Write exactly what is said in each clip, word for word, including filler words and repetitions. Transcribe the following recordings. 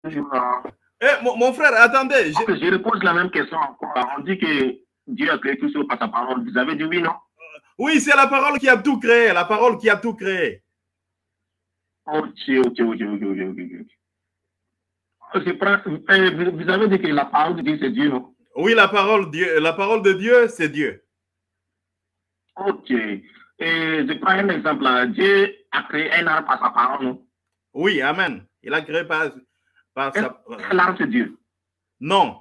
Eh, mon, mon frère, attendez. Je... je repose la même question encore. On dit que Dieu a créé tout ça par sa parole. Vous avez dit oui, non? Oui, c'est la parole qui a tout créé. La parole qui a tout créé. Ok, ok, ok, ok, ok, ok. Je prends, euh, vous avez dit que la parole de Dieu, c'est Dieu, non? Oui, la parole, Dieu, la parole de Dieu, c'est Dieu. Ok. Et je prends un exemple. Là. Dieu a créé un arbre par sa parole, non? Oui, amen. Il a créé par, par sa... L'arbre, c'est Dieu? Non.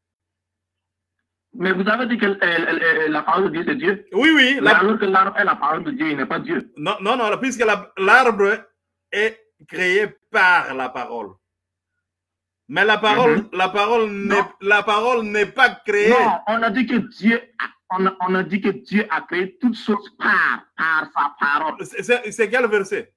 Mais vous avez dit que euh, la parole de Dieu, c'est Dieu? Oui, oui. Mais la... alors que l'arbre est la parole de Dieu, il n'est pas Dieu. Non, non, non, puisque l'arbre est créé par la parole. Mais la parole, mm-hmm. la parole n'est, la parole n'est pas créée. Non, on a dit que Dieu, on a, on a dit que Dieu a créé toutes choses par, par sa parole. C'est quel verset?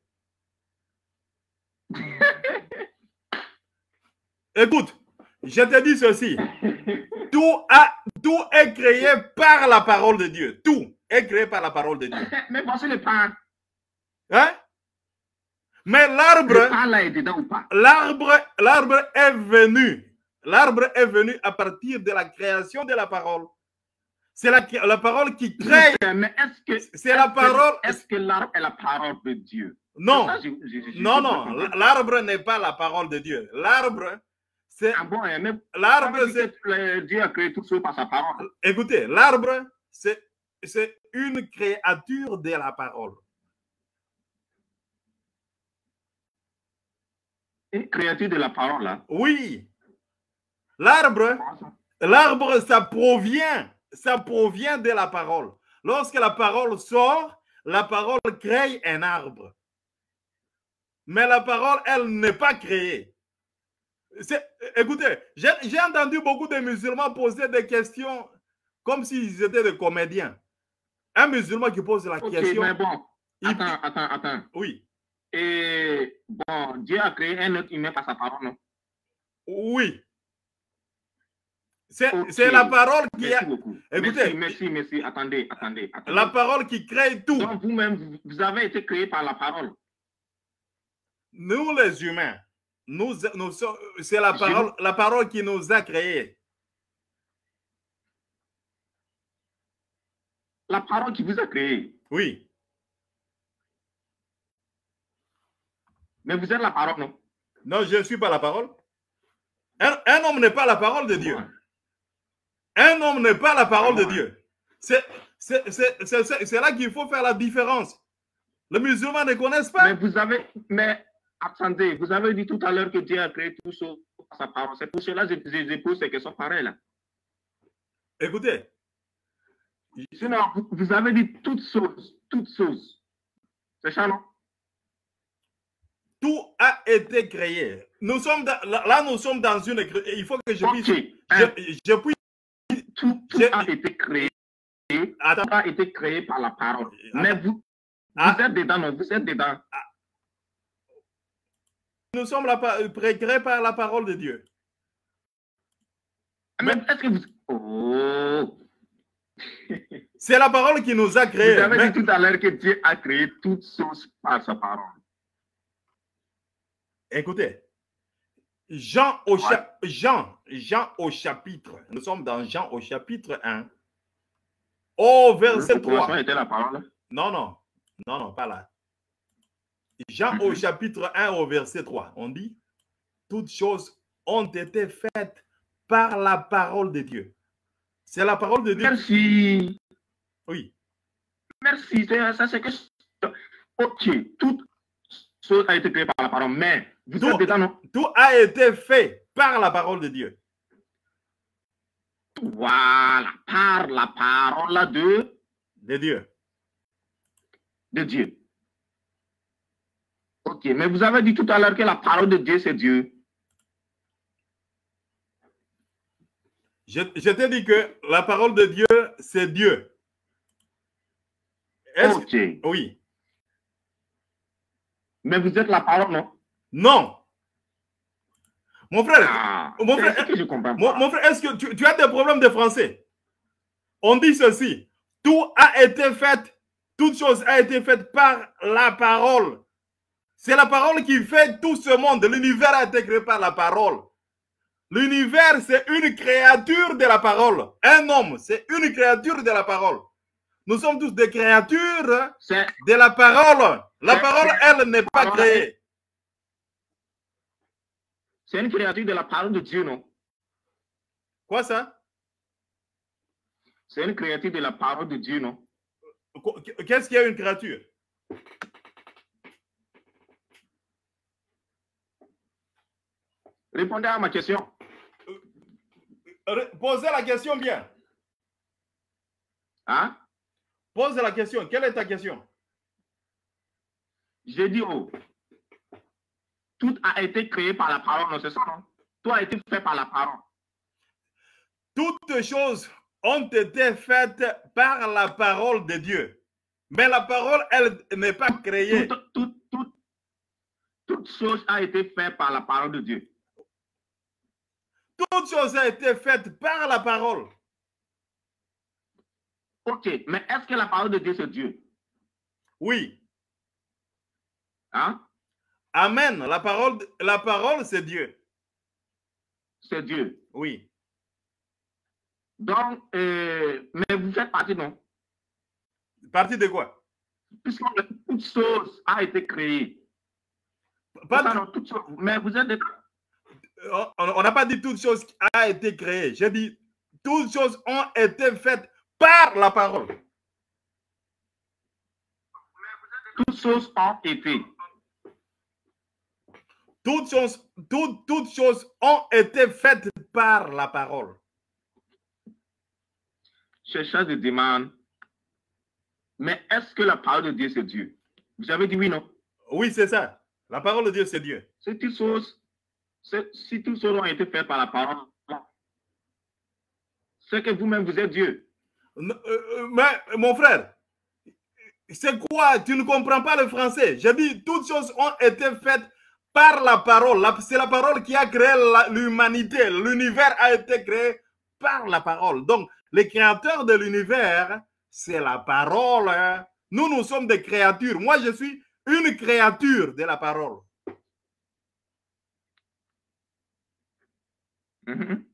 Écoute, je te dis ceci. Tout, a, tout est créé par la parole de Dieu. Tout est créé par la parole de Dieu. Mais voici le par. Hein? Mais l'arbre, l'arbre, l'arbre est venu. L'arbre est venu à partir de la création de la parole. C'est la, la parole qui crée. Mais est-ce que c'est la parole. Est-ce que l'arbre est la parole de Dieu? Non. Ça, je, je, je, non, non. L'arbre n'est pas la parole de Dieu. L'arbre, c'est. Ah bon, l'arbre, c'est. Dieu a créé tout ça par sa parole. Écoutez, l'arbre, c'est une créature de la parole. Une créature de la parole, là? Oui. L'arbre, l'arbre, ça provient, ça provient de la parole. Lorsque la parole sort, la parole crée un arbre. Mais la parole, elle n'est pas créée. Écoutez, j'ai entendu beaucoup de musulmans poser des questions comme s'ils étaient des comédiens. Un musulman qui pose la okay, question... mais bon, attends, il... attends, attends. Oui. Et bon, Dieu a créé un autre humain par sa parole, non? Oui. C'est okay. la parole qui merci a... Beaucoup. Écoutez. Merci, merci, merci. Attendez, attendez, attendez. La parole qui crée tout. Donc vous-même, vous avez été créé par la parole. Nous, les humains, nous, nous c'est la parole, Je... la parole qui nous a créés. La parole qui vous a créé? Oui. Mais vous êtes la parole, non? Non, je ne suis pas la parole. Un, un homme n'est pas la parole de Dieu. Un homme n'est pas la parole de Dieu. C'est là qu'il faut faire la différence. Les musulmans ne connaissent pas. Mais vous avez... Mais attendez, vous avez dit tout à l'heure que Dieu a créé tout ça par sa parole. C'est pour cela que je, je, je pose ces questions pareilles, là. Écoutez. Sinon, vous, vous avez dit toutes choses. Toutes choses. C'est ça, non? Tout a été créé. Nous sommes dans, là, nous sommes dans une... Il faut que je puisse... Okay. Je, je puis... Tout, tout je, a été créé. Attends. Tout a été créé par la parole. Attends. Mais vous, ah. vous êtes dedans, non? Vous êtes dedans. Ah. Nous sommes la, créés par la parole de Dieu. Mais est-ce que vous... Oh. C'est la parole qui nous a créés. Vous avez mais... dit tout à l'heure que Dieu a créé toutes choses par sa parole. Écoutez, Jean au, cha Jean, Jean au chapitre, nous sommes dans Jean au chapitre un, au verset trois. Était la parole. Non, non, non, non, pas là. Jean au chapitre un, au verset trois, on dit, toutes choses ont été faites par la parole de Dieu. C'est la parole de Dieu. Merci. Oui. Merci, ça c'est que... Ok, toute chose a été créée par la parole, mais... Vous tout, êtes dedans, non? Tout a été fait par la parole de Dieu. Voilà, par la parole de... De Dieu. De Dieu. Ok, mais vous avez dit tout à l'heure que la parole de Dieu, c'est Dieu. Je, je t'ai dit que la parole de Dieu, c'est Dieu. Ok. Que... Oui. Mais vous êtes la parole, non? Non. Mon frère, ah, mon frère, est-ce que je comprends mon, mon frère, est-ce que tu, tu as des problèmes de français? On dit ceci. Tout a été fait, toute chose a été faite par la parole. C'est la parole qui fait tout ce monde. L'univers a été créé par la parole. L'univers, c'est une créature de la parole. Un homme, c'est une créature de la parole. Nous sommes tous des créatures de la parole. La parole, elle, n'est pas créée. C'est une créature de la parole de Dieu, non? Quoi ça? C'est une créature de la parole de Dieu, non? Qu'est-ce qu'il y a une créature? Répondez à ma question. Posez la question bien. Hein? Pose la question. Quelle est ta question? J'ai dit, oh, tout a été créé par la parole, non, c'est ça, non? Tout a été fait par la parole. Toutes choses ont été faites par la parole de Dieu. Mais la parole, elle n'est pas créée. Toute, toute, toute, toute chose a été faite par la parole de Dieu. Toute chose a été faite par la parole. Ok, mais est-ce que la parole de Dieu, c'est Dieu? Oui. Hein? Amen. La parole, la parole, c'est Dieu. C'est Dieu. Oui. Donc, euh, mais vous faites partie, non? Partie de quoi? Puisque toute chose a été créée. Pas ça, non, toute chose, mais vous êtes... On n'a pas dit toute chose a été créée. J'ai dit toutes choses ont été faites par la parole. Toutes choses ont été. Toutes choses, toutes, toutes choses ont été faites par la parole. Chercheur de demande. Mais est-ce que la parole de Dieu, c'est Dieu? Vous avez dit oui, non? Oui, c'est ça. La parole de Dieu, c'est Dieu. C'est toutes choses, si toutes choses ont été faites par la parole, c'est que vous-même, vous êtes Dieu. Mais, mon frère, c'est quoi? Tu ne comprends pas le français. J'ai dit, toutes choses ont été faites par la parole. C'est la parole qui a créé l'humanité. L'univers a été créé par la parole. Donc, le créateur de l'univers, c'est la parole. Nous, nous sommes des créatures. Moi, je suis une créature de la parole. Mm-hmm.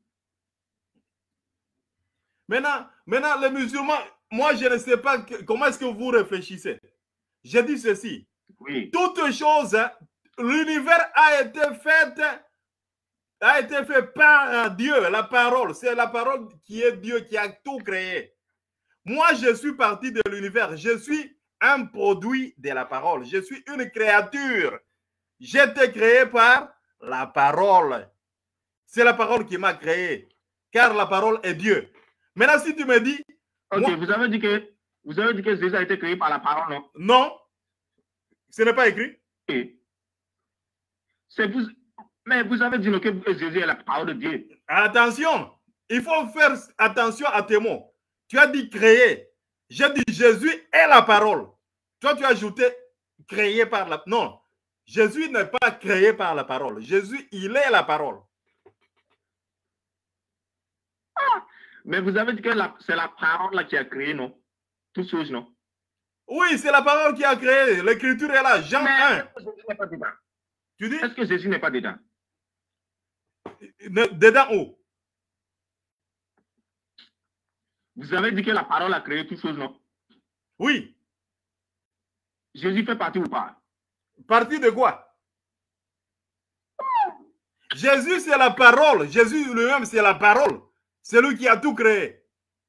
Maintenant, maintenant, les musulmans, moi, je ne sais pas que, comment est-ce que vous réfléchissez. Je dis ceci. Oui. Toute chose, l'univers a été fait, a été fait par Dieu, la parole. C'est la parole qui est Dieu qui a tout créé. Moi, je suis parti de l'univers. Je suis un produit de la parole. Je suis une créature. J'ai été créé par la parole. C'est la parole qui m'a créé. Car la parole est Dieu. Maintenant, si tu me dis... Ok, moi, vous avez dit que vous avez dit que Jésus a été créé par la parole, non? Non. Ce n'est pas écrit. Okay. C'est vous... Mais vous avez dit que Jésus est la parole de Dieu. Attention. Il faut faire attention à tes mots. Tu as dit créer. J'ai dit Jésus est la parole. Toi, tu as ajouté créé par la... Non. Jésus n'est pas créé par la parole. Jésus, il est la parole. Ah, mais vous avez dit que c'est la parole là qui a créé, non? Toutes choses, non? Oui, c'est la parole qui a créé. L'écriture est là. Jean mais un. Est-ce que Jésus n'est pas dedans? Tu dis? Est-ce que Jésus n'est pas dedans? Dedans où? Vous avez dit que la parole a créé toutes choses, non? Oui. Jésus fait partie ou pas? Partie de quoi? Jésus, c'est la parole. Jésus lui-même, c'est la parole. C'est lui qui a tout créé.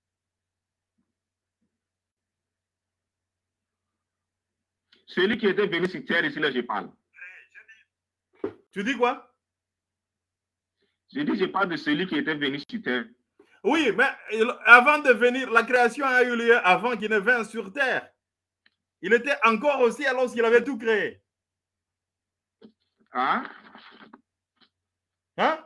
Celui qui était venu sur terre, ici, là, je parle. Tu dis quoi? Je dis, je parle de celui qui était venu sur terre. Oui, mais avant de venir, la création a eu lieu avant qu'il ne vienne sur terre. Il était encore au ciel lorsqu'il avait tout créé. Hein? Hein?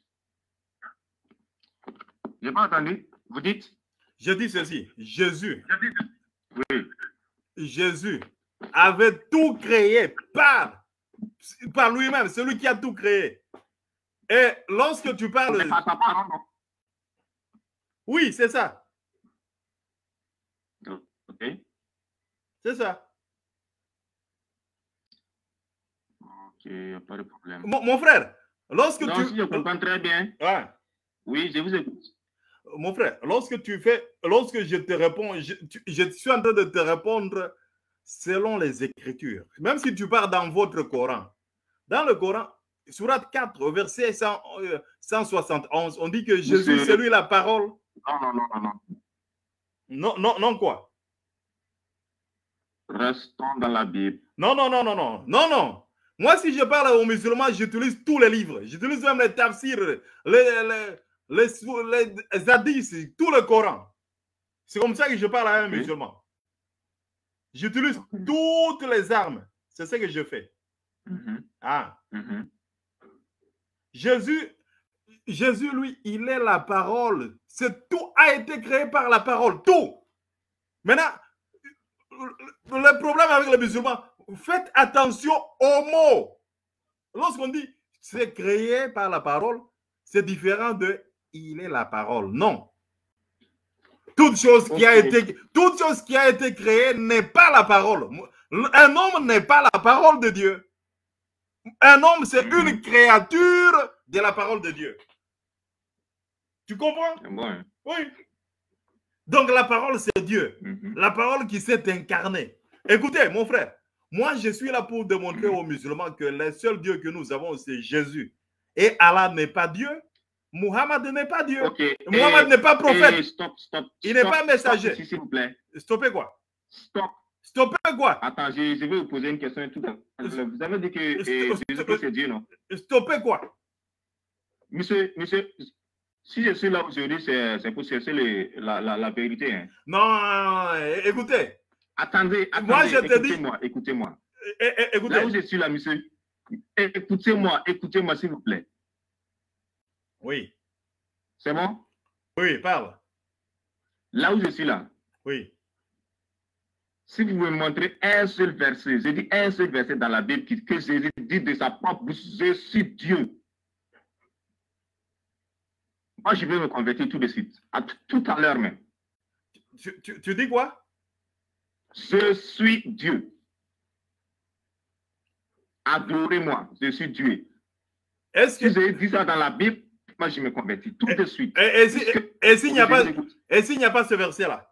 Je n'ai pas entendu. Vous dites? Je dis ceci. Jésus. Oui. Jésus avait tout créé par, par lui-même, celui qui a tout créé. Et lorsque tu parles... Mais par sa parole, non? Oui, c'est ça. Ok. C'est ça. Ok, il n'y a pas de problème. Mon, mon frère, lorsque non, tu... si je comprends très bien. Ouais. Oui, je vous écoute. Mon frère, lorsque tu fais, lorsque je te réponds, je, tu, je suis en train de te répondre selon les Écritures. Même si tu pars dans votre Coran. Dans le Coran, Surat quatre, verset cent, euh, cent soixante et onze, on dit que Jésus, Monsieur... c'est lui la parole. Non, non, non, non, non. Non, non, non, quoi? Restons dans la Bible. Non, non, non, non, non, non, non. Moi, si je parle aux musulmans, j'utilise tous les livres. J'utilise même les tafsirs, les, les, les, les, les hadiths, tout le Coran. C'est comme ça que je parle à un oui. musulman. J'utilise okay. toutes les armes. C'est ce que je fais. Mm-hmm. Ah. Mm-hmm. Jésus, Jésus, lui, il est la parole. C'est tout a été créé par la parole. Tout. Maintenant, le problème avec les musulmans, faites attention aux mots. Lorsqu'on dit c'est créé par la parole, c'est différent de il est la parole. Non. Toute chose qui a été, toute chose qui a été créée n'est pas la parole. Un homme n'est pas la parole de Dieu. Un homme, c'est une créature de la parole de Dieu. Tu comprends? Ouais. Oui. Donc la parole, c'est Dieu. Mm-hmm. La parole qui s'est incarnée. Écoutez, mon frère, moi, je suis là pour démontrer aux musulmans que le seul Dieu que nous avons, c'est Jésus. Et Allah n'est pas Dieu. Muhammad n'est pas Dieu. Okay. Muhammad n'est pas prophète. Et stop, stop, il n'est pas messager. Stop, s'il vous plaît. Stoppez quoi? Stop. Stoppez quoi? Attends, je, je vais vous poser une question tout à l'heure. Vous avez dit que euh, Jésus c'est Dieu, non? Stoppez quoi? Monsieur, monsieur, si je suis là aujourd'hui, c'est pour chercher le, la, la, la vérité. Hein. Non, écoutez. Attendez, attendez. Moi, je te écoutez-moi, dis... écoutez-moi. Écoutez. Là où je suis là, monsieur, écoutez-moi, écoutez-moi, s'il vous plaît. Oui. C'est bon? Oui, parle. Là où je suis là. Oui. Si vous me montrez un seul verset, j'ai dit un seul verset dans la Bible que Jésus dit de sa propre bouche, je suis Dieu. Moi, je vais me convertir tout de suite, à tout à l'heure même. Tu, tu, tu dis quoi? Je suis Dieu. Adorez-moi, je suis Dieu. Est-ce que si j'ai dit ça dans la Bible, moi je me convertis tout et, de suite. Et, et, et s'il n'y a, si a pas ce verset-là?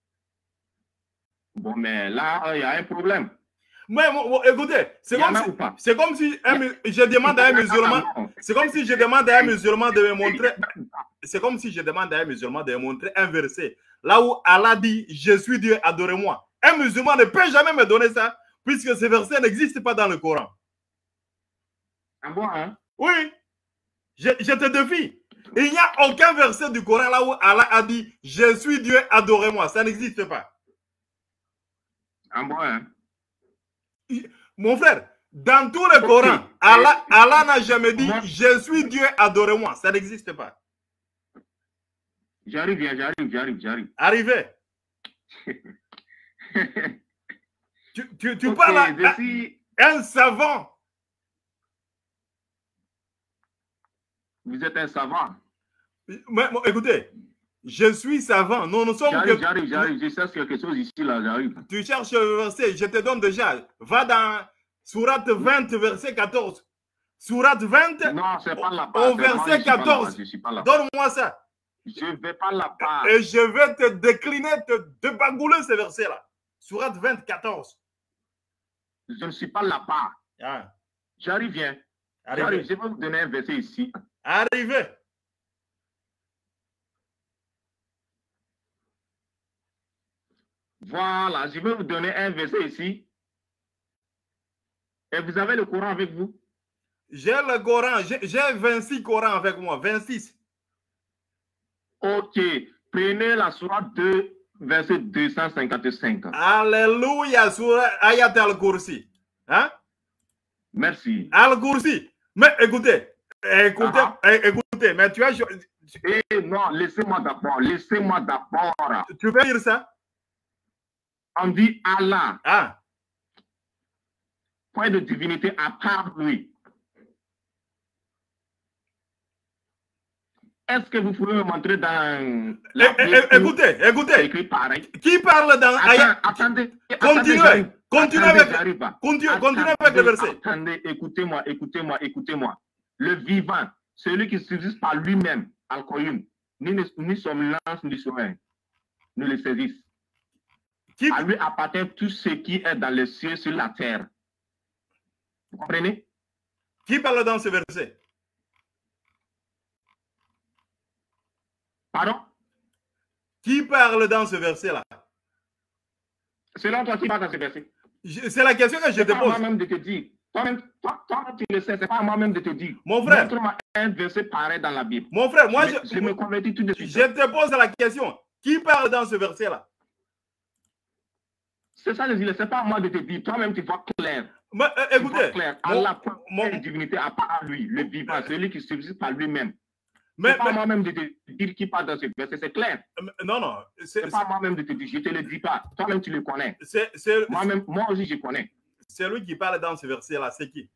Bon, mais là, il y a un problème. Mais bon, écoutez, c'est comme, si, comme si un, je demande à un musulman, c'est comme si je demande à un musulman de me montrer, c'est comme si je demande à un musulman de me montrer un verset, là où Allah dit, je suis Dieu, adorez-moi. Un musulman ne peut jamais me donner ça, puisque ce verset n'existe pas dans le Coran. Ah bon, hein? Oui. Je, je te défie. Il n'y a aucun verset du Coran là où Allah a dit, je suis Dieu, adorez-moi. Ça n'existe pas. Ah bon, hein? Mon frère, dans tout le okay. Coran, Allah, Allah n'a jamais dit Moi, je suis Dieu, adorez-moi. Ça n'existe pas. J'arrive, j'arrive, j'arrive, j'arrive. Arrivez. tu tu, tu okay, parles à suis... un savant. Vous êtes un savant. Mais, bon, écoutez, je suis savant. Nous, nous sommes. J'arrive, que... j'arrive, j'arrive. Je cherche quelque chose ici, là, j'arrive. Tu cherches le verset, je te donne déjà. Va dans Surat vingt, verset quatorze. Surat vingt. Non, c'est pas là-bas. Au verset quatorze. Donne-moi ça. Je ne vais pas là-bas. Et je vais te décliner, te débagouler ce verset-là. Surat vingt, quatorze. Je ne suis pas là-bas. Ah. J'arrive, viens. J'arrive. Je vais vous donner un verset ici. Arrivez. Voilà, je vais vous donner un verset ici. Et vous avez le Coran avec vous? J'ai le Coran. J'ai vingt-six Corans avec moi. vingt-six. Ok. Prenez la sourate deux, verset deux cent cinquante-cinq. Alléluia, sur Ayat al-Kursi. Hein? Merci. Al-Kursi. Mais écoutez, écoutez, ah. écoutez, mais tu as... Eh non, laissez-moi d'abord, laissez-moi d'abord. Tu veux dire ça? On dit Allah. Ah. Point de divinité à part lui. est-ce que vous pouvez me montrer dans la é Bible, écoutez, écoutez. Écrit pareil. Qui parle dans Attends, attendez, continuez, continuez avec, continue, continue avec le verset. Attendez, écoutez-moi, écoutez-moi, écoutez-moi. Le vivant, celui qui subsiste par lui-même, Al-Koyum, ni, ni somnolence ni sommeil, ne le saisissent. Qui... À lui appartient tout ce qui est dans les cieux, sur la terre. Vous comprenez? Qui parle dans ce verset? Pardon? Qui parle dans ce verset-là? Selon toi, qui parle dans ce verset? C'est la question que je te pose. C'est pas à moi-même de te dire. Toi-même, toi, toi, tu le sais, c'est pas à moi-même de te dire. Mon frère. Montre-moi un verset pareil dans la Bible. Mon frère, moi, je, je, je me convertis tout de suite. Je te pose la question. Qui parle dans ce verset-là? C'est ça, je dis, c'est pas à moi de te dire. Toi-même, tu vois clair. Mais, euh, écoutez. Clair. Allah, mon divinité à part lui, le vivant, celui qui subsiste par lui-même. Mais, c'est pas moi-même de te dire qui parle dans ce verset, c'est clair. Non, non. C'est pas moi-même de te dire, je te le dis pas. Toi-même, tu le connais. C'est moi-même, moi aussi, je connais. C'est lui qui parle dans ce verset-là, c'est qui?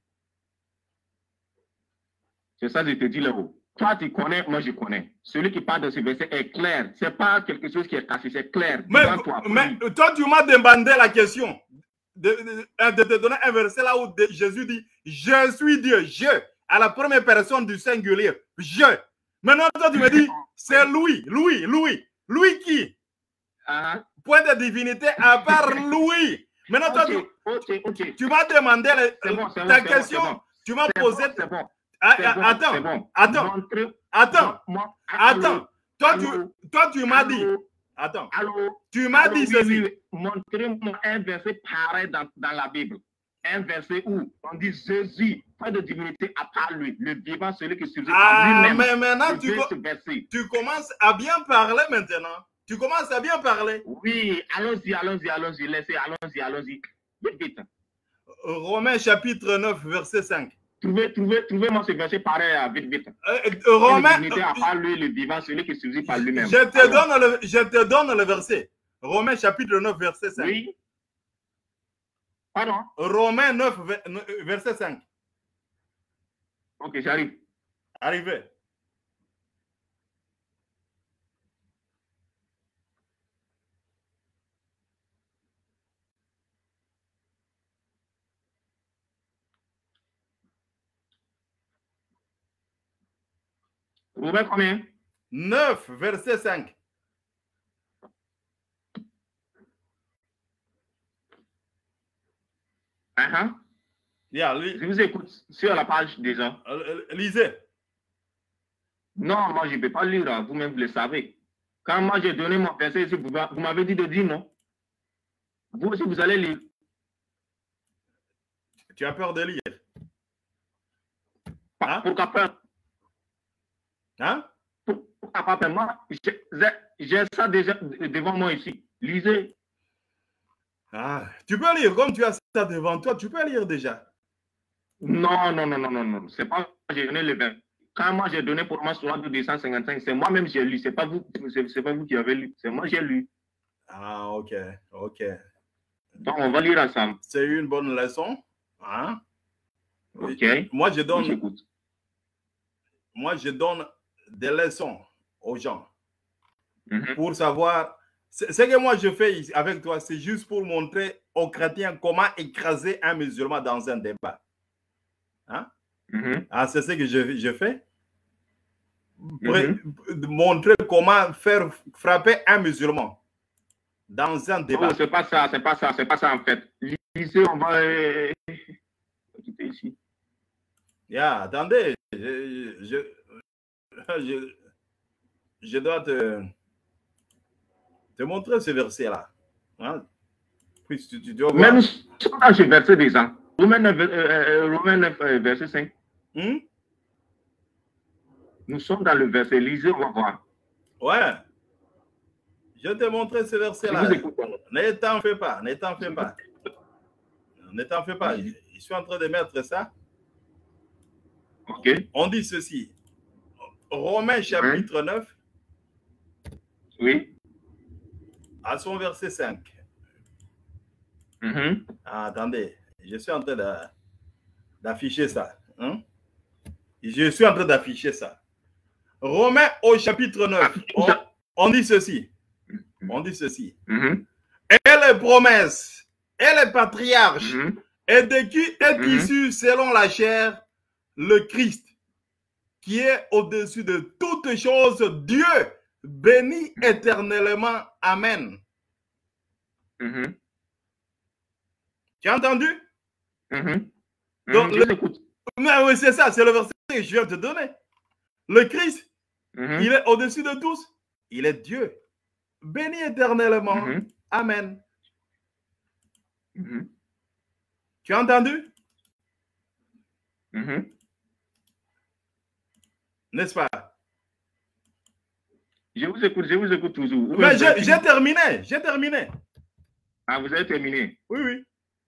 C'est ça, je te dis là-haut. Toi, tu connais, moi, je connais. Celui qui parle de ce verset est clair. C'est pas quelque chose qui est caché, c'est clair. Mais, toi, mais toi, tu m'as demandé la question de, de, de te donner un verset là où de, Jésus dit « Je suis Dieu, je », à la première personne du singulier, « je ». Maintenant, toi, tu me dis « C'est lui, lui, lui ». Lui qui? Uh-huh. Point de divinité à part lui. Maintenant, toi, okay, tu, okay, okay. tu m'as demandé la, bon, ta bon, question. Bon, tu m'as posé. C'est bon. Ah, bon, attends, bon. attends, Montre, attends, moi, attends. Toi, allô, tu, toi, tu m'as dit. Attends. Allô, tu m'as dit oui, ceci. Oui, montrez-moi un verset pareil dans, dans la Bible. Un verset où on dit Jésus, pas de divinité à part lui, le vivant, celui qui subsiste ah, lui-même. Mais maintenant, tu, co tu commences à bien parler maintenant. Tu commences à bien parler. Oui, allons-y, allons-y, allons-y, laissez, allons-y, allons-y. Vite, vite. Romains chapitre neuf, verset cinq. Trouvez, trouvez, trouvez-moi ce verset pareil, vite, vite. Euh, Romains. À part lui, le vivant, celui qui subsiste par lui-même. Je te donne le, je te donne le verset. Romains chapitre neuf, verset cinq. Oui. Pardon? Romains neuf, verset cinq. Ok, j'arrive. Arrivé. Romains combien? neuf, verset cinq. Uh-huh. Yeah, li... Je vous écoute sur la page déjà. Euh, lisez. Non, moi je ne peux pas lire, vous-même vous le savez. Quand moi j'ai donné mon verset, vous, vous m'avez dit de dire non. Vous aussi vous allez lire. Tu as peur de lire? Hein? Pourquoi peur? Hein? Pourquoi pas peur? Moi, j'ai ça déjà devant moi ici. Lisez. Ah, tu peux lire, comme tu as ça devant toi, tu peux lire déjà. Non, non, non, non, non, non. C'est pas j'ai donné le vingt. Quand moi j'ai donné pour moi sur la deux cent cinquante-cinq, c'est moi-même qui ai lu. C'est pas vous, c'est pas vous qui avez lu. C'est moi qui ai lu. Ah, ok, ok. Donc on va lire ensemble. C'est une bonne leçon. Hein? Ok. Moi je donne. J'écoute. Moi je donne des leçons aux gens mm-hmm. pour savoir. Ce que moi je fais ici avec toi, c'est juste pour montrer aux chrétiens comment écraser un musulman dans un débat. Hein? Mm-hmm. Ah, c'est ce que je, je fais. Mm-hmm. Montrer comment faire frapper un musulman dans un débat. Oh, c'est pas ça, c'est pas ça, c'est pas ça en fait. Ici, on va euh... quitter ici. Yeah, attendez, je, je, je, je dois te, te montrer ce verset-là. Hein? Puis tu, tu dois Même quand je verset déjà, Romains neuf, euh, Romains neuf euh, verset cinq. Hmm? Nous sommes dans le verset, lisez, on va voir. Ouais. Je te montrer ce verset-là. Ne t'en fais pas, ne t'en fais pas. Ne t'en fais pas. Je, je suis en train de mettre ça. Ok. On dit ceci. Romains chapitre oui. neuf. Oui. À son verset cinq. Mm-hmm. Ah, attendez, je suis en train d'afficher ça. Hein? Je suis en train d'afficher ça. Romains au chapitre neuf, on, on dit ceci. On dit ceci. Mm-hmm. Et les promesses, et les patriarches, Mm-hmm. et de qui est Mm-hmm. issu selon la chair, le Christ, qui est au-dessus de toutes choses, Dieu, béni éternellement. Amen. Mm-hmm. Tu as entendu? Mm-hmm. Donc, Mm-hmm. le... Mais oui, c'est ça, c'est le verset que je viens de te donner. Le Christ, mm-hmm. il est au-dessus de tous. Il est Dieu. Béni éternellement. Mm-hmm. Amen. Mm-hmm. Tu as entendu? Mm-hmm. N'est-ce pas? Je vous écoute, je vous écoute toujours. Mais j'ai terminé, j'ai terminé. Ah, vous avez terminé? Oui, oui.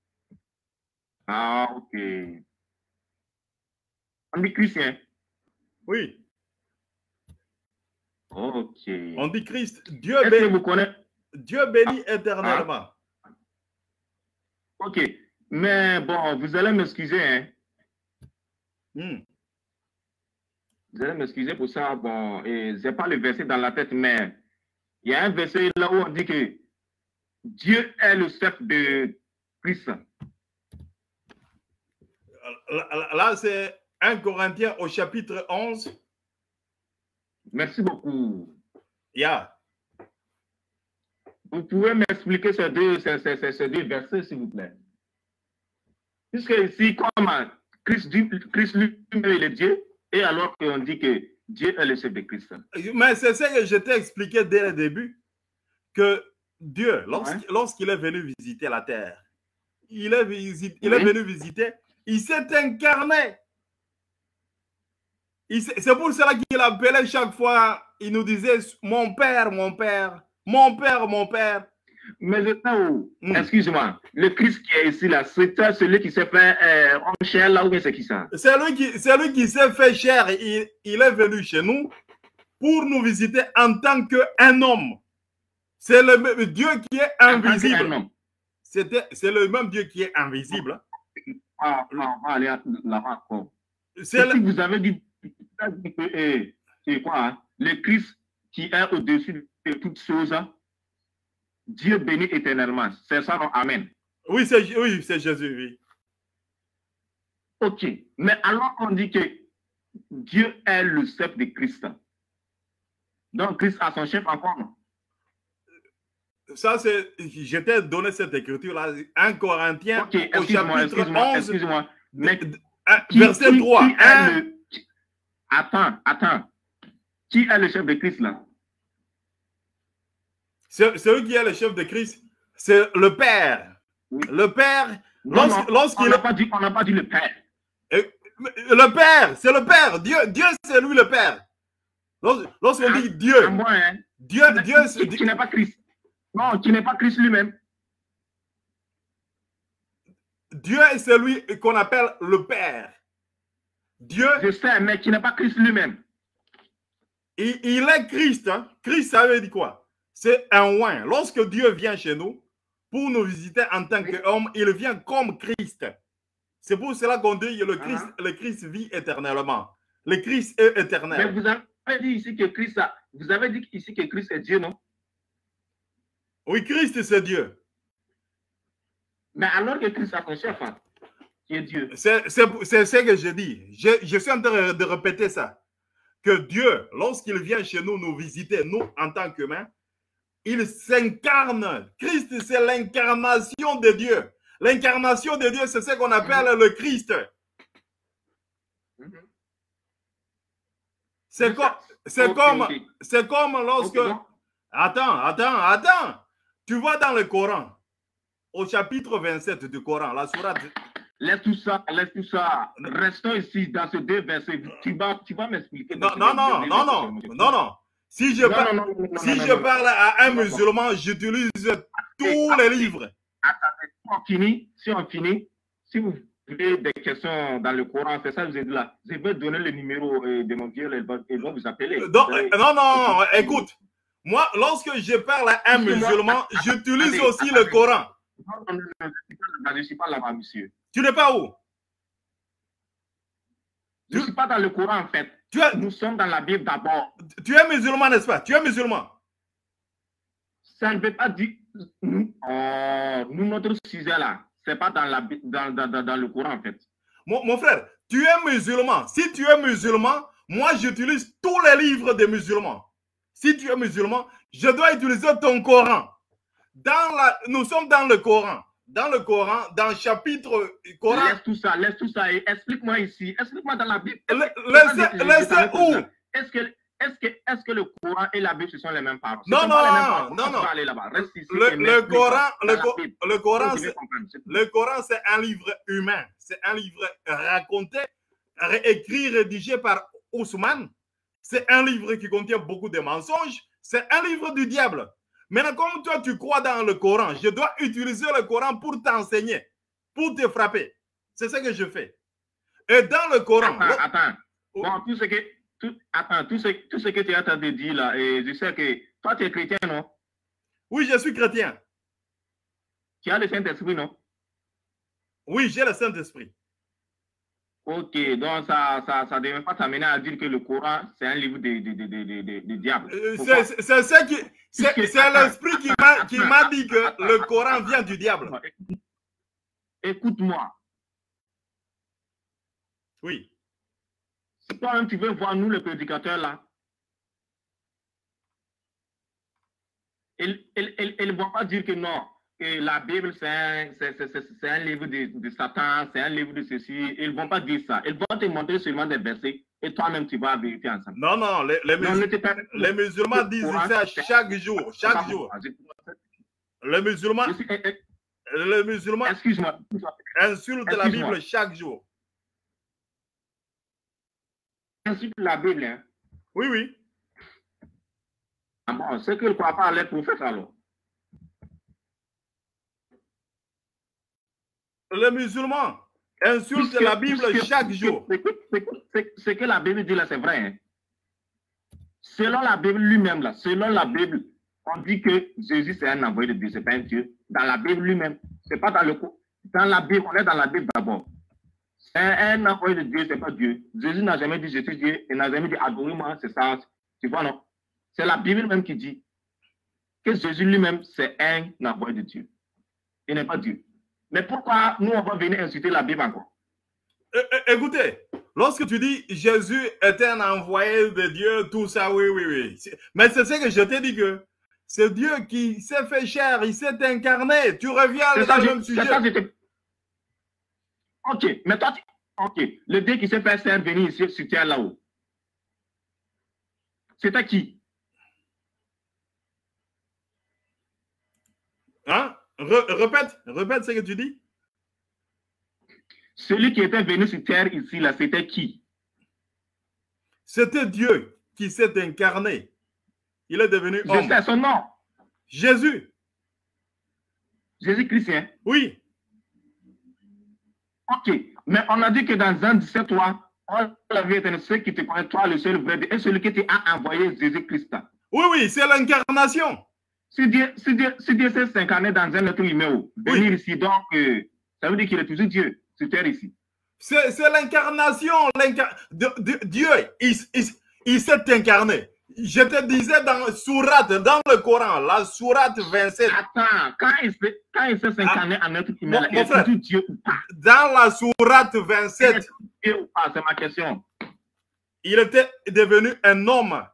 Ah, ok. On dit chrétien? Oui. Ok. On dit Christ. Dieu, Est-ce béni, que vous connaissez? Dieu bénit ah. éternellement. Ah. Ok. Mais bon, vous allez m'excuser, hein? Hmm. Vous allez m'excuser pour ça. Bon, je n'ai pas le verset dans la tête, mais il y a un verset là où on dit que Dieu est le chef de Christ. Là, là c'est un Corinthiens au chapitre onze. Merci beaucoup. Yeah. Vous pouvez m'expliquer ces deux, ces, ces, ces deux versets, s'il vous plaît. Puisque ici, comme Christ, Christ lui-même est Dieu, et alors qu'on dit que Dieu est le chef de Christ. Mais c'est ce que je t'ai expliqué dès le début, que Dieu, lorsqu'il ouais. lorsqu'il est venu visiter la terre, il est, visite, il oui. est venu visiter, il s'est incarné. C'est pour cela qu'il appelait chaque fois, il nous disait mon père, mon père, mon père, mon père. Mais maintenant, mm. excuse-moi, le Christ qui est ici, là, c'est celui qui s'est fait euh, en chair, là, ou bien c'est qui ça? C'est lui qui, lui qui s'est fait chair. Il, il est venu chez nous pour nous visiter en tant qu'un homme. C'est le même Dieu qui est invisible. C'est le même Dieu qui est invisible. Ah, ah, ah, allez, là-bas. C'est si vous avez dit, c'est quoi, hein? Le Christ qui est au-dessus de toutes choses, hein? Dieu bénit éternellement. C'est ça, non? Amen. Oui, c'est oui, Jésus, oui. Ok. Mais alors, on dit que Dieu est le chef de Christ. Donc, Christ a son chef encore. Ça, c'est... Je t'ai donné cette écriture-là. un Corinthiens, okay, au chapitre excuse-moi, excuse-moi. Mais verset qui, trois. Qui hein? est le... Attends, attends. Qui est le chef de Christ, là? Celui qui est le chef de Christ, c'est le Père. Oui. Le Père, lorsqu'il... Lorsqu on n'a pas, pas dit le Père. Le Père, c'est le Père. Dieu, Dieu c'est lui le Père. Lorsqu'on ah, dit Dieu, moi, hein? Dieu, Dieu, qui, qui n'est pas Christ. Non, qui n'est pas Christ lui-même. Dieu est celui qu'on appelle le Père. Dieu... Je sais, mais qui n'est pas Christ lui-même. Il, il est Christ. Hein? Christ, ça veut dire quoi? C'est un oint. Lorsque Dieu vient chez nous, pour nous visiter en tant qu'homme, il vient comme Christ. C'est pour cela qu'on dit que le Christ, uh-huh. le Christ vit éternellement. Le Christ est éternel. Mais vous avez dit ici que Christ, a, vous avez dit ici que Christ est Dieu, non? Oui, Christ c'est Dieu. Mais alors que Christ a son chef, hein, qui est Dieu. C'est ce que je dis. Je, je suis en train de répéter ça. Que Dieu, lorsqu'il vient chez nous nous visiter, nous en tant qu'humains, il s'incarne. Christ, c'est l'incarnation de Dieu. L'incarnation de Dieu, c'est ce qu'on appelle mm-hmm. le Christ. Mm-hmm. C'est com okay, comme, okay. c'est comme lorsque... Okay, attends, attends, attends. Tu vois dans le Coran, au chapitre vingt-sept du Coran, la sourate... Laisse tout ça, laisse tout ça. Restons ici dans ces deux versets. Tu vas, tu vas m'expliquer. Non, non, non, non, non, non, non. Si je, non, par... non, non, non, si non, je non, parle non. à un musulman, j'utilise tous les livres. Attendez, si on finit, si on finit, si vous avez des questions dans le Coran, c'est ça que vous êtes là. Je vais donner le numéro de mon vieux, ils vont vous appeler. Donc, non, non, non, écoute. Moi, lorsque je parle à un musulman, j'utilise aussi le Coran. Non, non, non, je ne suis pas là-bas, monsieur. Tu n'es pas où? Je ne suis pas dans le Coran, en fait. Tu es, nous sommes dans la Bible d'abord. Tu es musulman, n'est-ce pas? Tu es musulman. Ça ne veut pas dire... Nous, oh, nous notre sujet là, c'est pas dans, la, dans, dans, dans le Coran en fait. Mon, mon frère, tu es musulman. Si tu es musulman, moi j'utilise tous les livres des musulmans. Si tu es musulman, je dois utiliser ton Coran. Dans la, nous sommes dans le Coran. Dans le Coran, dans le chapitre Coran. Laisse tout ça, laisse tout ça et explique-moi ici. Explique-moi dans la Bible. Laissez, laissez où? Est-ce que, est-ce que, est-ce que le Coran et la Bible, ce sont les mêmes paroles? Non, non, non, non. Reste ici le, le Coran, le, co le Coran, le Coran, c'est un livre humain. C'est un livre raconté, écrit, rédigé par Ousmane. C'est un livre qui contient beaucoup de mensonges. C'est un livre du diable. Maintenant, comme toi, tu crois dans le Coran, je dois utiliser le Coran pour t'enseigner, pour te frapper. C'est ce que je fais. Et dans le Coran... Attends, attends. Bon, tout ce que, tout, attends, tout ce, tout ce que tu es en train de dire là, et je sais que toi, tu es chrétien, non? Oui, je suis chrétien. Tu as le Saint-Esprit, non? Oui, j'ai le Saint-Esprit. Ok, donc ça ça, ça devait pas t'amener à dire que le Coran, c'est un livre de, de, de, de, de, de diable. Euh, c'est ce qui... C'est l'esprit qui m'a dit que le Coran vient du diable. Écoute-moi. Oui. Si toi-même tu veux voir nous, les prédicateurs, là, ils ne vont pas dire que non, que la Bible, c'est un, un livre de, de Satan, c'est un livre de ceci. Ils ne vont pas dire ça. Ils vont te montrer seulement des versets et toi-même, tu vas vérifier ensemble. Non, non, les, les, non, musul pas, les musulmans disent ça chaque jour, chaque jour. Les musulmans, les musulmans insultent la Bible chaque jour. Insulte la Bible, hein? Oui, oui. Ah bon, c'est qu'ils ne croient pas à les prophètes alors. Les musulmans insultent la Bible chaque jour. Ce que la Bible dit là, c'est vrai. Hein? Selon la Bible lui-même, là, selon la Bible, on dit que Jésus c'est un envoyé de Dieu, c'est pas un Dieu. Dans la Bible lui-même, c'est pas dans le dans la Bible, on est dans la Bible d'abord. C'est un envoyé de Dieu, c'est pas Dieu. Jésus n'a jamais dit je suis Dieu, il n'a jamais dit adorez-moi, c'est ça. Tu vois, non? C'est la Bible même qui dit que Jésus lui-même, c'est un envoyé de Dieu. Il n'est pas Dieu. Mais pourquoi nous, on va venir insulter la Bible encore? Écoutez, lorsque tu dis Jésus est un envoyé de Dieu, tout ça, oui, oui, oui. Mais c'est ce que je t'ai dit que c'est Dieu qui s'est fait chair, il s'est incarné. Tu reviens dans le même sujet. Ça, ok, mais toi, tu... ok, le Dieu qui s'est fait chair venir ici sur terre là-haut, c'était qui? Hein? Re répète, répète ce que tu dis. Celui qui était venu sur terre ici, là, c'était qui? C'était Dieu qui s'est incarné. Il est devenu homme. Je sais son nom. Jésus. Jésus-Christ, hein? Oui. Ok, mais on a dit que dans Jean dix-sept, toi, on avait été ceux qui te connaissent, toi, le seul vrai Dieu, et celui qui t'a envoyé Jésus-Christ. Oui, oui, c'est l'incarnation. Si Dieu, si Dieu, si Dieu s'est incarné dans un être humain, venir oui. ici, donc, euh, ça veut dire qu'il est toujours Dieu sur terre ici. C'est l'incarnation. Dieu, il, il, il s'est incarné. Je te disais dans Sourate, dans le Coran, la Sourate vingt-sept. Attends, quand il s'est incarné ah, en être humain, mon, il est toujours Dieu ou pas? Dans la Sourate vingt-sept. Dieu ou pas, c'est ma question. Il était devenu un homme.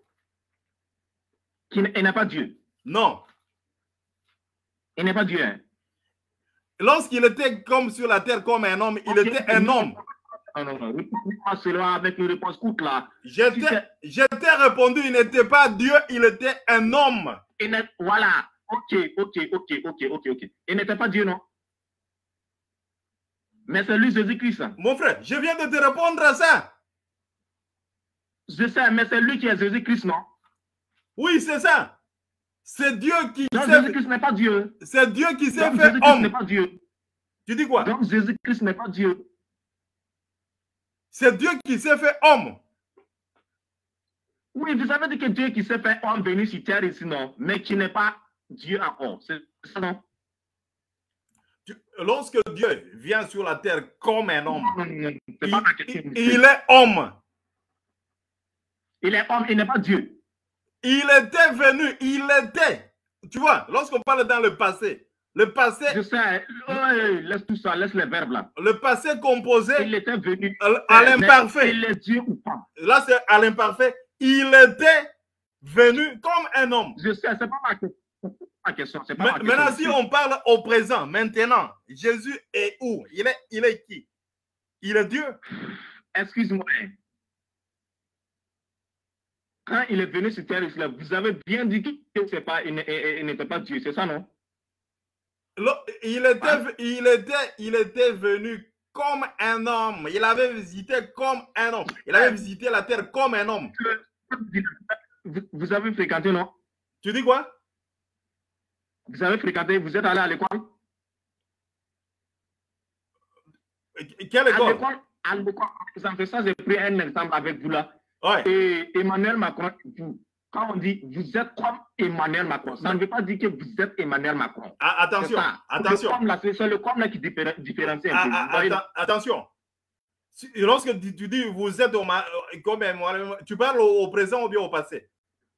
Qui n'est pas Dieu. Non. Il n'est pas Dieu. Hein? Lorsqu'il était comme sur la terre comme un homme, il okay. était un homme. Non, non, non. Réponds-moi cela avec une réponse courte là. Je t'ai répondu, il n'était pas Dieu, il était un homme. Il voilà. Ok, ok, ok, ok, ok, ok. Il n'était pas Dieu, non? Mais c'est lui Jésus-Christ. Mon frère, je viens de te répondre à ça. Je sais, mais c'est lui qui est Jésus-Christ, non? Oui, c'est ça. C'est Dieu qui... Donc Jésus-Christ n'est pas Dieu. C'est Dieu qui s'est fait homme. n'est pas Dieu. Tu dis quoi? Donc Jésus-Christ n'est pas Dieu. C'est Dieu qui s'est fait homme. Oui, vous avez dit que Dieu qui s'est fait homme venu sur terre ici, non? Mais qui n'est pas Dieu encore. C'est ça, non? Lorsque Dieu vient sur la terre comme un homme, non, non, non, il, il, il est homme. Il est homme, il n'est pas Dieu. Il était venu, il était. Tu vois, lorsqu'on parle dans le passé, le passé... Je sais, ouais, laisse tout ça, laisse les verbes là. Le passé composé... Il était venu... À l'imparfait. Il est Dieu ou pas? Là, c'est à l'imparfait. Il était venu comme un homme. Je sais, c'est pas ma question. Ma question, pas Mais, ma question. Maintenant, si on parle au présent, maintenant, Jésus est où? Il est, il est qui? Il est Dieu. Excuse-moi. Quand il est venu sur terre, vous avez bien dit que c'est pas, il n'était pas Dieu, c'est ça, non? Il était, hein? il, était, il était venu comme un homme. Il avait visité comme un homme. Il avait visité la terre comme un homme. Vous avez fréquenté, non? Tu dis quoi? Vous avez fréquenté, vous êtes allé à l'école? Quelle école? À l'école, par exemple, ça, j'ai pris un exemple avec vous là. Ouais. Et Emmanuel Macron, vous, quand on dit vous êtes comme Emmanuel Macron, ça ne veut pas dire que vous êtes Emmanuel Macron. Ah, attention, attention. C'est le comme là qui différencie un ah, peu. Ah, attention. Lorsque tu, tu dis vous êtes au, comme Emmanuel, tu parles au, au présent ou bien au passé?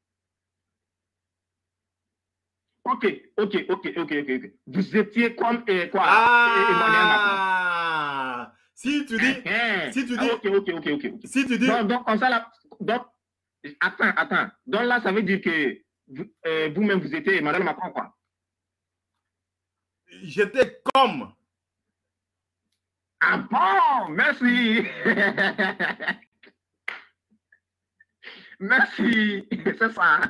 Ok, ok, ok, ok, ok. Vous étiez comme eh, quoi? Ah, Emmanuel Macron. Si tu dis, eh, si tu dis, ah, ok, ok, ok, ok. Si tu dis, donc, donc comme ça là, donc, attends, attends. Donc là, ça veut dire que vous-même, vous, vous étiez Emmanuel Macron, quoi? J'étais comme. Ah bon, merci. Merci, c'est ça.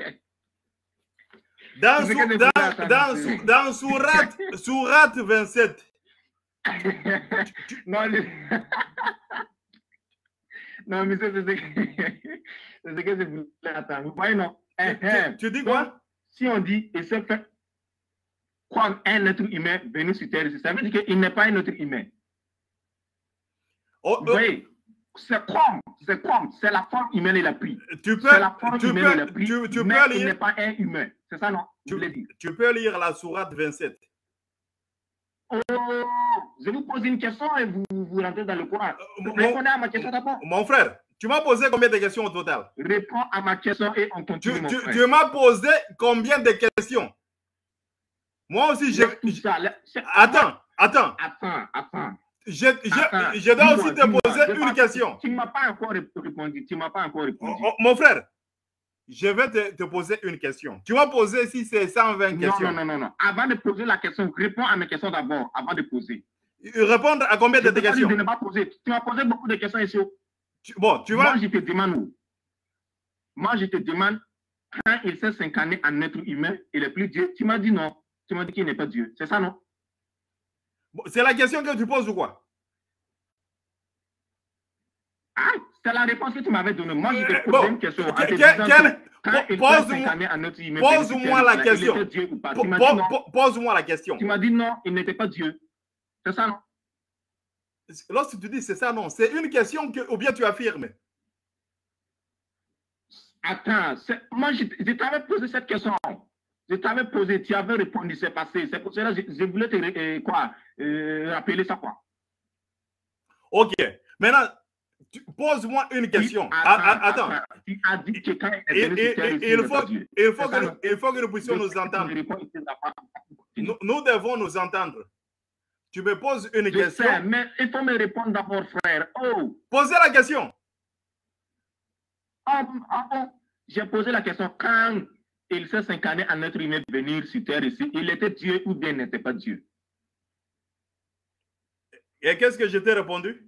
Dans, sou, dans, dans, sou, dans Sourate, Sourate vingt-sept. non, le... non, mais c'est ce que je voulais attendre. Vous voyez, non? Tu, tu, tu dis quoi? Donc, si on dit, et c'est fait comme un être humain venu sur terre, ça veut dire qu'il n'est pas un être humain. Oh, Vous voyez? C'est comme, c'est comme, c'est la forme humaine il a pris. Tu peux, c'est la forme tu humaine peux, il a pris, tu, tu mais peux lire, il n'est pas un humain. C'est ça, non? Tu, tu peux lire la Sourate vingt-sept. Oh, je vous pose une question et vous, vous rentrez dans le Coran. Euh, Répondez à ma question d'abord. Mon frère, tu m'as posé combien de questions au total? Réponds à ma question et on continue. Tu, tu, tu m'as posé combien de questions? Moi aussi, je... Attends, attends. Attends, attends. Je, je, je dois aussi te poser une question. Tu ne m'as pas encore répondu. Tu m'as pas encore répondu. Oh, oh, mon frère, je vais te, te poser une question. Tu m'as posé si c'est cent vingt non, questions. Non, non, non, non. Avant de poser la question, réponds à mes questions d'abord, avant de poser. Répondre à combien de tes questions? Je ne pas poser. Tu m'as posé beaucoup de questions ici. Tu, bon, tu vois. Moi, je te demande. Moi, je te demande, quand il s'est incarné en être humain, il est plus Dieu. Tu m'as dit non. Tu m'as dit qu'il n'est pas Dieu. C'est ça, non? Bon, c'est la question que tu poses ou quoi? Ah, c'est la réponse que tu m'avais donnée. Moi, je te pose bon, une question. Pose-moi la question. Pose-moi la question. Tu m'as dit non, il n'était pas Dieu. C'est ça, non? Lorsque tu dis c'est ça, non. C'est une question que, ou bien tu affirmes. Attends, moi, je, je t'avais posé cette question. Je t'avais posé, tu avais répondu, c'est passé. C'est pour cela que je, je voulais te euh, quoi, euh, rappeler ça, quoi. Ok. Maintenant, pose-moi une question. Attends, attends, attends. Tu as dit que quand il, il, il, il, faut, il, faut que, il faut que nous puissions nous entendre. Nous, nous devons nous entendre. Tu me poses une je question. Sais, mais il faut me répondre d'abord, frère. Oh. Posez la question. Ah, ah bon, j'ai posé la question. Quand il s'est incarné en être humain venir sur terre ici, il était Dieu ou bien n'était pas Dieu? Et qu'est-ce que je t'ai répondu?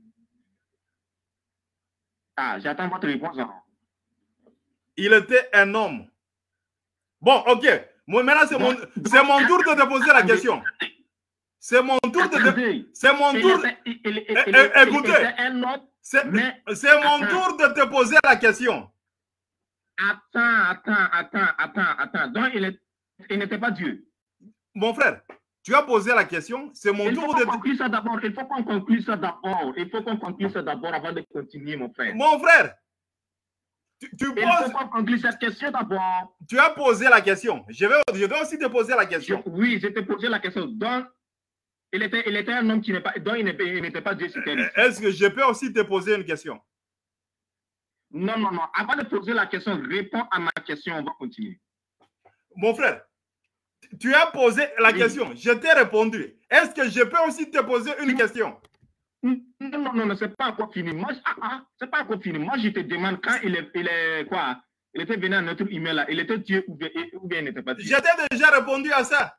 Ah, j'attends votre réponse. Hein. Il était un homme. Bon, ok. Moi, maintenant, c'est mon, mon tour de te poser la question. C'est mon tour de te... C'est mon tour... Écoutez. C'est mon tour de te poser la question. Attends, attends, attends, attends, attends. Donc, il, il n'était pas Dieu. Mon frère, tu as posé la question. C'est mon il tour faut de... Conclure ça d'abord. Il faut qu'on conclue ça d'abord. Il faut qu'on conclue ça d'abord avant de continuer, mon frère. Mon frère, tu, tu il poses... faut qu'on conclue cette question d'abord. Tu as posé la question. Je, vais, je dois aussi te poser la question. Je, oui, je t'ai posé la question. Donc, il était, il était un homme qui n'est pas... Donc, il n'était pas Dieu sur terre. Est-ce que je peux aussi te poser une question? Non, non, non. Avant de poser la question, réponds à ma question. On va continuer. Mon frère, tu as posé la oui. question. Je t'ai répondu. Est-ce que je peux aussi te poser une oui. question? Non, non, non, non, c'est pas encore fini. Moi, ah, ah, c'est pas encore fini. Moi, je te demande quand il est, il est quoi? Il était venu à notre email là. Il était Dieu ou bien, ou bien il n'était pas Dieu? Je t'ai déjà répondu à ça.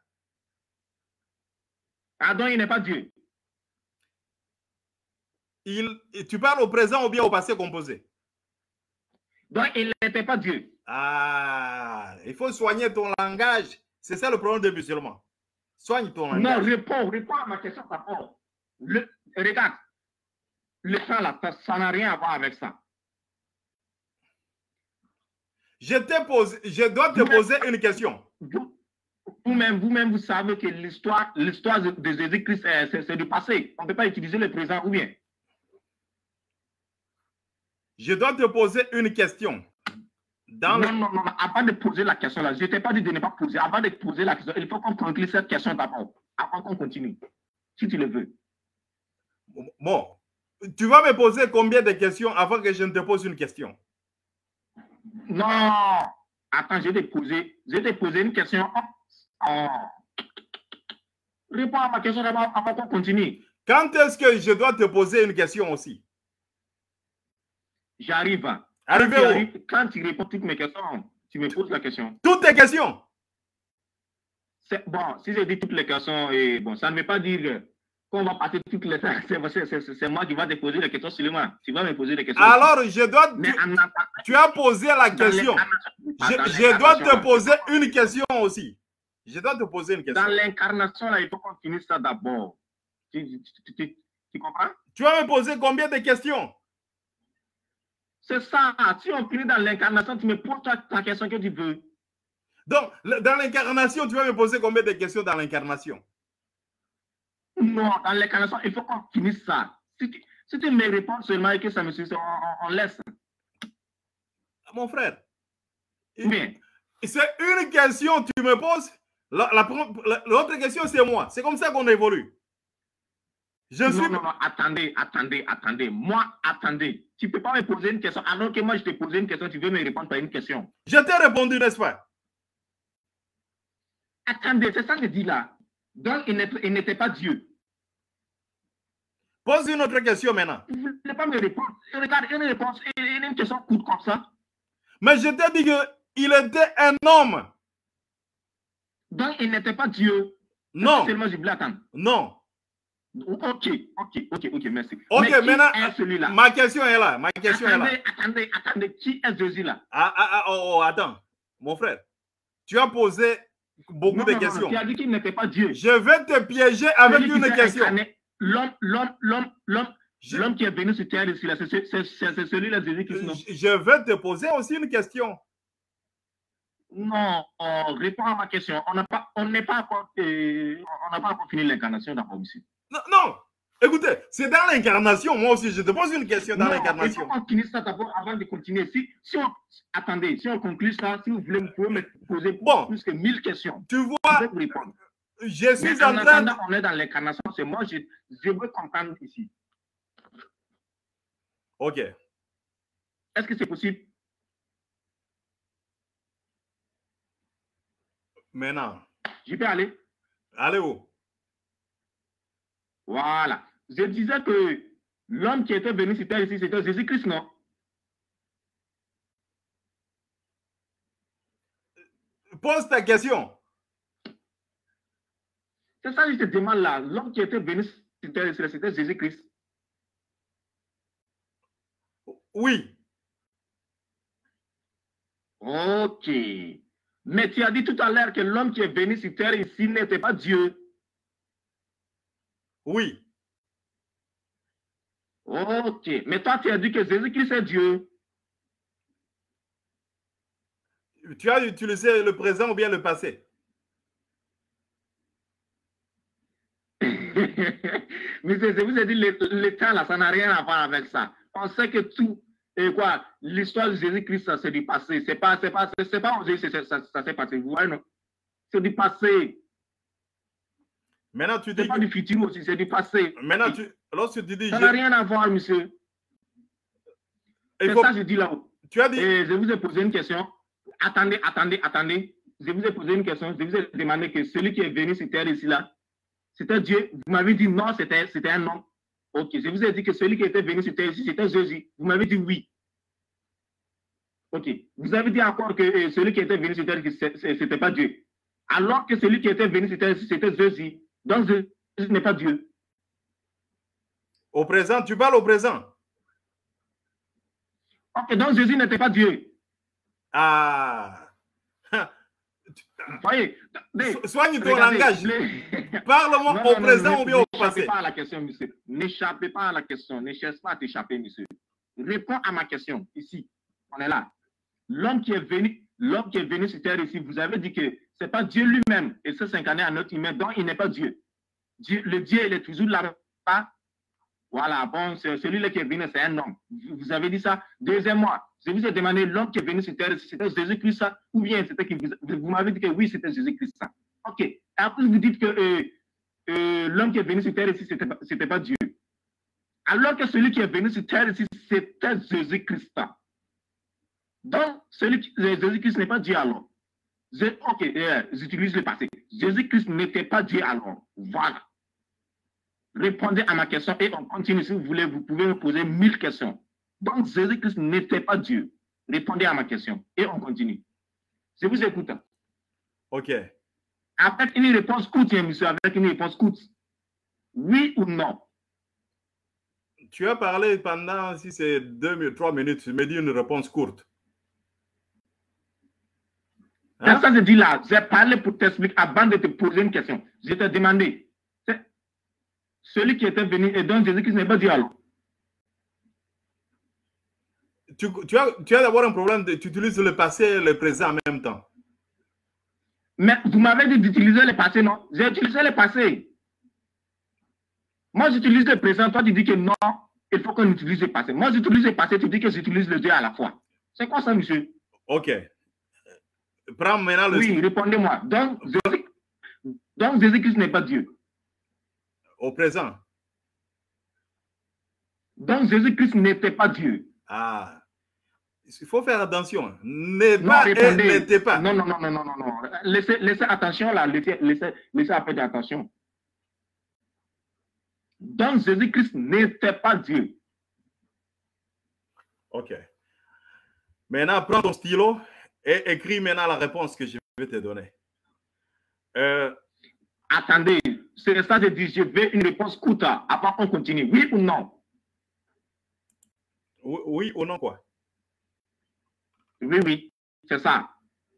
Ah, donc il n'est pas Dieu. Il, tu parles au présent ou bien au passé composé? Donc il n'était pas Dieu. Ah, il faut soigner ton langage. C'est ça le problème des musulmans. Soigne ton langage. Non, réponds, réponds à ma question d'abord. Le, regarde, le temps là, ça n'a rien à voir avec ça. Je t'ai posé, je dois te poser une question. Vous-même, vous-même, vous savez que l'histoire, l'histoire de Jésus-Christ, c'est du passé. On ne peut pas utiliser le présent ou bien. Je dois te poser une question. Dans non, le... non, non, avant de poser la question là, je ne t'ai pas dit de ne pas poser. Avant de poser la question, il faut qu'on conclue cette question d'abord, avant qu'on continue, si tu le veux. Bon, tu vas me poser combien de questions avant que je ne te pose une question? Non, attends, je vais te poser, je vais te poser une question. Oh. Réponds à ma question d'abord avant qu'on continue. Quand est-ce que je dois te poser une question aussi? J'arrive. Arrivé quand, où? Arrives, quand tu réponds toutes mes questions, tu me poses la question. Toutes tes questions? Bon, si je dis toutes les questions, et bon, ça ne veut pas dire qu'on va passer toutes les temps. C'est moi qui vais te poser les questions seulement. Tu vas me poser les questions. Alors, je dois... Mais tu, en, tu as posé la question. Les, je, je dois te poser une question aussi. Je dois te poser une question. Dans l'incarnation, là, il faut qu'on finisse ça d'abord. Tu, tu, tu, tu comprends? Tu vas me poser combien de questions? C'est ça. Si on finit dans l'incarnation, tu me poses ta, ta question que tu veux. Donc, dans l'incarnation, tu vas me poser combien de questions dans l'incarnation? Non, dans l'incarnation, il faut qu'on finisse ça. Si tu, si tu me réponds seulement et que ça me suffit, on, on, on laisse. Mon frère, oui. C'est une question que tu me poses. L'autre question, c'est moi. C'est comme ça qu'on évolue. Je non, suis... non, non, attendez, attendez, attendez. Moi, attendez. Tu ne peux pas me poser une question. Alors que moi, je t'ai posé une question, tu veux me répondre par une question. Je t'ai répondu, n'est-ce pas? Attendez, c'est ça que je dis là. Donc, il n'était pas Dieu. Pose une autre question maintenant. Vous ne voulez pas me répondre. Regarde, une réponse, une question courte comme ça. Mais je t'ai dit qu'il était un homme. Donc, il n'était pas Dieu. Non. Seulement, je voulais attendre. Non. Ok, ok, ok, ok, merci. Ok, maintenant, ma question est là. Ma question attendez, est là. Attendez, attendez, qui est Jésus là? Ah, ah, ah, oh, oh, attends. Mon frère, tu as posé beaucoup non, de non, questions. Non, tu as dit qu'il n'était pas Dieu. Je vais te piéger avec Celui une question. L'homme, l'homme, l'homme, l'homme, je... l'homme qui est venu sur terre ici, c'est celui-là, Jésus-Christ. Je vais te poser aussi une question. Non, on répond à ma question. On n'a pas, on n'est pas encore, euh, on n'a pas encore fini l'incarnation d'abord ici. Non, non. Écoutez, c'est dans l'incarnation. Moi aussi, je te pose une question dans l'incarnation. Il faut qu'on finisse ça d'abord avant de continuer. Si, si on, attendez, si on conclut ça, si vous voulez, vous pouvez me poser bon, plus que mille questions. Tu vois, je vais vous répondre. Je suis Mais en, en train attendant, on est dans l'incarnation. C'est moi, je, je veux comprendre ici. Ok. Est-ce que c'est possible? Maintenant. Je peux aller? Allez où? Voilà. Je disais que l'homme qui était venu sur terre ici, c'était Jésus-Christ, non? Pose ta question. C'est ça que je te demande là. L'homme qui était venu sur terre ici, c'était Jésus-Christ. Oui. Ok. Mais tu as dit tout à l'heure que l'homme qui est venu sur terre ici n'était pas Dieu. Oui. Ok. Mais toi, tu as dit que Jésus-Christ est Dieu. Tu as utilisé le présent ou bien le passé? Mais je vous ai dit, le, le temps là, ça n'a rien à voir avec ça. On sait que tout, et quoi, l'histoire de Jésus-Christ, c'est du passé. C'est pas, c'est pas, c'est pas aujourd'hui, ça, ça s'est passé. Vous voyez, non? C'est du passé. Maintenant, tu dis. C'est pas du futur aussi, c'est du passé. Maintenant, tu, lorsque tu dis. Ça n'a rien à voir, monsieur. C'est faut... ça que je dis là-haut. Tu as dit... Et je vous ai posé une question. Attendez, attendez, attendez. Je vous ai posé une question. Je vous ai demandé que celui qui est venu sur terre ici, là, c'était Dieu. Vous m'avez dit non, c'était un homme. Ok, je vous ai dit que celui qui était venu sur terre ici, c'était Jésus. Vous m'avez dit oui. Ok. Vous avez dit encore que euh, celui qui était venu sur terre, ce n'était pas Dieu. Alors que celui qui était venu sur terre, c'était Jésus. Donc, Jésus n'est pas Dieu. Au présent, tu parles au présent. Ok, donc Jésus n'était pas Dieu. Ah. Vous voyez, so, soigne ton langage. Les... Parle-moi au présent ou bien au passé. N'échappez pas à la question, monsieur. N'échappez pas à la question. Ne cherche pas à t'échapper, monsieur. Réponds à ma question. Ici, on est là. L'homme qui est venu, l'homme qui est venu sur terre ici, vous avez dit que ce n'est pas Dieu lui-même et c'est s'incarner à notre humain, donc il n'est pas Dieu. Dieu. Le Dieu, il est toujours là-bas. Voilà, bon, celui-là qui est venu, c'est un homme. Vous avez dit ça. Deuxièmement, je vous ai demandé l'homme qui est venu sur terre ici, c'était Jésus-Christ, ou bien c'était que vous, vous m'avez dit que oui, c'était Jésus-Christ. Ok. Et après, vous dites que euh, euh, l'homme qui est venu sur terre ici, ce n'était pas Dieu. Alors que celui qui est venu sur terre ici, c'était Jésus-Christ. Donc, celui qui, Jésus-Christ n'est pas Dieu alors. Je, ok, euh, j'utilise le passé. Jésus-Christ n'était pas Dieu alors. Voilà. Répondez à ma question et on continue. Si vous voulez, vous pouvez me poser mille questions. Donc, Jésus-Christ n'était pas Dieu. Répondez à ma question et on continue. Je vous écoute. Ok. Avec une réponse courte, monsieur, avec une réponse courte. Oui ou non? Tu as parlé pendant, si c'est deux, trois minutes, tu me dis une réponse courte. Hein? C'est ça que je dis là. J'ai parlé pour t'expliquer avant de te poser une question. Je t'ai demandé. Celui qui était venu et donc Jésus-Christ n'est pas Dieu alors. Tu, tu as, tu as d'abord un problème, de, tu utilises le passé et le présent en même temps. Mais vous m'avez dit d'utiliser le passé, non? J'ai utilisé le passé. Moi, j'utilise le présent. Toi, tu dis que non, il faut qu'on utilise le passé. Moi, j'utilise le passé, tu dis que j'utilise le Dieu à la fois. C'est quoi ça, monsieur? Ok. Prends maintenant le... Oui, répondez-moi. Donc, Jésus, donc Jésus-Christ n'est pas Dieu. Au présent. Donc, Jésus-Christ n'était pas Dieu. Ah. Il faut faire attention. N'est pas et n'était pas. Non, non, non, non, non, non, non. Laissez, laissez attention là. Laissez, laissez, laissez un peu d'attention. Donc, Jésus-Christ n'était pas Dieu. Ok. Maintenant, prends ton stylo et écris maintenant la réponse que je vais te donner. Euh, Attendez, c'est ça que je dis. Je veux une réponse courte. Après, on continue. Oui ou non? Oui, oui ou non quoi? Oui, oui, c'est ça.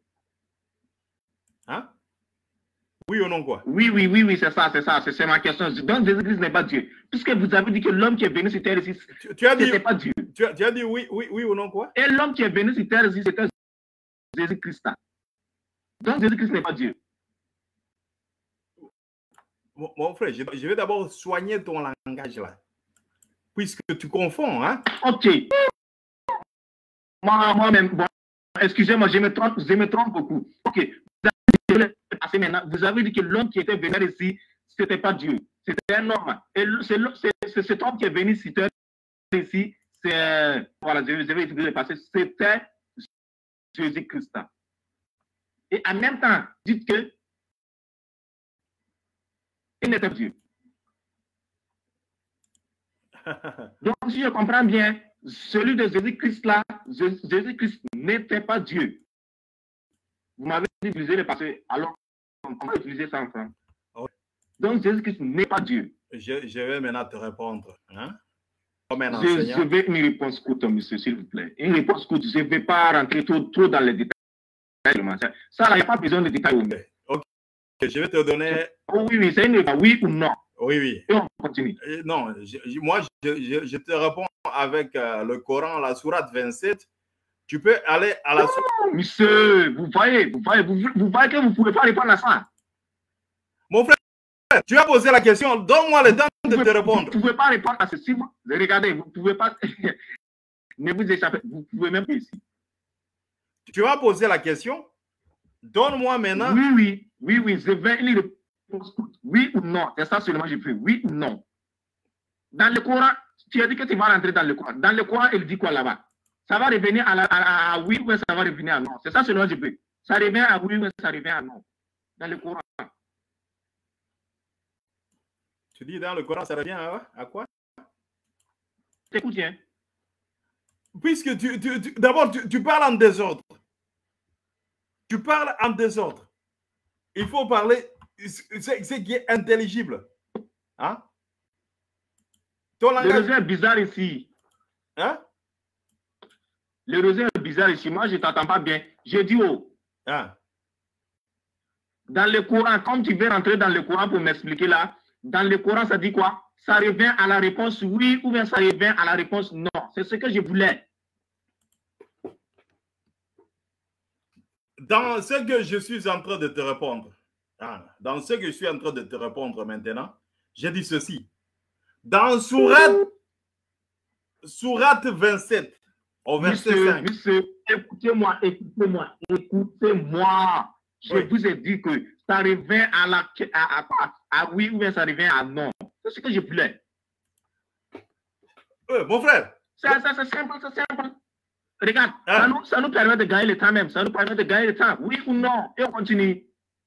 Hein? Oui ou non quoi? Oui, oui, oui, oui, c'est ça, c'est ça. C'est ma question. Donc, Jésus-Christ n'est pas Dieu. Puisque vous avez dit que l'homme qui est venu sur terre ici, tu, tu as dit, c'était pas Dieu. Tu as, tu as dit oui, oui, oui ou non quoi? Et l'homme qui est venu sur terre ici, c'était Jésus-Christ. Donc, Jésus-Christ n'est pas Dieu. Mon, mon frère, je, je vais d'abord soigner ton langage là. Puisque tu confonds, hein? Ok. Moi, moi-même, bon, excusez-moi, je me trompe, je me trompe beaucoup. Ok. Vous avez, maintenant, vous avez dit que l'homme qui était venu ici, ce n'était pas Dieu. C'était un homme. Et c'est cet homme qui est venu ici, c'est, voilà, je, je vais utiliser le passé, c'était Jésus-Christ. Et en même temps, dites que il n'était pas Dieu. Donc, si je comprends bien, celui de Jésus-Christ là, Jésus-Christ n'était pas Dieu. Vous m'avez dit d'utiliser le passé, alors on va utiliser ça ensemble. Okay. Donc, Jésus-Christ n'est pas Dieu. Je, je vais maintenant te répondre. Hein? Comme un je, je veux une réponse courte, monsieur, s'il vous plaît. Une réponse courte. Je ne vais pas rentrer trop, trop dans les détails. Ça, il n'y a pas besoin de détails. Okay. Ok. Je vais te donner... Oh, oui, oui, c'est une réponse. Oui ou non? Oui, oui. Et on continue. Non, je, moi, je, je, je te réponds avec euh, le Coran, la sourate vingt-sept. Tu peux aller à la sourate. Oh, monsieur, vous voyez, vous voyez, vous, vous voyez que vous ne pouvez pas répondre à ça. Mon frère, tu as posé la question. Donne-moi le temps de pouvez, te répondre. Vous ne pouvez pas répondre à ceci. Regardez, vous ne pouvez pas. Ne vous échappez. Vous ne pouvez même pas ici. Tu as posé la question. Donne-moi maintenant. Oui, oui, oui, oui. Je vais une réponse. Oui ou non? C'est ça seulement que je fais. Oui ou non? Dans le Coran, tu as dit que tu vas rentrer dans le Coran. Dans le Coran, il dit quoi là-bas? Ça va revenir à, la, à, à oui ou ça va revenir à non. C'est ça selon je veux. Ça revient à oui ou ça revient à non. Dans le Coran. Tu dis dans le Coran, ça revient à, à quoi? Écoute bien. Puisque tu, tu, tu d'abord, tu, tu parles en désordre. Tu parles en désordre. Il faut parler ce qui est intelligible. Hein? Ton langage... Le réseau est bizarre ici. Hein? Le réseau est bizarre ici. Moi, je ne t'entends pas bien. Je dis oh. Hein? Dans le Coran, comme tu veux rentrer dans le Coran pour m'expliquer là, dans le Coran, ça dit quoi? Ça revient à la réponse oui ou bien ça revient à la réponse non. C'est ce que je voulais. Dans ce que je suis en train de te répondre, hein, dans ce que je suis en train de te répondre maintenant, j'ai dit ceci. Dans Sourate, Sourate vingt-sept, au verset monsieur, cinq. Monsieur, écoutez-moi, écoutez-moi, écoutez-moi. Je oui. vous ai dit que ça revient à la à, à, à, à oui ou bien ça revient à non. C'est ce que je voulais. Euh, mon frère. C'est simple, c'est simple. Regarde, ah. ça, nous, ça nous permet de gagner le temps même. Ça nous permet de gagner le temps. Oui ou non. Et on continue.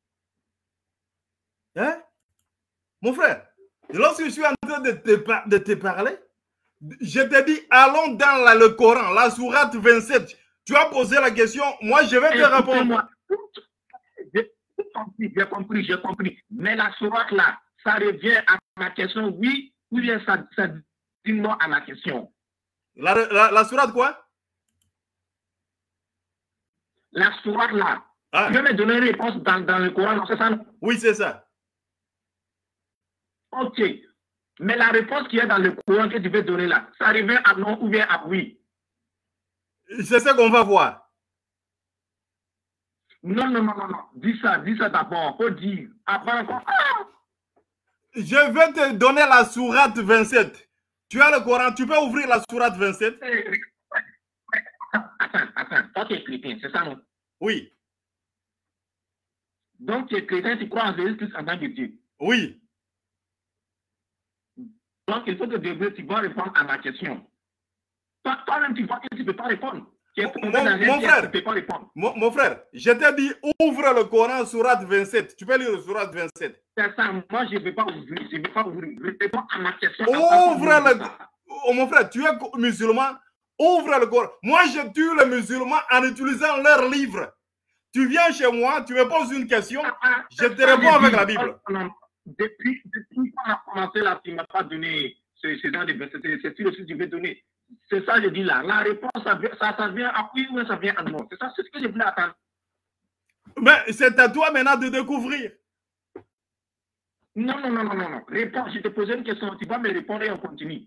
Hein? Mon frère, lorsque je suis en train de te, de te parler, je te dis, allons dans la, le Coran, la sourate vingt-sept. Tu as posé la question, moi je vais te répondre. J'ai compris, j'ai compris, j'ai compris. Mais la sourate là, ça revient à ma question, oui, ou bien ça, ça dit non à ma question. La, la, la sourate quoi? La sourate là. Ah. Tu veux me donner une réponse dans, dans le Coran, c'est ça? Oui, c'est ça. Ok. Mais la réponse qui est dans le Coran que tu veux donner là, ça revient à non ou bien à oui? C'est ça qu'on va voir. Non, non, non, non, non. Dis ça, dis ça d'abord. Faut dire. Après encore. Ah! Je vais te donner la sourate vingt-sept. Tu as le Coran, tu peux ouvrir la sourate vingt-sept? Attends, attends. Toi, tu es chrétien, c'est ça, non? Oui. Donc, tu es chrétien, tu crois en Jésus-Christ en tant que Dieu? Oui. Donc, il faut que Dieu, tu vas répondre à ma question. Toi-même, tu vois que tu ne peux pas répondre. Mon, mon, frère, mon, mon frère, je t'ai dit, ouvre le Coran, sourate vingt-sept. Tu peux lire le sourate vingt-sept. C'est ça, moi je ne vais pas ouvrir, je ne vais pas ouvrir. Réponds à ma question. Ouvre le... Oh, mon frère, tu es musulman, ouvre le Coran. Moi, je tue les musulmans en utilisant leurs livres. Tu viens chez moi, tu me poses une question, ah, ah, je te réponds avec la Bible. Non, non. Depuis, depuis qu'on a commencé là, tu ne m'as pas donné ce, ce genre de versets. C'est tout ce que tu veux donner. C'est ça que je dis là. La réponse, ça, ça, ça vient à oui ou ça vient à non. C'est ça, c'est ce que je voulais attendre. Mais c'est à toi maintenant de découvrir. Non, non, non, non, non, non. Réponds, je te posais une question. Tu vas me répondre et on continue.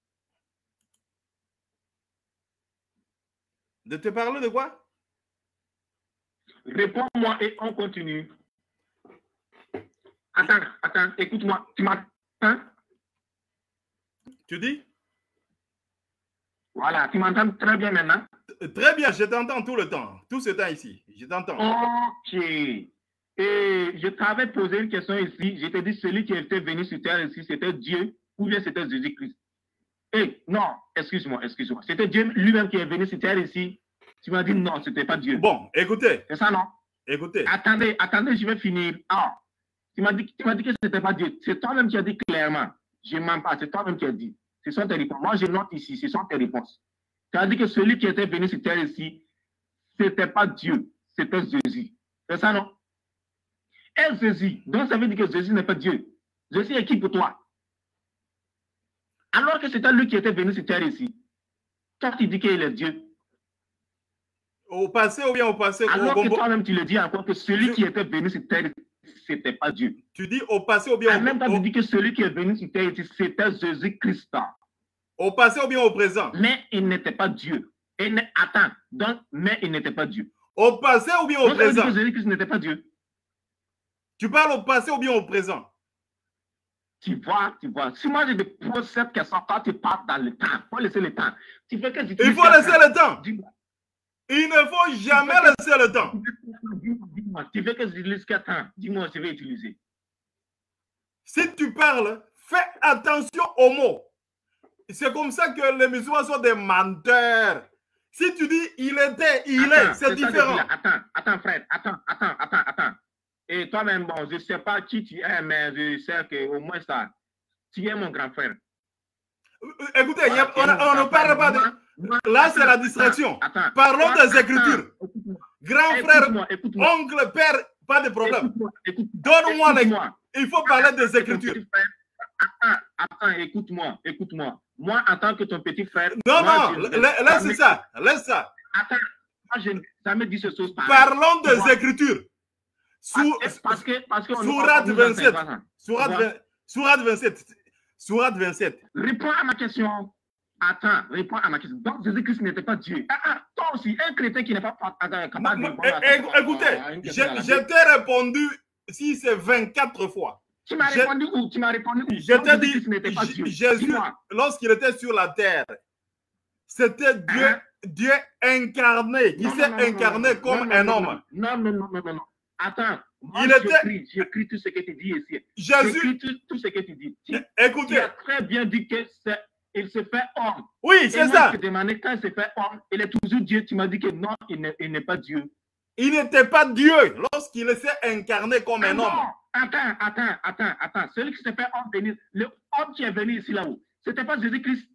De te parler de quoi? Réponds-moi et on continue. Attends, attends, écoute-moi. Tu m'entends? Tu dis? Voilà, tu m'entends très bien maintenant? Très bien, je t'entends tout le temps. Tout ce temps ici, je t'entends. Ok. Et je t'avais posé une question ici. Je t'ai dit, celui qui était venu sur terre ici, c'était Dieu ou bien c'était Jésus-Christ? Eh, non, excuse-moi, excuse-moi. C'était Dieu lui-même qui est venu sur terre ici. Tu m'as dit non, ce n'était pas Dieu. Bon, écoutez. C'est ça, non? Écoutez. Attendez, attendez, je vais finir. Ah, tu m'as dit, tu m'as dit que ce n'était pas Dieu. C'est toi-même qui as dit clairement. Je ne mens pas, c'est toi-même qui as dit. Ce sont tes réponses. Moi, je note ici, ce sont tes réponses. Tu as dit que celui qui était venu sur terre ici, ce n'était pas Dieu, c'était Jésus. C'est ça, non? Et Jésus, donc ça veut dire que Jésus n'est pas Dieu. Jésus est qui pour toi? Alors que c'était lui qui était venu sur terre ici. Toi, tu dis qu'il est Dieu. Au passé ou bien au passé? Alors au... que toi-même, tu le dis encore que celui je... qui était venu sur terre ici, ce n'était pas Dieu. Tu dis au passé ou bien au... En même temps, tu dis que celui qui est venu sur terre ici, c'était Jésus-Christ. Au passé ou bien au présent? Mais il n'était pas Dieu. Et ne... Attends, donc, mais il n'était pas Dieu. Au passé ou bien au donc, présent? Ça veut dire que Jésus-Christ n'était pas Dieu. Tu parles au passé ou bien au présent? Tu vois, tu vois. Si moi je te pose cette question, quand tu parles dans le temps, il faut laisser le temps. Tu fais que il faut laisser le temps. Il ne faut jamais laisser que... le temps. Dis-moi, tu veux que j'utilise quel temps? Dis-moi, je vais utiliser. Si tu parles, fais attention aux mots. C'est comme ça que les musulmans sont des menteurs. Si tu dis il était, il attends, est, c'est différent. Attends, attends, frère, attends, attends, attends, attends. Et toi-même, bon, je ne sais pas qui tu es, mais je sais qu'au moins ça, tu es mon grand frère. Écoutez, voilà, a, on, a, on ne parle pas de... Moi, là, c'est la distraction. Attends, attends, Parlons attends, des Écritures. Grand frère, écoute oncle, père, pas de problème. Donne-moi les... Il faut parler des Écritures. Attends, attends, écoute-moi, écoute-moi. Moi, en tant que ton petit frère... Non, moi, non, laisse ça, laisse ça. Attends, moi, je, ça me dit ce chose. Parlons des moi. Écritures. Sou, parce que... Parce que Sourate vingt-sept. Sourate vingt-sept. Sourate vingt-sept. Réponds à ma question. Attends, réponds à ma question. Donc, Jésus-Christ n'était pas Dieu. Ah, ah, toi aussi, un chrétien qui n'est pas capable de répondre à ta question. Écoutez, je t'ai répondu si c'est vingt-quatre fois. Tu m'as répondu où? Tu m'as répondu où? Je t'ai dit, Jésus, lorsqu'il était sur la terre, c'était Dieu, hein? Dieu incarné, qui s'est incarné non, comme non, un non, homme. Non, non, non, non, non, non. Attends, moi, il était... j'écris tout ce que tu dis ici. Jésus... J'écris tout, tout ce que tu dis. Tu, Écoutez. Tu as très bien dit que c'est... Il se fait homme. Oui, c'est ça. Je te demandais quand il se fait homme, il est toujours Dieu. Tu m'as dit que non, il n'est pas Dieu. Il n'était pas Dieu lorsqu'il s'est incarné comme ah un non. homme. Attends, attends, attends, attends. Celui qui s'est fait homme, venir, le homme qui est venu ici là-haut, c'était pas Jésus-Christ.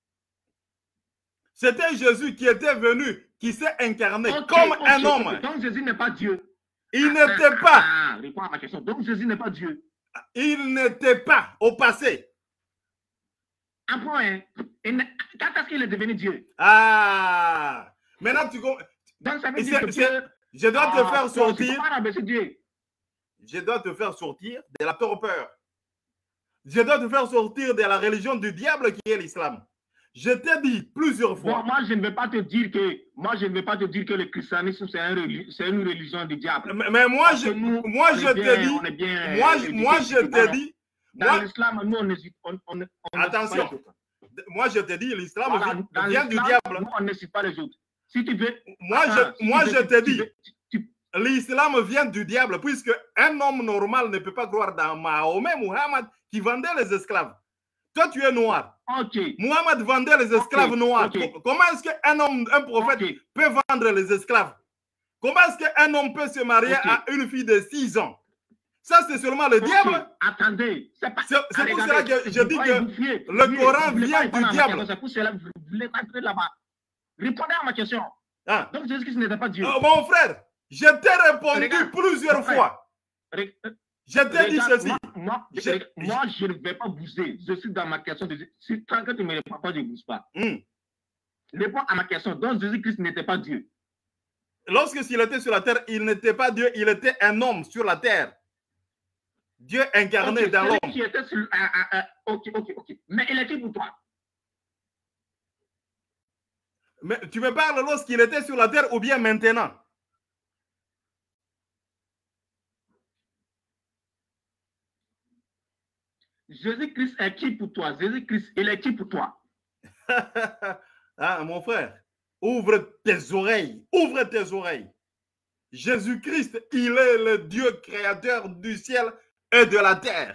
C'était Jésus qui était venu, qui s'est incarné okay, comme okay, un homme. Okay. Donc Jésus n'est pas Dieu. Il n'était pas. Ah, réponds à ma question. Donc Jésus n'est pas Dieu. Il n'était pas au passé. Un point. Quand est-ce qu'il est devenu Dieu? Ah. Maintenant, tu comprends. Donc, ça veut dire que Dieu... Je dois ah, te faire sortir. Dieu. Je dois te faire sortir de la torpeur. Je dois te faire sortir de la religion du diable qui est l'islam. Je t'ai dit plusieurs fois. Bon, moi, je ne vais pas te dire que moi, je ne vais pas te dire que le christianisme c'est un, une religion du diable. Mais, mais moi, je, nous, moi, je te dis. Bien, moi, moi je te dis. Dans l'islam, nous, on n'hésite on, on, on Attention. Pas moi, je te dis, l'islam voilà, vient du diable. Nous, on ne suit pas les autres. Si tu veux. Moi, attends, je, si moi, veux, je te tu dis. veux, tu... L'islam vient du diable, puisque un homme normal ne peut pas croire dans Mahomet, Muhammad, qui vendait les esclaves. Toi, tu es noir. Okay. Muhammad vendait les esclaves okay. noirs. Okay. Comment est-ce qu'un homme, un prophète, okay. peut vendre les esclaves? Comment est-ce qu'un homme peut se marier okay. à une fille de six ans? Ça, c'est seulement le okay. diable. Attendez. C'est pas... pour cela que je dis que le Coran vient du diable. C'est pour cela que vous voulez rentrer là-bas. Répondez à ma question. Ah. Donc, Jésus-Christ n'était pas Dieu. Oh, mon frère, je t'ai répondu Regarde. plusieurs frère. fois. Regarde. Je t'ai dit ceci. Moi, moi, je, je, moi, je ne vais pas bouger. Je suis dans ma question. De, si, tant que tu ne me réponds pas, je ne bouge pas. Mm. Réponds à ma question. Donc, Jésus-Christ n'était pas Dieu. Lorsqu'il était sur la terre, il n'était pas Dieu. Il était un homme sur la terre. Dieu incarné okay, dans l'homme. Qui était sur... Uh, uh, uh, ok, ok, ok. Mais il était pour toi. Mais tu me parles lorsqu'il était sur la terre ou bien maintenant? Jésus-Christ est qui pour toi? Jésus-Christ, il est qui pour toi? Ah, mon frère, ouvre tes oreilles, ouvre tes oreilles. Jésus-Christ, il est le Dieu créateur du ciel et de la terre.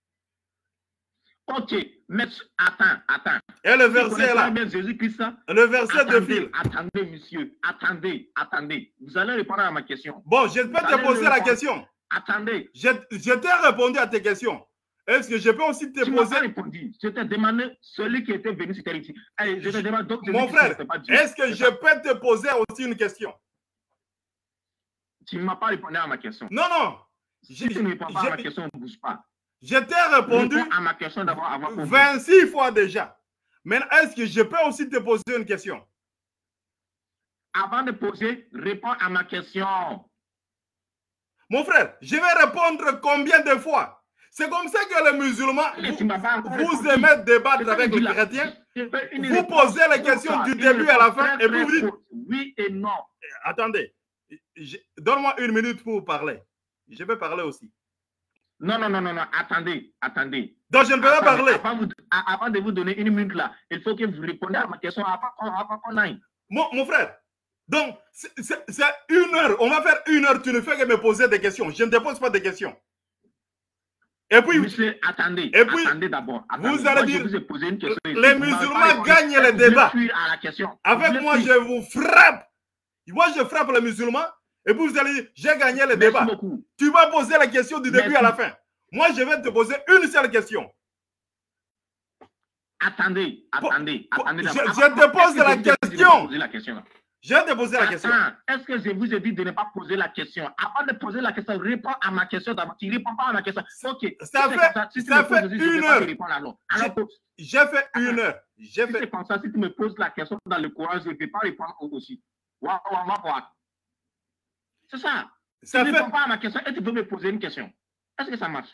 Ok, mais attends, attends. Et le verset là. Jésus-Christ, le verset attendez, de fil. Attendez, monsieur, attendez, attendez. Vous allez répondre à ma question. Bon, je peux te poser la question. Attendez. Je, je t'ai répondu à tes questions. Est-ce que je peux aussi te tu poser... Tu répondu. Je t'ai demandé celui qui était venu sur terre ici. Allez, je te demande donc... Mon frère, est-ce que je peux te poser aussi une question? Tu ne m'as pas répondu à ma question. Non, non. Si je, tu ne réponds pas je, à ma question, ne bouge pas. Je t'ai répondu à ma question d'abord avant vingt-six fois déjà. Mais est-ce que je peux aussi te poser une question? Avant de poser, réponds à ma question. Mon frère, je vais répondre combien de fois? C'est comme ça que les musulmans, vous, vous aimez débattre avec les chrétiens. Vous posez les questions du début à la fin et puis vous dites... Oui et non. Attendez, donne-moi une minute pour parler. Je vais parler aussi. Non, non, non, non, non, attendez, attendez. Donc je ne peux pas parler. Avant, vous, avant de vous donner une minute là, il faut que vous répondiez à ma question avant qu'on aille. Mon, mon frère, donc c'est une heure, on va faire une heure, tu ne fais que me poser des questions. Je ne te pose pas des questions. Et puis, monsieur, attendez, et puis, attendez d'abord. Vous allez dire, vous ai posé une question les musulmans gagnent les débats. À la question. Avec moi, je vous frappe. Moi, je frappe les musulmans. Et puis, vous allez dire, j'ai gagné les débats. Beaucoup. Tu m'as posé la question du début Merci. à la fin. Moi, je vais te poser une seule question. Attendez, attendez, pour, attendez. Je, je te pose la question. La question. Je vais te poser la question. Est-ce que je vous ai dit de ne pas poser la question? Avant de poser la question, réponds à ma question d'abord. Tu ne réponds pas à ma question. Ok. Ça si fait, ça, si ça fait poses, une heure. J'ai fait attends, une heure. Si c'est comme ça, si tu me poses la question dans le Coran, je ne vais pas répondre aussi. C'est ça. ça tu ne fait... réponds pas à ma question et tu veux me poser une question. Est-ce que ça marche?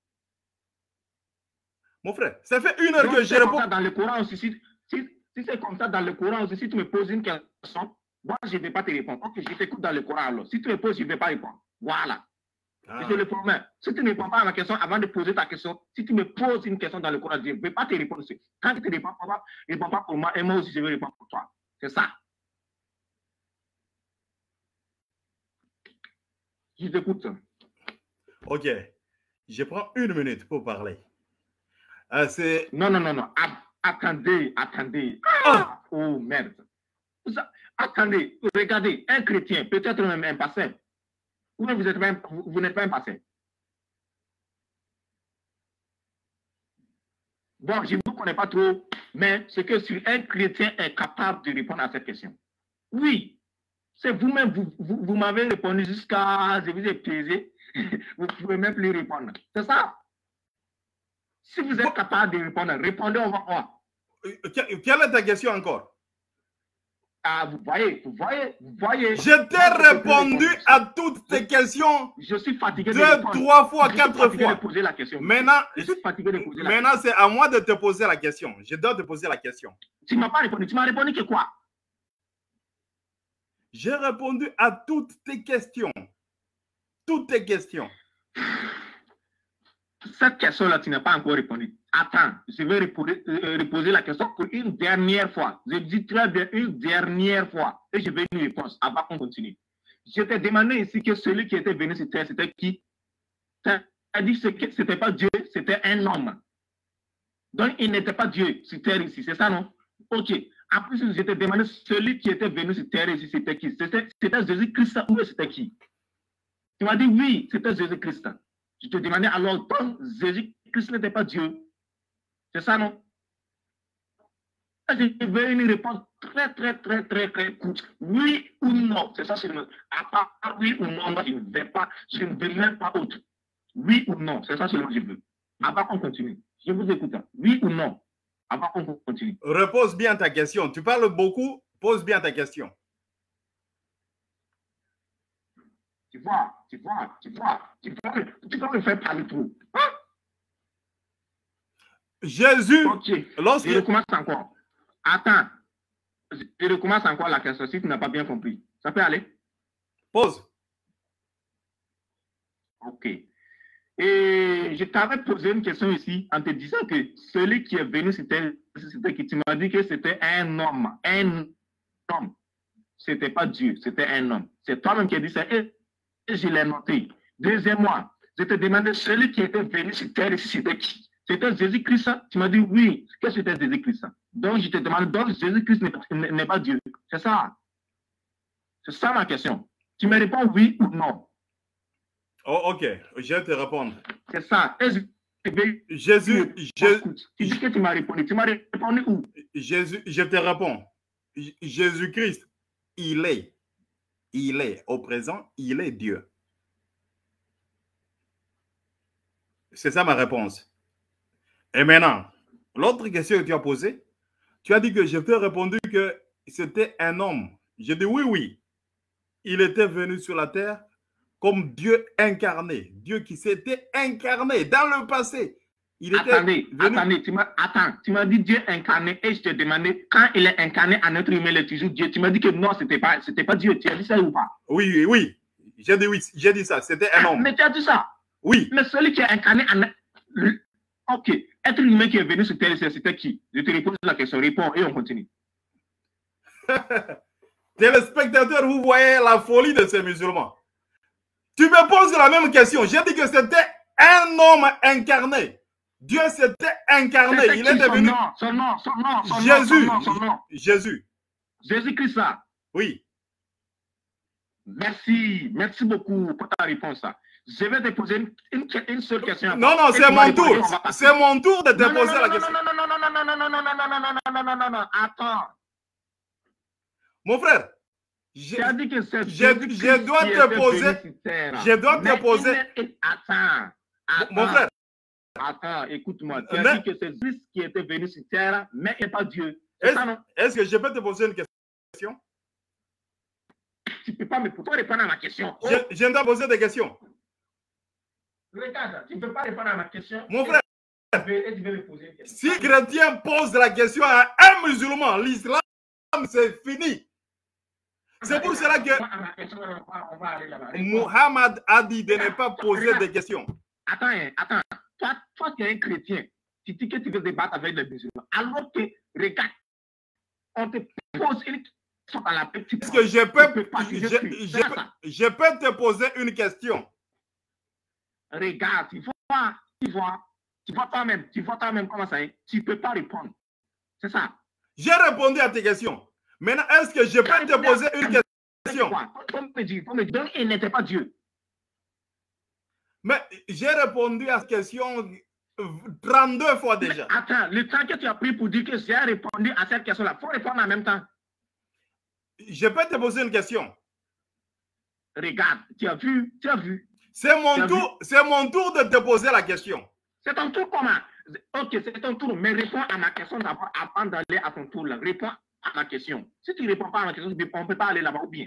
Mon frère, ça fait une heure Donc, que je réponds. Dans le Coran aussi, si, si, si c'est comme ça dans le Coran aussi, si tu me poses une question, moi, je ne vais pas te répondre. Ok, je t'écoute dans le Coran alors. Si tu me poses, je ne vais pas répondre. Voilà. Ah. C'est le problème. Si tu ne réponds pas à ma question avant de poser ta question, si tu me poses une question dans le Coran, je ne vais pas te répondre. Quand tu ne réponds pas, réponds pas pour moi et moi aussi, je vais répondre pour toi. C'est ça. Je t'écoute. Ok. Je prends une minute pour parler. Euh, c'est... Non, non, non, non. Attendez, attendez. Ah! Oh, merde. Attendez, regardez, un chrétien, peut-être même un pasteur. Ou vous n'êtes pas, vous n'êtes pas un pasteur. Bon, je ne vous connais pas trop, mais c'est que si un chrétien est capable de répondre à cette question. Oui, c'est vous-même, vous, vous, vous m'avez répondu jusqu'à, je vous ai pesé, vous ne pouvez même plus répondre. C'est ça. Si vous êtes bon. capable de répondre, répondez, on va voir. Quelle est ta question encore? Ah, vous voyez, vous voyez, vous voyez. Je t'ai répondu à toutes tes questions. Je suis fatigué deux, de répondre. trois fois, quatre fois. De poser la question. Maintenant, je suis fatigué de poser la maintenant c'est à moi de te poser la question. Je dois te poser la question. Tu ne m'as pas répondu. Tu m'as répondu que quoi? J'ai répondu à toutes tes questions. Toutes tes questions. Cette question-là, tu n'as pas encore répondu. Attends, je vais reposer, euh, reposer la question pour une dernière fois. Je dis très bien une dernière fois. Et je veux une réponse avant qu'on continue. Je t'ai demandé ici que celui qui était venu sur terre, c'était qui? Tu as dit que ce n'était pas Dieu, c'était un homme. Donc, il n'était pas Dieu sur terre ici, c'est ça, non? Ok. En plus, je t'ai demandé celui qui était venu sur terre ici, c'était qui? C'était Jésus-Christ ou c'était qui? Tu m'as dit oui, c'était Jésus-Christ. Je te demandais alors, Jésus-Christ n'était pas Dieu. C'est ça, non? Je veux une réponse très, très, très, très, très courte. Oui ou non? C'est ça, c'est le... À part oui ou non, moi, je ne vais pas, je ne veux même pas autre. Oui ou non? C'est ça, c'est ce que je veux. Avant qu'on continue. Je vous écoute. Oui ou non? Avant qu'on continue. Repose bien ta question. Tu parles beaucoup, pose bien ta question. Tu vois, tu vois, tu vois, tu vois, tu vas me faire parler trop. Hein? Jésus, ok, lorsque... je recommence encore. Attends, je recommence encore la question si tu n'as pas bien compris. Ça peut aller? Pose. Ok. Et je t'avais posé une question ici en te disant que celui qui est venu, c'était qui tu m'as dit que c'était un homme. Un homme. C'était pas Dieu, c'était un homme. C'est toi-même qui as dit ça. Et je l'ai noté. Deuxièmement, je te demandais celui qui était venu sur terre ici, c'était qui? C'était Jésus-Christ. Tu m'as dit oui. Qu'est-ce que c'était Jésus-Christ? Donc, je te demande, donc Jésus-Christ n'est pas Dieu. C'est ça. C'est ça ma question. Tu me réponds oui ou non. Oh, ok. Je vais te répondre. C'est ça. Jésus, Jésus. Tu dis que tu m'as répondu. Tu m'as répondu où? Jésus, je te réponds. Jésus-Christ, il est. Il est. Au présent, il est Dieu. C'est ça ma réponse. Et maintenant, l'autre question que tu as posée, tu as dit que je t'ai répondu que c'était un homme. J'ai dit oui, oui. Il était venu sur la terre comme Dieu incarné. Dieu qui s'était incarné dans le passé. Il était attendez, venu... attendez, tu m'as attends, tu m'as dit Dieu incarné et je te demandais quand il est incarné en être humain, il est toujours Dieu. Tu m'as dit que non, ce n'était pas, c'était pas Dieu. Tu as dit ça ou pas? Oui, oui, oui. J'ai dit oui, j'ai dit ça. C'était un homme. Mais tu as dit ça? Oui. Mais celui qui est incarné en... Ok. Être humain qui est venu sur terre, c'était qui? Je te repose la question, réponds et on continue. Téléspectateurs, vous voyez la folie de ces musulmans. Tu me poses la même question. J'ai dit que c'était un homme incarné. Dieu s'était incarné. Il est devenu... Son nom, son nom, son nom, son Jésus. nom, son nom. Jésus. Jésus-Christ, ça. Oui. Merci. Merci beaucoup pour ta réponse. Je vais te poser une, une, une seule question. Non, non, c'est mon tour. C'est mon tour de te non, poser non, la non, question. Non, non, non, non, non, non, non, non, non, non, non, non, non, non, non, non, attends. Mon frère, je, dit que je, je dois te poser... Je dois te poser... Attends. Attends. Mon frère. Attends, écoute-moi. Tu as dit que c'est Christ qui était venu sur terre, mais il n'est pas Dieu. Est-ce est que je peux te poser une question? Tu ne peux pas me pourquoi répondre à ma question. Je, je dois poser des questions. Regarde, tu ne peux pas répondre à ma question. Mon frère, et tu veux me poser une question. Si chrétien pose la question à un musulman, l'islam, c'est fini. C'est pour cela que Muhammad a dit de ne pas poser des questions. Attends, attends. Toi, toi, tu es un chrétien. Tu dis que tu veux débattre avec les musulmans. Alors que, regarde, on te pose une question dans la petite. Est-ce que je peux, je, je, je, peux, je peux te poser une question? Regarde, tu vois, tu vois, tu vois toi-même, tu vois toi-même comment ça est. Tu ne peux pas répondre. C'est ça. J'ai répondu à tes questions. Maintenant, est-ce que je peux te poser une question? Comme me dire, comme me dire, il n'était pas Dieu. Mais j'ai répondu à cette question trente-deux fois déjà. Mais attends, le temps que tu as pris pour dire que j'ai répondu à cette question-là, il faut répondre en même temps. Je peux te poser une question. Regarde, tu as vu, tu as vu. C'est mon tour, c'est mon tour de te poser la question. C'est ton tour comment? Ok, c'est ton tour, mais réponds à ma question d'abord avant d'aller à ton tour là. Réponds à ma question. Si tu ne réponds pas à ma question, on ne peut pas aller là-bas ou bien.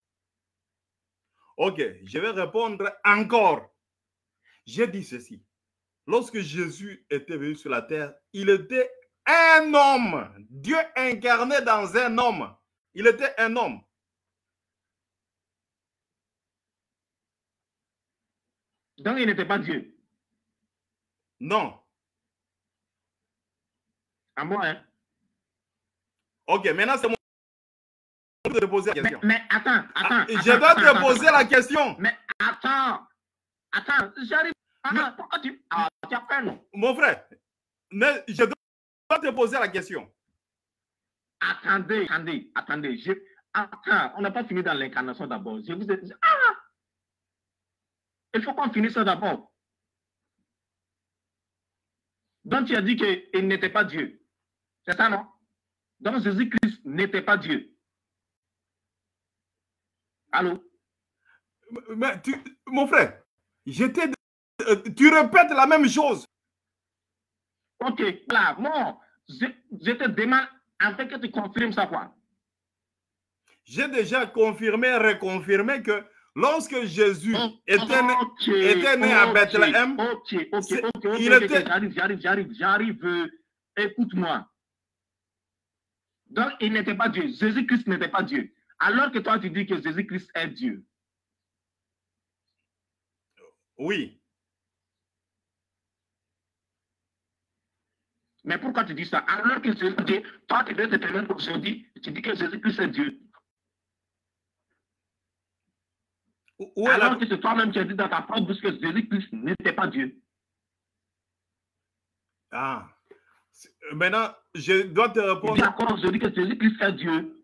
Ok, je vais répondre encore. J'ai dit ceci. Lorsque Jésus était venu sur la terre, il était un homme. Dieu incarné dans un homme. Il était un homme. Donc, il n'était pas Dieu. Non. À moi, hein? Ok, maintenant c'est mon tour de te poser la question. Mais, mais attends, attends. Ah, attends je dois attends, te attends, poser attends, la question. Mais attends. Attends, j'arrive. Ah, pourquoi tu. Ah, tu as peur, non? Mon frère, mais je dois te poser la question. Attendez, attendez, attendez. Je... Attends, on n'a pas fini dans l'incarnation d'abord. Je vous ai dit. Ah! Il faut qu'on finisse ça d'abord. Donc, tu as dit qu'il n'était pas Dieu. C'est ça, non? Donc, Jésus-Christ n'était pas Dieu. Allô? Mais tu, mon frère, j'étais, tu répètes la même chose. Ok, voilà. Bon, je, je te demande afin que tu confirmes ça, quoi. J'ai déjà confirmé, reconfirmé que lorsque Jésus oh, était, né, okay, était né okay, à Bethléem, ok, ok, ok, ok, il okay, était... j'arrive, j'arrive, j'arrive, j'arrive. Écoute-moi. Donc, il n'était pas Dieu. Jésus-Christ n'était pas Dieu. Alors que toi, tu dis que Jésus-Christ est Dieu. Oui. Mais pourquoi tu dis ça? Alors que Jésus dit, toi, tu veux te permettre aujourd'hui, tu dis que Jésus-Christ est Dieu. Où Alors la... que c'est toi-même qui as dit dans ta propre bouche que Jésus-Christ n'était pas Dieu. Ah. Maintenant, je dois te répondre. D'accord, je dis que Jésus-Christ est Dieu.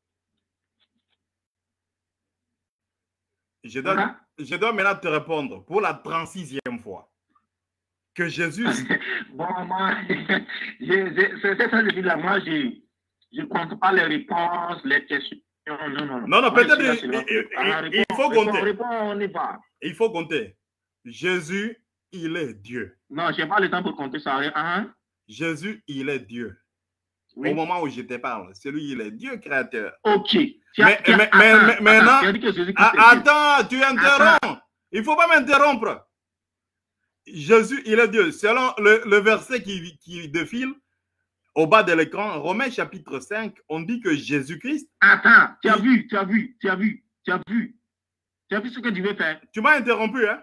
Je dois, hein? je dois maintenant te répondre pour la trente-sixième fois. Que Jésus... bon, moi, c'est ça que je dis là. Moi, je ne compte pas les réponses, les questions. Non, non, non. Non, non, peut-être il, il, il, il faut compter. Réponds, on y va. Il faut compter. Jésus, il est Dieu. Non, je n'ai pas le temps pour compter ça. Hein? Jésus, il est Dieu. Oui. Au moment où je te parle, c'est lui, il est Dieu créateur. Ok. Mais, mais, mais, mais maintenant, attends, tu interromps. Attends. Il ne faut pas m'interrompre. Jésus, il est Dieu. Selon le, le verset qui, qui défile au bas de l'écran, Romains chapitre cinq, on dit que Jésus-Christ... Attends, tu as il... vu, tu as vu, tu as vu, tu as vu. Tu as vu ce que tu veux faire. Tu m'as interrompu, hein?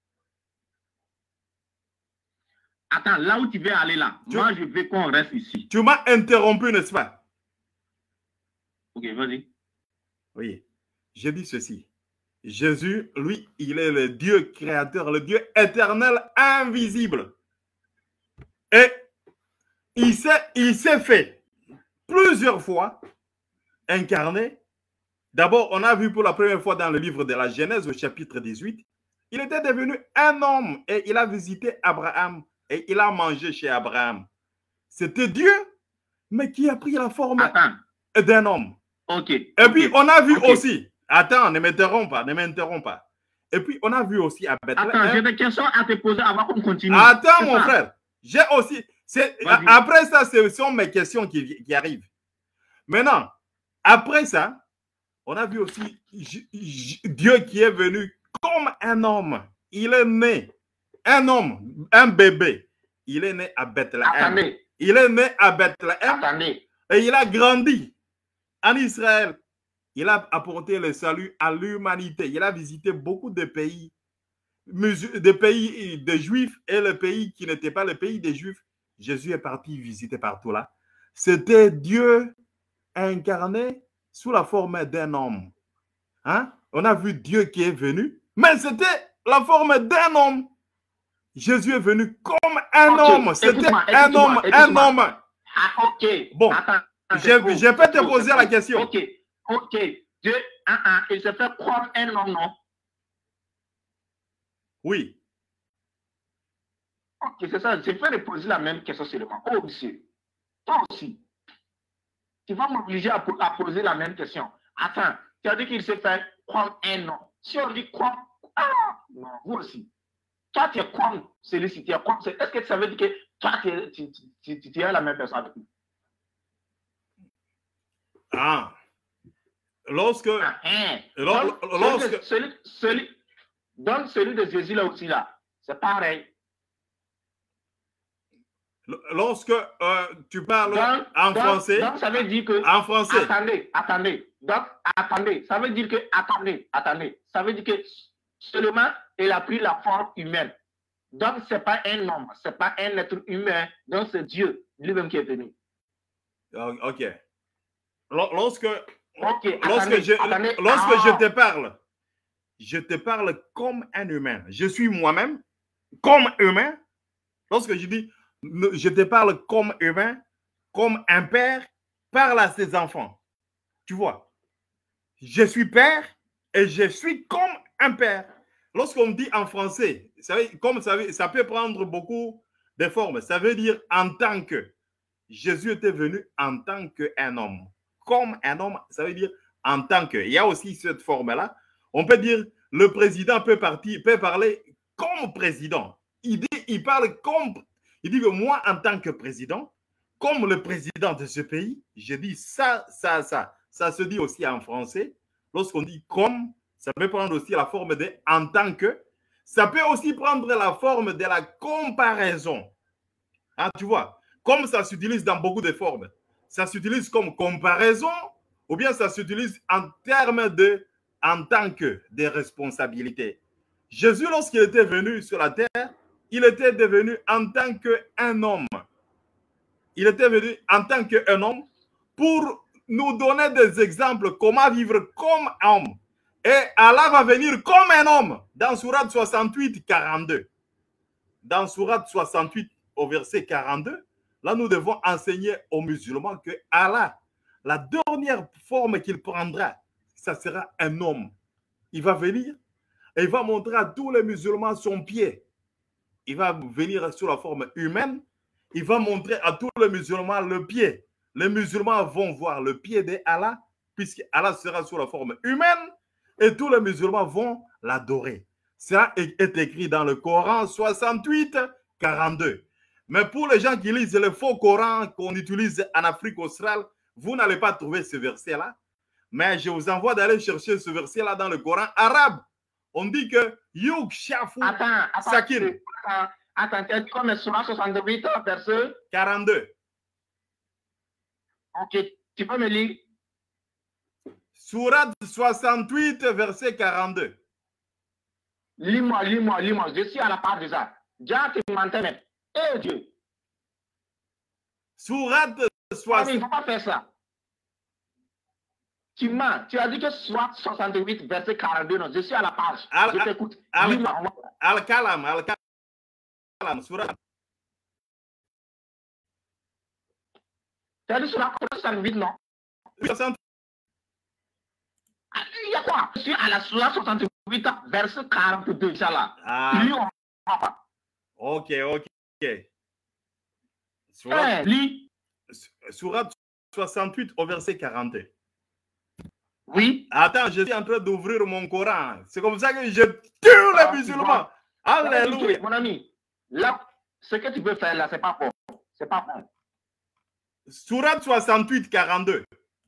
Attends, là où tu veux aller là, tu... moi je veux qu'on reste ici. Tu m'as interrompu, n'est-ce pas? Ok, vas-y. Oui, j'ai dit ceci. Jésus, lui, il est le Dieu créateur, le Dieu éternel, invisible. Et il s'est, il s'est fait plusieurs fois incarné. D'abord, on a vu pour la première fois dans le livre de la Genèse, au chapitre dix-huit, il était devenu un homme et il a visité Abraham et il a mangé chez Abraham. C'était Dieu, mais qui a pris la forme d'un homme. Ok. Et okay. puis, on a vu okay. aussi, attends, ne m'interromps pas, ne m'interromps pas. Et puis, on a vu aussi à Bethléem. Attends, j'ai des questions à te poser avant qu'on continue. Attends, mon ça. frère. J'ai aussi. Après ça, ce sont mes questions qui, qui arrivent. Maintenant, après ça, on a vu aussi Dieu qui est venu comme un homme. Il est né, un homme, un bébé. Il est né à Bethléem. Attendez. Il est né à Bethléem. Attendez. Et il a grandi en Israël. Il a apporté le salut à l'humanité. Il a visité beaucoup de pays, des pays des Juifs et le pays qui n'était pas le pays des Juifs. Jésus est parti visiter partout là. C'était Dieu incarné sous la forme d'un homme. Hein? On a vu Dieu qui est venu, mais c'était la forme d'un homme. Jésus est venu comme un okay. homme. C'était un homme, un homme. Ah, ok. Bon, attends, je, bon, je peux te bon, poser la question. Ok, ok. Dieu, uh -uh, il se fait comme un homme, non? Oui. Ok, c'est ça. Je vais te poser la même question seulement. Oh, monsieur. Toi aussi. Tu vas m'obliger à, à poser la même question. Attends, tu as dit qu'il se fait comme un homme. Si on dit comme... Ah, non, vous aussi. Toi, tu es comme celui-ci. Est-ce que ça veut dire que toi, tu es, tu, tu, tu, tu es la même personne avec lui? Ah. Lorsque... Ah, hein. Lorsque... Donc, lorsque celui, celui, donc, celui de Jésus là aussi, là, c'est pareil. Lorsque euh, tu parles donc, en donc, français... Donc, ça veut dire que... En français. Attendez, attendez. Donc, attendez. Ça veut dire que... Attendez, attendez. Ça veut dire que seulement, il a pris la forme humaine. Donc, ce n'est pas un homme, ce n'est pas un être humain. Donc, c'est Dieu lui-même qui est venu. Ok. Lorsque, okay, lorsque, attendez, je, attendez. lorsque Ah. je te parle, je te parle comme un humain. Je suis moi-même comme humain. Lorsque je dis, je te parle comme humain, comme un père parle à ses enfants. Tu vois, je suis père et je suis comme un père. Lorsqu'on dit en français, ça, comme ça, ça peut prendre beaucoup de formes. Ça veut dire en tant que. Jésus était venu en tant qu'un homme. Comme un homme, ça veut dire en tant que. Il y a aussi cette forme-là. On peut dire, le président peut, partir, peut parler comme président. Il dit, il parle comme, il dit que moi, en tant que président, comme le président de ce pays, je dis ça, ça, ça. Ça se dit aussi en français. Lorsqu'on dit comme, ça peut prendre aussi la forme de en tant que. Ça peut aussi prendre la forme de la comparaison. Ah, tu vois, comme ça s'utilise dans beaucoup de formes. Ça s'utilise comme comparaison ou bien ça s'utilise en termes de en tant que des responsabilités. Jésus, lorsqu'il était venu sur la terre, il était devenu en tant qu'un homme. Il était venu en tant qu'un homme pour nous donner des exemples comment vivre comme homme. Et Allah va venir comme un homme dans Sourate soixante-huit, quarante-deux. Dans Sourate soixante-huit, au verset quarante-deux, là nous devons enseigner aux musulmans que Allah, la dernière forme qu'il prendra, ça sera un homme. Il va venir et il va montrer à tous les musulmans son pied. Il va venir sous la forme humaine. Il va montrer à tous les musulmans le pied. Les musulmans vont voir le pied d'Allah, puisque Allah sera sous la forme humaine, et tous les musulmans vont l'adorer. Ça est écrit dans le Coran soixante-huit, quarante-deux. Mais pour les gens qui lisent le faux Coran qu'on utilise en Afrique australe, vous n'allez pas trouver ce verset-là. Mais je vous envoie d'aller chercher ce verset-là dans le Coran arabe. On dit que Yuk Shafu Sakin. Attends, attends, comme Surah soixante-huit, verset quarante-deux. Ok, tu peux me lire? Sourate soixante-huit, verset quarante-deux. Lis-moi, lis-moi, lis-moi. Je suis à la part de ça. Déjà, tu m'entends même. Eh Dieu. Sourate soixante-huit. Il ne faut pas faire ça. Tu mens. Tu as dit que soit soixante-huit, verset quarante-deux. Non, je suis à la page. Al, je t'écoute. Al-Kalam, Al-Kalam, surat. Tu as dit surat soixante-huit, non? soixante. Il y a quoi? Je suis à la surat soixante-huit, verset quarante-deux, ça là. Ah. Lis, on va. Ok, ok. Surat, hey, lis. Surat soixante-huit au verset quarante-deux. Oui. Attends, je suis en train d'ouvrir mon Coran. C'est comme ça que je tue les musulmans. Alléluia. Mon ami, là, ce que tu veux faire là, c'est pas bon. C'est pas bon. Surat soixante-huit, quarante-deux.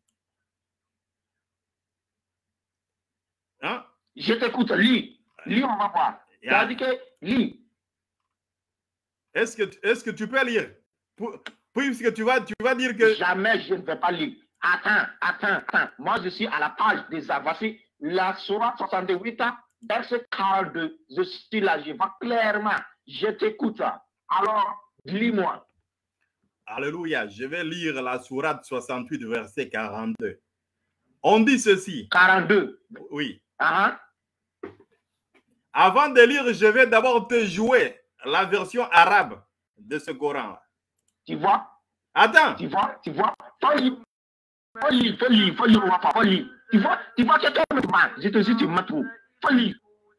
Hein? Je t'écoute, lis. Lis, on va voir. Tu as dit que lis. Est-ce que, est-ce que tu peux lire? Puisque tu vas, tu vas dire que... Jamais je ne vais pas lire. Attends, attends, attends. Moi, je suis à la page des Voici la Sourate soixante-huit, verset quarante-deux. Je suis là, je vois clairement. Je t'écoute. Alors, lis-moi. Alléluia. Je vais lire la Sourate soixante-huit, verset quarante-deux. On dit ceci. quarante-deux. Oui. Uh-huh. Avant de lire, je vais d'abord te jouer la version arabe de ce Coran. Tu vois? Attends. Tu vois? Tu vois? Faut lire, faut lire, faut lire, faut lire, faut lire. Tu vois? Tu vois que toi, je te dis, tu m'as tout. Faut lire.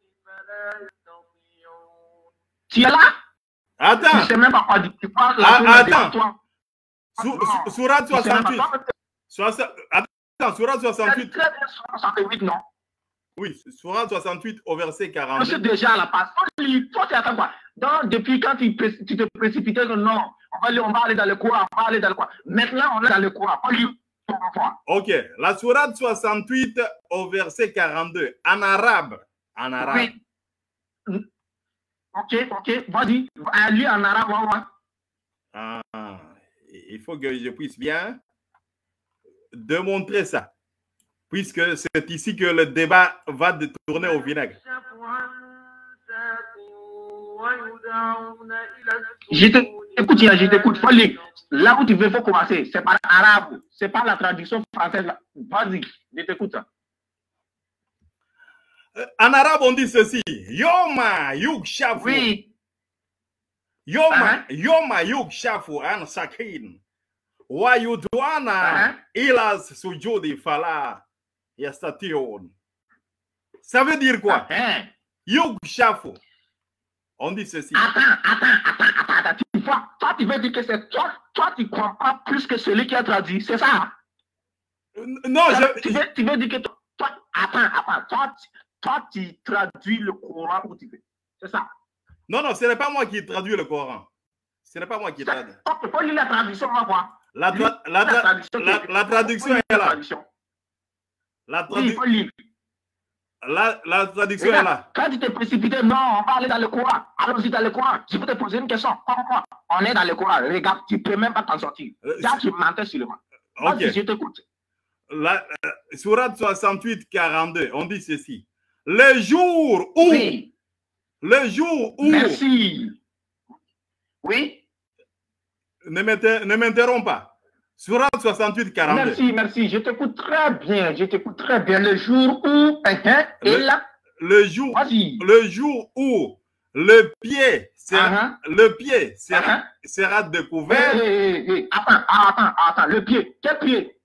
Tu es là? Attends. Tu sais même pas quoi dire. Tu parles ah, attends. Sourate soixante-huit. Attends, Sourate soixante-huit. soixante-huit, non? Oui, Sourate soixante-huit au verset quarante. Je suis déjà à la passe. Toi, tu attends quoi? Donc, depuis quand tu, tu te précipitais que non, on va, aller, on va aller dans le courant, on va aller dans le courant. Maintenant, on est dans le courant. Ok, la Sourate soixante-huit au verset quarante-deux, en arabe. En arabe. Oui. Ok, ok, vas-y, lis en arabe, on va. Ah, il faut que je puisse bien démontrer ça, puisque c'est ici que le débat va tourner au vinaigre. Je t'écoute, je t'écoute, faut lire. Là où tu veux, il faut commencer. C'est par arabe, c'est pas la traduction française. Vas-y, je t'écoute. En arabe, on dit ceci. Yoma yukshafu. Oui. Yoma, uh-huh. Yoma yukshafu an sakin. Wa yudwana uh-huh. ilas sujudi fala yastatiun. Ça veut dire quoi? Uh-huh. Yukshafu. On dit ceci. Attends, attends, attends, attends, attends. Tu vois, toi, tu veux dire que c'est toi, toi, tu comprends plus que celui qui a traduit, c'est ça? Non, ça, je... Tu veux, tu veux dire que toi, toi attends, attends, toi, toi, tu traduis le Coran où tu veux. C'est ça? Non, non, ce n'est pas moi qui traduis le Coran. Ce n'est pas moi qui traduis. Tu peux lire la traduction, on va voir. La, tra la, tra la, traduction, la, la traduction est là. Traduction. La traduction. Oui, il faut lire. La, la traduction là, est là. Quand tu t'es précipité, non, on va aller dans le Coran. Allons-y dans le Coran. Je peux te poser une question. Pourquoi? On est dans le Coran. Regarde, tu ne peux même pas t'en sortir. Euh, Là, tu mentais sur le vent. Ok. Je t'écoute. La euh, Sourate soixante-huit, quarante-deux, on dit ceci. Le jour où. Oui. Le jour où. Merci. Oui. Ne m'interromps pas. Sourate soixante-huit, quarante-deux. Merci, merci. Je t'écoute très bien. Je t'écoute très bien. Le jour où. Uh-huh, le, et là. Le jour, le jour où le pied sera, uh-huh. le pied sera, uh-huh. sera découvert. Hey, hey, hey. Attends, attends, attends. Le pied. Quel pied?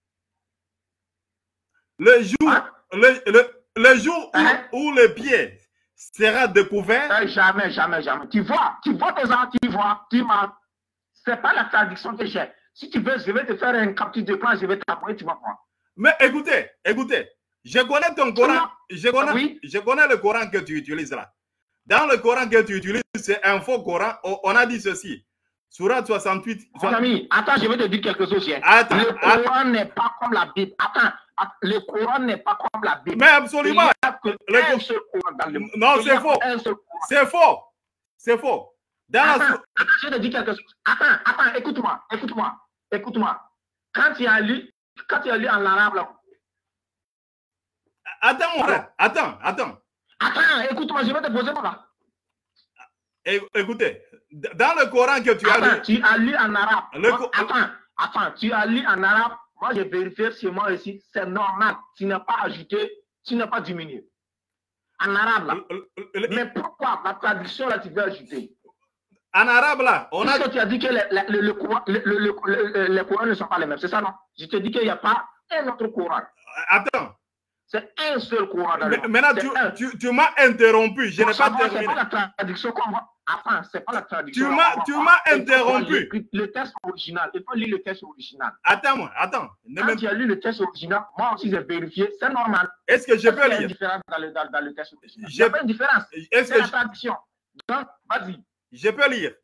Le jour, hein? le, le, le jour uh-huh. où, où le pied sera découvert. Euh, jamais, jamais, jamais. Tu vois, tu vois tes ans, tu vois, tu mens. C'est pas la traduction que j'ai. Si tu veux, je vais te faire un capture de plan, je vais t'apprendre, tu vas voir. Mais écoutez, écoutez, je connais ton Coran, je connais, oui. je connais le Coran que tu utilises là. Dans le Coran que tu utilises, c'est un faux Coran. On a dit ceci. Sourate soixante-huit. Mon ami, attends, je vais te dire quelque chose. Attends, le Coran n'est pas comme la Bible. Attends, le Coran n'est pas comme la Bible. Mais absolument. Le... Un seul Coran dans le monde. Non, c'est faux. C'est faux. C'est faux. Dans attends, la... attends, je vais te dire quelque chose. Attends, attends, écoute-moi, écoute-moi, écoute-moi. Quand tu as lu, quand tu as lu en arabe là. Attends, mon frère. Attends, attends. Attends, écoute-moi, je vais te poser là. Écoutez, dans le Coran que tu attends, as lu. Tu as lu en arabe. Le... Attends, attends, tu as lu en arabe. Moi, j'ai vérifié chez moi ici, c'est normal. Tu n'as pas ajouté, tu n'as pas diminué. En arabe, là. Le, le, le, mais pourquoi la traduction, là, tu veux ajouter? En arabe, là, on a... Puisque tu as dit que les, les, le, le, le, le, les courants ne sont pas les mêmes, c'est ça, non? Je te dis qu'il n'y a pas un autre courant. Attends. C'est un seul courant dans le monde. Maintenant, tu, tu, tu m'as interrompu. Je n'ai pas terminé. C'est pas la traduction qu'on va... Enfin, c'est pas la traduction. Tu m'as interrompu. Le texte original. Il faut lire le texte original. Attends-moi, attends. Quand même... tu as lu le texte original, moi aussi j'ai vérifié, c'est normal. Est-ce que je peux lire? Il y a une différence dans le, dans, dans le texte original. Il n'y a pas une différence. C'est la je... traduction. Donc, vas-y. Je peux lire.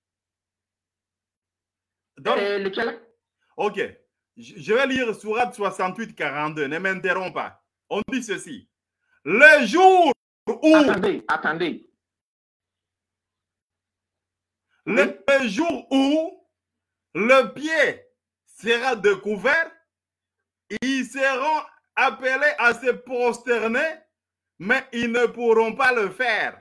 Donc... Et lequel? Ok. Je vais lire Sourate soixante-huit quarante-deux. Ne m'interromps pas. On dit ceci. Le jour où... Attendez, attendez. Le, le jour où le pied sera découvert, ils seront appelés à se prosterner, mais ils ne pourront pas le faire.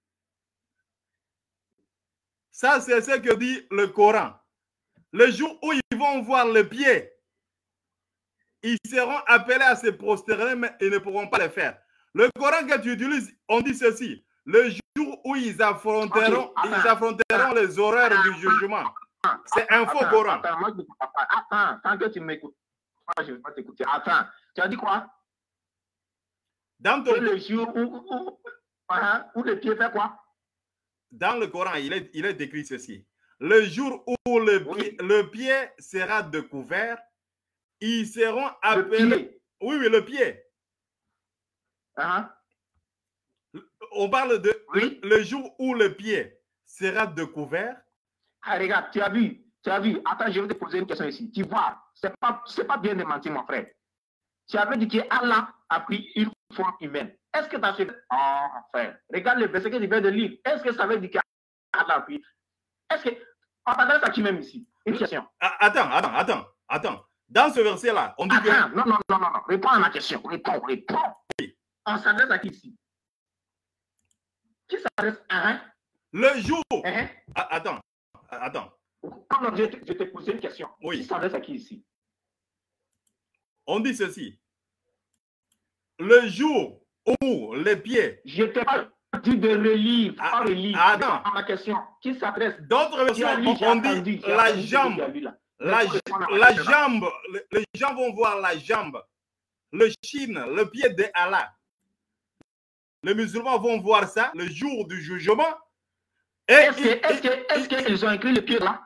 Ça, c'est ce que dit le Coran. Le jour où ils vont voir le pied, ils seront appelés à se prosterner, mais ils ne pourront pas le faire. Le Coran que tu utilises, on dit ceci. Le jour où ils affronteront, okay, ils affronteront les horreurs attends, du jugement. C'est un faux attends, Coran. Attends, moi, attends, tant que tu m'écoutes, je ne vais pas t'écouter. Attends, tu as dit quoi? Dans ton... le jour où, où, où, uh-huh, où le pied fait quoi? Dans le Coran, il est, il est écrit ceci. Le jour où le, oui. pied, le pied sera découvert, ils seront appelés... Oui, oui, le pied. Uh-huh. On parle de oui. le, le jour où le pied sera découvert. Ah, regarde, tu as vu, tu as vu. Attends, je vais te poser une question ici. Tu vois, c'est pas, c'est pas bien de mentir, mon frère. Tu avais dit qu'Allah a pris une forme humaine. Est-ce que tu as fait... Oh, frère, regarde le verset que tu viens de lire. Est-ce que ça veut dire qu'Allah a pris... Est-ce que... On t'adresse à qui même ici? Une question. Attends, attends, attends, attends. Dans ce verset-là, on dit attends, que... non, non, non, non, non. Réponds à ma question. Réponds, réponds. Oui. On s'adresse à qui ici? Qui s'adresse à un? Le jour. Uh-huh. Attends, attends. Non, je, je te pose une question. Oui. Qui s'adresse à qui ici? On dit ceci. Le jour où les pieds. Je t'ai pas dit de relire, pas ah, relire. Attends. À ma question. Qui s'adresse? D'autres versions, on dit entendu, la jambe. La, la jambe. Les gens vont voir la jambe. Le chine, le pied de Allah. Les musulmans vont voir ça le jour du jugement. Est-ce qu'ils est est qu est qu ont écrit le pied là?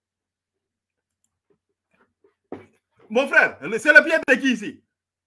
Mon frère, c'est le pied de qui ici?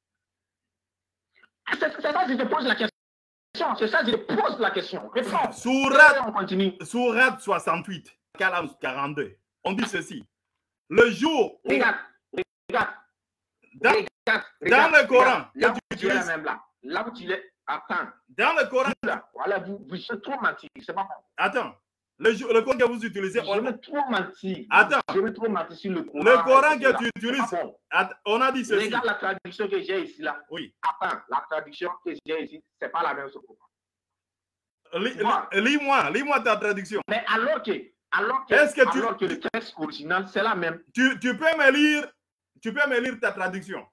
C'est ça que je te pose la question. C'est ça que je te pose la question. Réponds. Sourate, on continue. Sourate soixante-huit, quarante-deux. On dit ceci. Le jour où... Regarde, regarde. Dans, regarde, dans le Coran. Là où tu es même là. Là où tu es. Attends. Dans le Coran. Là, voilà, vous, vous êtes trop menti. C'est pas bon. Attends. Le, le Coran que vous utilisez. Je vais trop mentir. Attends. Je vais trop mentir sur le Coran. Le Coran que tu utilises. Bon. On a dit ceci. Regarde la traduction que j'ai ici là. Oui. Attends, la traduction que j'ai ici, c'est pas la même chose. Lis-moi, lis-moi lis ta traduction. Mais alors que, alors que, Est-ce que, tu, alors que le texte original, c'est la même. Tu, tu peux me lire, tu peux me lire ta traduction.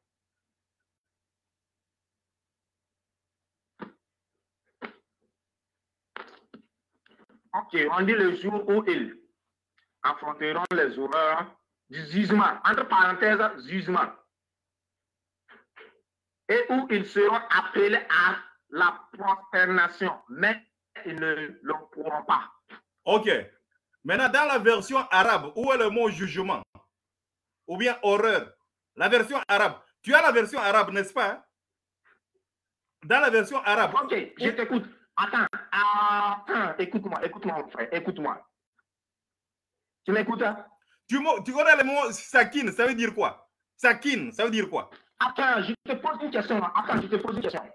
Ok, on dit le jour où ils affronteront les horreurs du jugement, entre parenthèses, jugement, et où ils seront appelés à la prosternation, mais ils ne le pourront pas. Ok. Maintenant, dans la version arabe, où est le mot jugement? Ou bien horreur? La version arabe. Tu as la version arabe, n'est-ce pas? Dans la version arabe. Ok, je t'écoute. Attends, attends, écoute-moi, écoute-moi, mon frère, écoute-moi. Tu m'écoutes? Hein? Tu, tu connais le mot sakin, ça veut dire quoi? Sakin, ça veut dire quoi? Attends, je te pose une question. Attends, je te pose une question.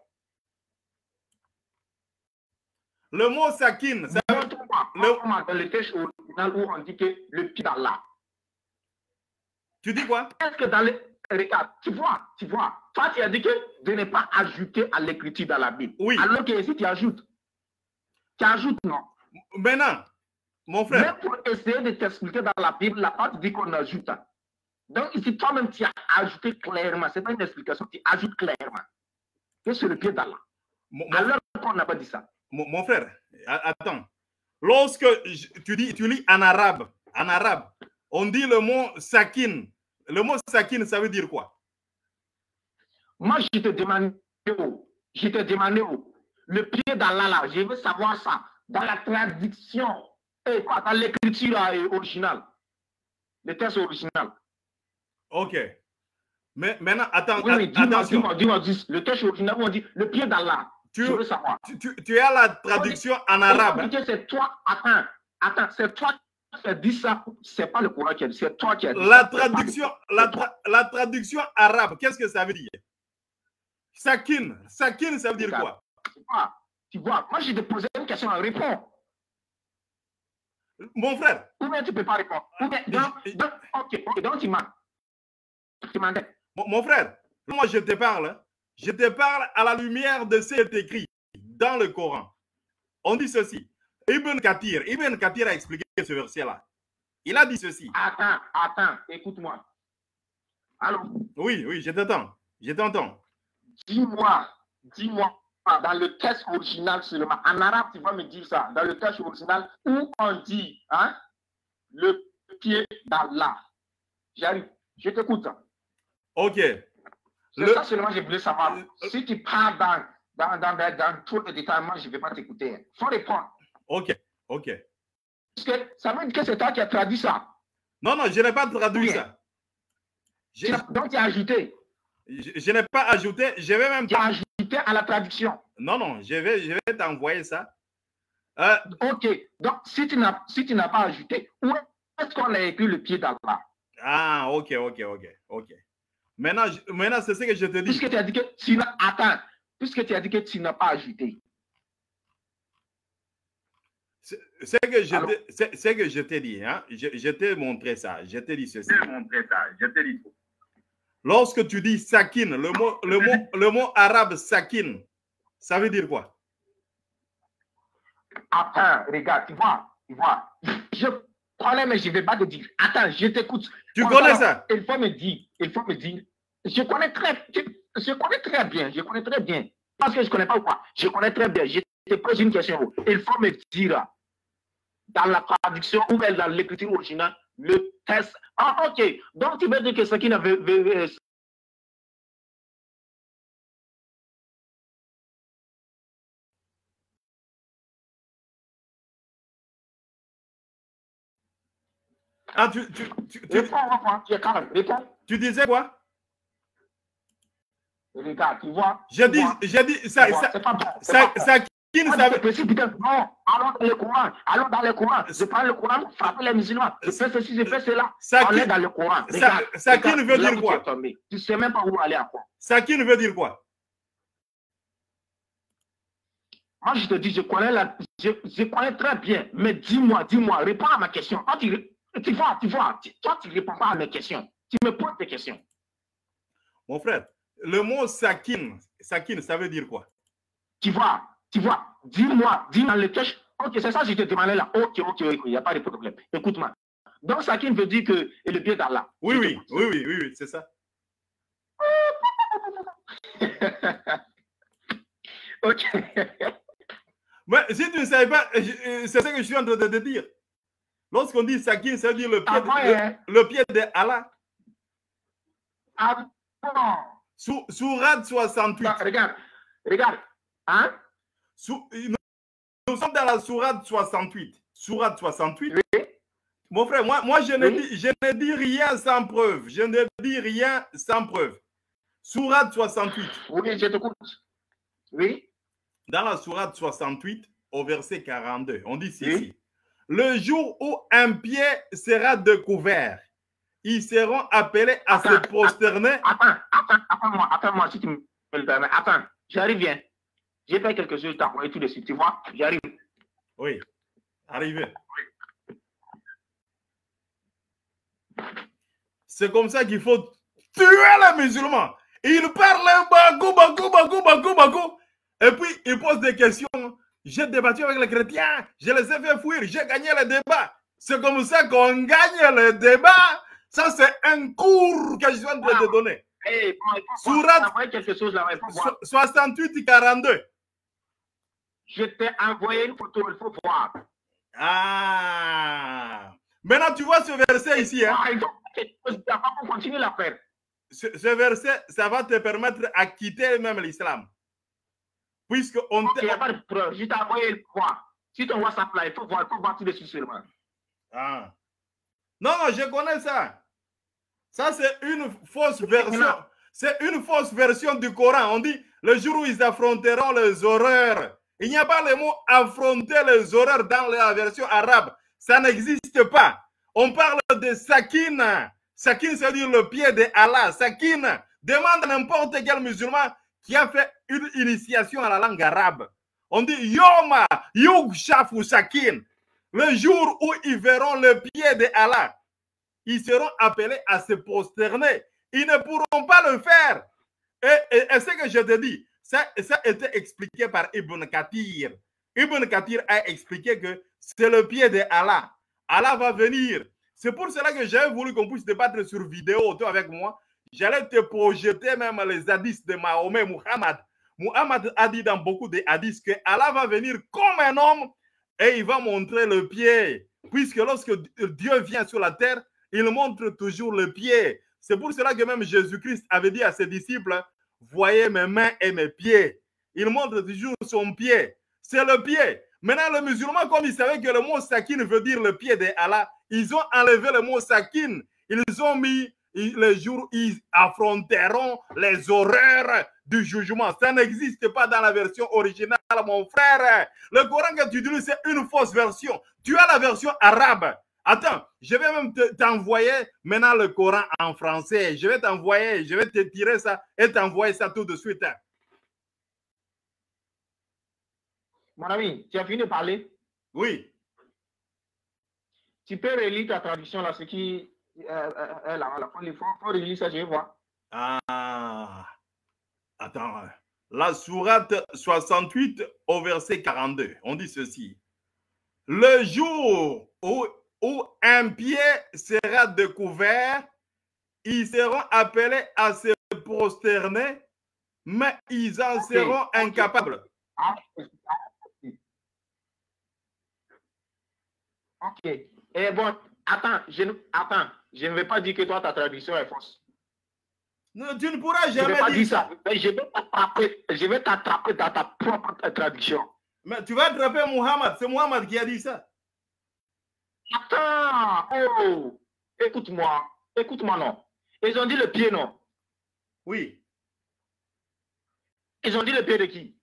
Le mot sakin, ça veut dire le... dans le texte original où on dit que le pied d'Allah. Tu dis quoi? Est-ce que dans le... Regarde, tu vois, tu vois. Toi, tu as dit que de ne pas ajouter à l'écriture dans la Bible. Oui. Alors que ici, tu ajoutes. Tu ajoutes, non? Maintenant, mon frère. Mais pour essayer de t'expliquer dans la Bible, la part dit qu'on ajoute. Donc, ici, toi-même, tu as ajouté clairement, ce n'est pas une explication, tu ajoutes clairement que c'est le pied d'Allah. Alors qu'on n'a pas dit ça. Mon, mon frère, attends. Lorsque tu dis, tu lis en arabe, en arabe, on dit le mot sakin. Le mot sakin, ça veut dire quoi? Moi, je te demande, je te demande, le pied d'Allah, là, je veux savoir ça. Dans la traduction, et quoi, dans l'écriture originale, le texte original. Ok. Mais maintenant, attends, oui, oui, dis attention. Dis-moi, dis-moi, dis le texte original, on dit le pied d'Allah. Tu, je veux savoir. Tu, tu, tu as la traduction en arabe. Hein? C'est toi, attends, attends, c'est toi qui as dit ça, c'est pas le Coran qui a dit, c'est toi qui as dit la ça. Traduction, la, tra la traduction arabe, qu'est-ce que ça veut dire? Sakin, sakin, ça veut dire quoi? Tu vois, tu vois, moi je te posais une question, réponds. Mon frère. Ou bien tu ne peux pas répondre. Ou bien, donc, donc, ok, ok, donc tu m'as. Mon, mon frère, moi je te parle, je te parle à la lumière de ce qui est écrit dans le Coran. On dit ceci. Ibn Kathir, Ibn Kathir a expliqué ce verset-là. Il a dit ceci. Attends, attends, écoute-moi. Allô? Oui, oui, je t'entends. Je t'entends. Dis-moi, dis-moi, dans le texte original seulement, en arabe, tu vas me dire ça, dans le texte original, où on dit, hein, le pied d'Allah. J'arrive, je t'écoute. Ok. C'est le... ça seulement que je voulais savoir. Le... Si tu parles dans, dans, dans, dans, dans tout le détail, moi, je ne vais pas t'écouter. Il faut répondre. Ok, ok. Parce que ça veut dire que c'est toi qui as traduit ça. Non, non, je n'ai pas traduit ça. Je... Donc, tu as ajouté. Je, je n'ai pas ajouté, je vais même... Tu as ajouté à la traduction. Non, non, je vais, je vais t'envoyer ça. Euh... Ok, donc si tu n'as si tu n'as pas ajouté, où est-ce qu'on a écrit le pied d'Allah? Ah, ok, ok, ok, ok. Maintenant, je, maintenant c'est ce que je te dis. Puisque tu as dit que tu n'as... Attends, puisque tu as dit que tu n'as pas ajouté. C'est que je te, c'est que je t'ai dit, hein? je, je t'ai montré ça, je t'ai dit ceci. Je t'ai montré ça, je t'ai dit. Lorsque tu dis sakin, le mot, le mot, le mot arabe sakin, ça veut dire quoi? Attends, regarde, tu vois, tu vois, je connais, mais je ne vais pas te dire. Attends, je t'écoute. Tu connais alors, ça? Il faut me dire, il faut me dire. Je connais très, je connais très bien, je connais très bien. Parce que je ne connais pas quoi. Je connais très bien. Je te pose une question. Il faut me dire, dans la traduction ou dans l'écriture originale, le texte. Ah, ok. Donc, tu veux dire que ce qui n'avait. Ah, tu, tu, tu, tu, réponds, tu es calme, réponds. Tu disais quoi? Regarde, tu vois. J'ai dit, j'ai dit, ça, ça, ça, ça, ça, qui ne savait pas. Non, allons dans le Coran, allons dans le Coran. Je prends le Coran, frapper les musulmans. Je fais ceci, je fais cela. Ça, on est dans le Coran. Ça, ça qui ne veut dire quoi? Tu ne sais même pas où aller à quoi. Ça qui ne veut dire quoi? Moi, je te dis, je connais, la, je, je connais très bien. Mais dis-moi, dis-moi, réponds à ma question. Toi, tu, tu vois, tu vois, tu, toi, tu ne réponds pas à mes questions. Tu me poses des questions. Mon frère, le mot sakin, sakin, ça veut dire quoi? Tu vois, tu vois, dis-moi, dis-moi le texte. Ok, c'est ça que je te demandais là. Ok, ok, ok, il n'y a pas de problème. Écoute-moi. Donc, sakin veut dire que et le pied d'Allah. Oui, oui, oui, oui, oui, oui, c'est ça. Ok. Mais si tu ne savais pas, c'est ce que je suis en train de te dire. Lorsqu'on dit sakin, ça veut dire le pied, ah, ouais, de, hein? le, le pied de Allah. Ah bon? Sourate soixante-huit. Non, regarde, regarde. Hein? Sou, nous, nous sommes dans la sourate soixante-huit. Sourate soixante-huit. Oui. Mon frère, moi, moi je, ne oui. dis, je ne dis rien sans preuve. Je ne dis rien sans preuve. Sourate soixante-huit. Oui, je t'écoute. Oui. Dans la sourate soixante-huit, au verset quarante-deux, on dit ceci. Oui. Le jour où un pied sera découvert, ils seront appelés à attends, se prosterner. Attends, attends, attends-moi, attends-moi, si tu me le permets. Attends, j'arrive bien. J'ai fait quelque chose, t'envoyer tout de suite, tu vois, j'arrive. Oui, arrivé. C'est comme ça qu'il faut tuer les musulmans. Ils parlent bagou, bagou, bagou, bagou, bagou. Et puis, ils posent des questions. J'ai débattu avec les chrétiens, je les ai fait fuir, j'ai gagné le débat. C'est comme ça qu'on gagne le débat. Ça, c'est un cours que je viens de te Ah. donner. Hey, bon, Sourate quelque chose là, il faut voir. soixante-huit quarante-deux. Je t'ai envoyé une photo, il faut voir. Ah. Maintenant, tu vois ce verset ici. Hein? Ah, on continue l'affaire. Ce, ce verset, ça va te permettre à quitter même l'islam. Puisque on il n'y a pas de preuve. Je t'ai envoyé le voir. Si ton WhatsApp là, il faut voir, il faut voir tout dessus seulement. Ah. Non, non, je connais ça. Ça, c'est une fausse version. C'est une fausse version du Coran. On dit le jour où ils affronteront les horreurs. Il n'y a pas le mot affronter les horreurs dans la version arabe. Ça n'existe pas. On parle de Sakina. Sakina, c'est-à-dire le pied de Allah. Sakina. Demande à n'importe quel musulman qui a fait une initiation à la langue arabe. On dit Yoma, Yugshafu Sakin. Le jour où ils verront le pied de Allah, ils seront appelés à se prosterner. Ils ne pourront pas le faire. Et, et, et ce que je te dis, ça, ça a été expliqué par Ibn Kathir. Ibn Kathir a expliqué que c'est le pied de Allah. Allah va venir. C'est pour cela que j'ai voulu qu'on puisse débattre sur vidéo, toi avec moi. J'allais te projeter même les hadiths de Mahomet, Muhammad. Muhammad a dit dans beaucoup de hadiths que Allah va venir comme un homme et il va montrer le pied. Puisque lorsque Dieu vient sur la terre, il montre toujours le pied. C'est pour cela que même Jésus-Christ avait dit à ses disciples, voyez mes mains et mes pieds. Il montre toujours son pied. C'est le pied. Maintenant, les musulmans, comme ils savaient que le mot sakin veut dire le pied de Allah, ils ont enlevé le mot sakin. Ils ont mis le jour où ils affronteront les horreurs du jugement. Ça n'existe pas dans la version originale, mon frère. Le Coran que tu dis, c'est une fausse version. Tu as la version arabe. Attends, je vais même t'envoyer maintenant le Coran en français. Je vais t'envoyer, je vais te tirer ça et t'envoyer ça tout de suite. Mon ami, tu as fini de parler? Oui. Tu peux relire ta traduction là, ce qui euh, est là, là. Il faut, faut relire ça, je vais voir. Ah, attends. La sourate soixante-huit au verset quarante-deux, on dit ceci. Le jour où où un pied sera découvert, ils seront appelés à se prosterner, mais ils en okay. seront incapables. Ok. Et bon, attends, je, attends, je ne vais pas dire que toi, ta traduction est fausse. Non, tu ne pourras jamais je vais pas dire ça. ça. Mais je vais t'attraper, je vais t'attraper dans ta propre traduction. Mais tu vas attraper Muhammad, c'est Muhammad qui a dit ça. Attends, oh, écoute-moi, écoute-moi, non. Ils ont dit le pied, non? Oui. Ils ont dit le pied de qui?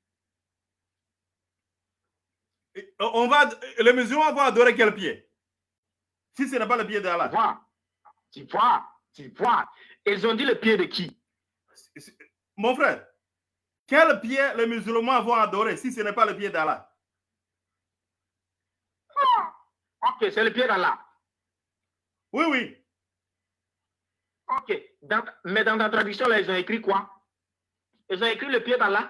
On va, les musulmans vont adorer quel pied? Si ce n'est pas le pied d'Allah. Tu vois, tu vois, tu vois. Ils ont dit le pied de qui? Mon frère, quel pied les musulmans vont adorer si ce n'est pas le pied d'Allah? Ok, c'est le pied d'Allah. Oui, oui. Ok, dans, mais dans ta traduction, là, ils ont écrit quoi? Ils ont écrit le pied d'Allah?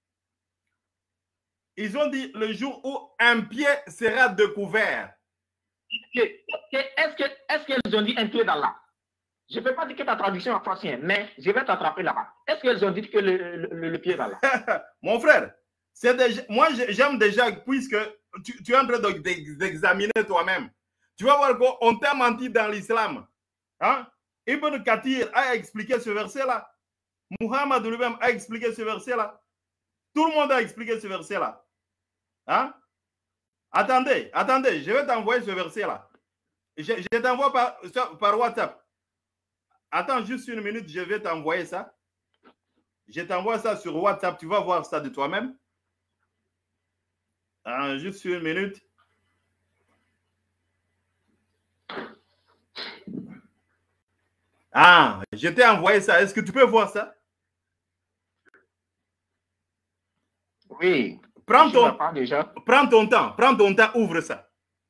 Ils ont dit le jour où un pied sera découvert. Est-ce que, est-ce qu'ils ont dit un pied d'Allah? Je ne peux pas dire que ta traduction est fausse, mais je vais t'attraper là-bas. Est-ce qu'ils ont dit que le, le, le pied d'Allah? Mon frère, c'est déjà, moi j'aime déjà, puisque tu, tu es en train d'examiner toi-même. Tu vas voir qu'on t'a menti dans l'islam. Hein? Ibn Kathir a expliqué ce verset-là. Muhammad lui-même a expliqué ce verset-là. Tout le monde a expliqué ce verset-là. Hein? Attendez, attendez, je vais t'envoyer ce verset-là. Je, je t'envoie par, par WhatsApp. Attends juste une minute, je vais t'envoyer ça. Je t'envoie ça sur WhatsApp, tu vas voir ça de toi-même. Ah, juste une minute. Ah, je t'ai envoyé ça. Est-ce que tu peux voir ça? Oui. Prends ton, déjà. prends ton temps. Prends ton temps, ouvre ça.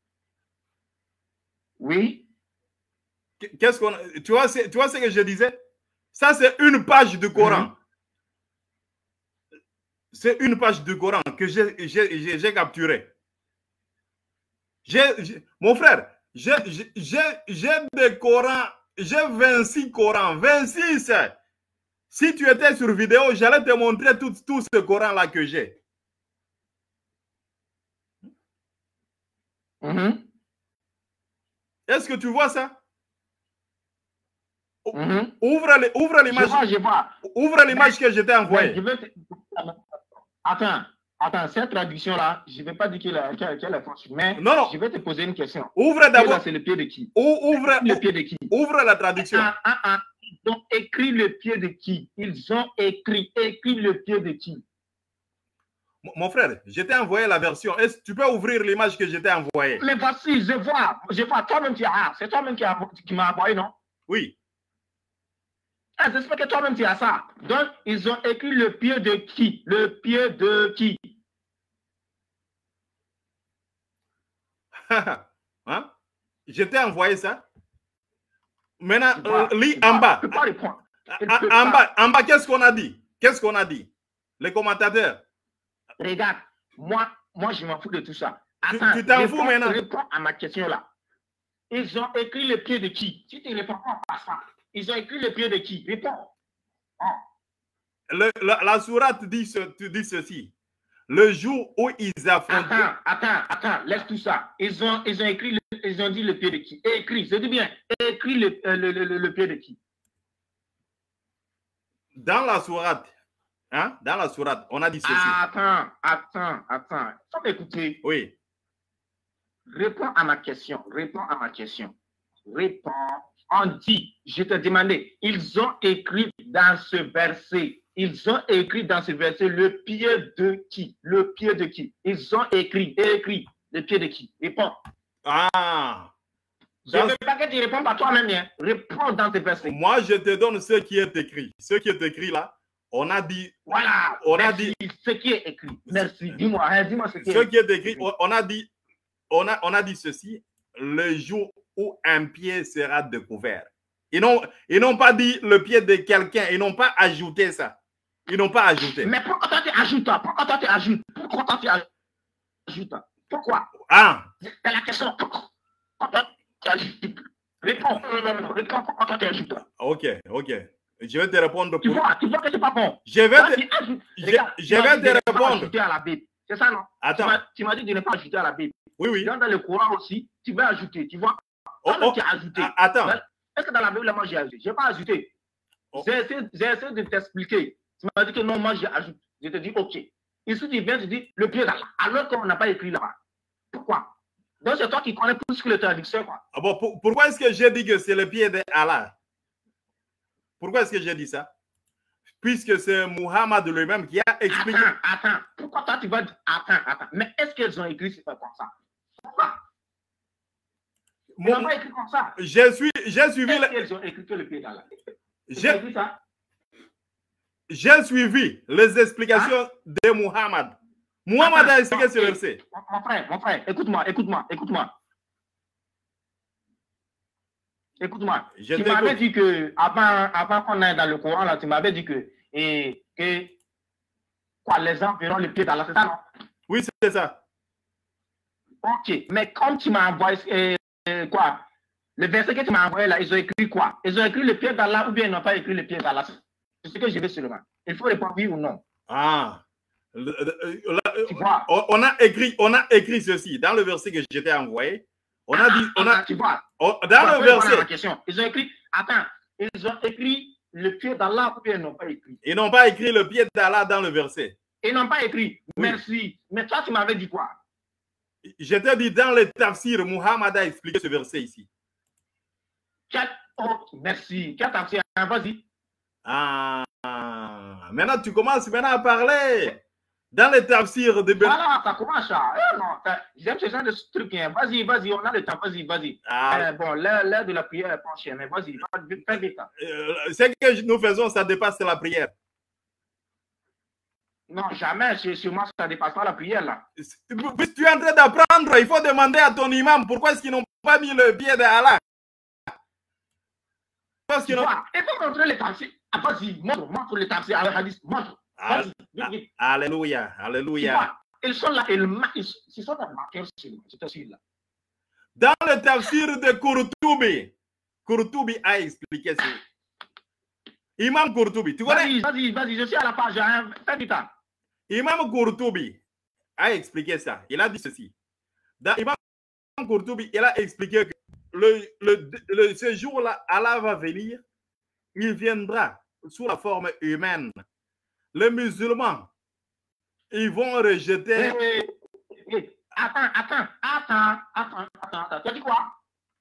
Oui. Qu'est-ce qu'on... Tu vois, tu vois ce que je disais? Ça, c'est une page du Coran. Mm-hmm. C'est une page du Coran que j'ai capturée. Mon frère, j'ai des Corans j'ai vingt-six Corans. vingt-six. Si tu étais sur vidéo, j'allais te montrer tout, tout ce Coran-là que j'ai. Mm-hmm. Est-ce que tu vois ça? Mm-hmm. Ouvre l'image. Je vois, je vois. Ouvre l'image que je t'ai envoyée. Je vais te... Attends, attends, cette traduction-là, je ne vais pas dire qu'elle est fausse, mais non, non. je vais te poser une question. Ouvre d'abord. C'est le pied de qui? Ouvre le pied de qui? Ouvre la traduction. Ah, ah, ah. Ils ont écrit le pied de qui? Ils ont écrit, écrit le pied de qui? Mon frère, je t'ai envoyé la version. Est-ce que tu peux ouvrir l'image que je t'ai envoyée? Mais voici, je vois. Je vois. Toi-même, tu as. C'est toi-même qui, qui m'a envoyé, non? Oui. Ah, j'espère que toi-même, tu as ça. Donc, ils ont écrit le pied de qui? Le pied de qui? Hein? Je t'ai envoyé ça. Maintenant, euh, lis en bas. En bas, en bas, qu'est-ce qu'on a dit? Qu'est-ce qu'on a dit? Les commentateurs. Regarde, moi, moi je m'en fous de tout ça. Attends, tu t'en fous maintenant? Réponds à ma question là. Ils ont écrit le pied de qui? Si tu ne réponds pas, passe pas. Ils ont écrit le pied de qui? Réponds. Oh. Le, la, la sourate dit, ce, dit ceci. Le jour où ils affrontent. Attends, attends, attends, laisse tout ça. Ils ont, ils ont écrit, le, ils ont dit le pied de qui? Écrit, je dis bien, écrit le, le, le, le, le pied de qui? Dans la sourate. Hein? Dans la sourate, on a dit ceci. Attends, attends, attends. Faut m'écouter. Oui. Réponds à ma question. Réponds à ma question. Réponds. On dit, je te demandais, ils ont écrit dans ce verset, ils ont écrit dans ce verset le pied de qui? Le pied de qui? Ils ont écrit, écrit le pied de qui? Réponds. Ah. Je ne veux pas que tu réponds par toi-même. Hein. Réponds dans tes versets. Moi, je te donne ce qui est écrit. Ce qui est écrit là. On a dit. Voilà. On merci, a dit. Ce qui est écrit. Merci. Dis-moi. Hein, dis-moi ce qui est ce écrit. qui est écrit. On a dit. On a, on a dit ceci. Le jour où un pied sera découvert. Ils n'ont, ils n'ont pas dit le pied de quelqu'un. Ils n'ont pas ajouté ça. Ils n'ont pas ajouté. Mais pourquoi toi tu ajoutes? Pourquoi toi tu ajoutes? Pourquoi toi tu ajoutes? Pourquoi? Ah. C'est la question. Pourquoi toi tu ajoutes? Réponds. Réponds. Pourquoi toi tu ajoutes? Ok, ok. Je vais te répondre. Pour... Tu vois, tu vois que c'est pas bon. Je vais toi, te, je, Regarde, je vais te répondre. Ajouter à la Bible. C'est ça, non? Attends. Tu m'as dit de ne pas ajouter à la Bible. Oui, oui. Dans le Coran aussi, tu vas ajouter. Tu vois? Oh, oh. Tu as ajouté. Attends. Est-ce que dans la Bible, moi, j'ai ajouté? Je n'ai pas ajouté. Oh. J'ai essayé, essayé de t'expliquer. Tu m'as dit que non, moi, j'ai ajouté. Je te dis, OK. Ici, tu viens, tu dis le pied d'Allah. Alors qu'on n'a pas écrit là-bas. Pourquoi? Donc, c'est toi qui connais plus que le traducteur, quoi. Ah bon, pour, pourquoi est-ce que j'ai dit que c'est le pied d'Allah? Pourquoi est-ce que j'ai dit ça? Puisque c'est Muhammad lui-même qui a expliqué. Attends, attends. Pourquoi toi, tu vas dire, attends, attends. Mais est-ce qu'ils ont écrit c'est pas comme ça? Pourquoi? Ils n'ont pas écrit comme ça. J'ai suivi, j'ai suivi. Est-ce qu'ils ont écrit que le pied d'Allah? J'ai dit ça. J'ai suivi les explications hein? de Muhammad. Muhammad attends, a expliqué ce verset. Mon frère, mon frère, écoute-moi, écoute-moi, écoute-moi. Écoute-moi, tu m'avais dit que avant, avant qu'on aille dans le Coran, là, tu m'avais dit que, et, que quoi, les gens verront le pied d'Allah, c'est ça, non? Oui, c'est ça. Ok, mais comme tu m'as envoyé, euh, quoi, le verset que tu m'as envoyé là, ils ont écrit quoi? Ils ont écrit le pied d'Allah ou bien ils n'ont pas écrit le pied d'Allah? C'est ce que je veux seulement. Il faut répondre oui ou non. Ah. Le, le, le, tu vois? On, on, a écrit, on a écrit ceci dans le verset que je t'ai envoyé. On a dit, on a, tu vois, on, dans le verset. Question. Ils ont écrit, attends, ils ont écrit le pied d'Allah ou bien ils n'ont pas écrit? Ils n'ont pas écrit le pied d'Allah dans le verset. Ils n'ont pas écrit. Oui. Merci. Mais toi, tu m'avais dit quoi? Je t'ai dit dans le tafsir, Muhammad a expliqué ce verset ici. Quel... Oh, merci. Quel tafsir? Vas-y. Ah, maintenant tu commences maintenant à parler. Dans les tafsirs de... Voilà, ça commence ça. Eh, non, j'aime ce genre de truc. Hein. Vas-y, vas-y, on a le temps. Vas-y, vas-y. Ah. Euh, bon, l'heure de la prière est penchée, mais vas-y, fais vite. Euh, ce que nous faisons, ça dépasse la prière. Non, jamais. Sur moi, ça ne dépasse pas la prière, là. Puisque tu es en train d'apprendre, il faut demander à ton imam pourquoi est-ce qu'ils n'ont pas mis le pied d'Allah. Parce qu'ils n'ont... Il faut montrer les tafsirs. Ah, vas-y, montre, montre les tafsirs à la hadith. Montre. Alléluia, alléluia. Ils sont là, ils, ils, ils sont là, c'est là. Dans le tafsir de Qurtubi, Courtoubi a expliqué ça. Imam Courtoubi, tu connais? Vas-y, vas-y, je suis à la page, hein. Fais du temps. Imam Courtoubi a expliqué ça. Il a dit ceci. Dans Imam Courtoubi, il a expliqué que le, le, le, ce jour-là, Allah va venir, il viendra sous la forme humaine. Les musulmans, ils vont rejeter. Hey, hey, hey. Attends, attends, attends, attends, attends, attends. Tu as dit quoi?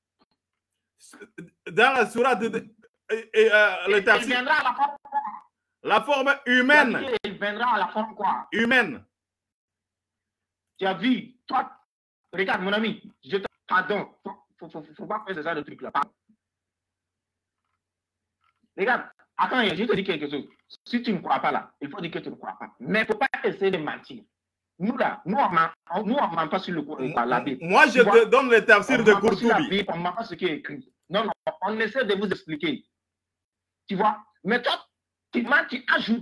Dans la sourate de, et, et, euh, le tafsir, il viendra à la forme quoi? La forme humaine. Il viendra à la forme quoi? Humaine. Tu as vu, toi, regarde mon ami, je te pardon, faut, faut, faut, faut pas faire ce genre de truc là. Regarde, attends, je te dis quelque chose. Si tu ne crois pas là, il faut dire que tu ne crois pas. Mais il ne faut pas essayer de mentir. Nous là, nous on ne ment pas sur le, la Bible. Moi, je te donne le tafsir de Courtoubi. On ne ment pas ce qui est écrit. Non, non, on essaie de vous expliquer. Tu vois? Mais toi, tu mens, tu ajoutes.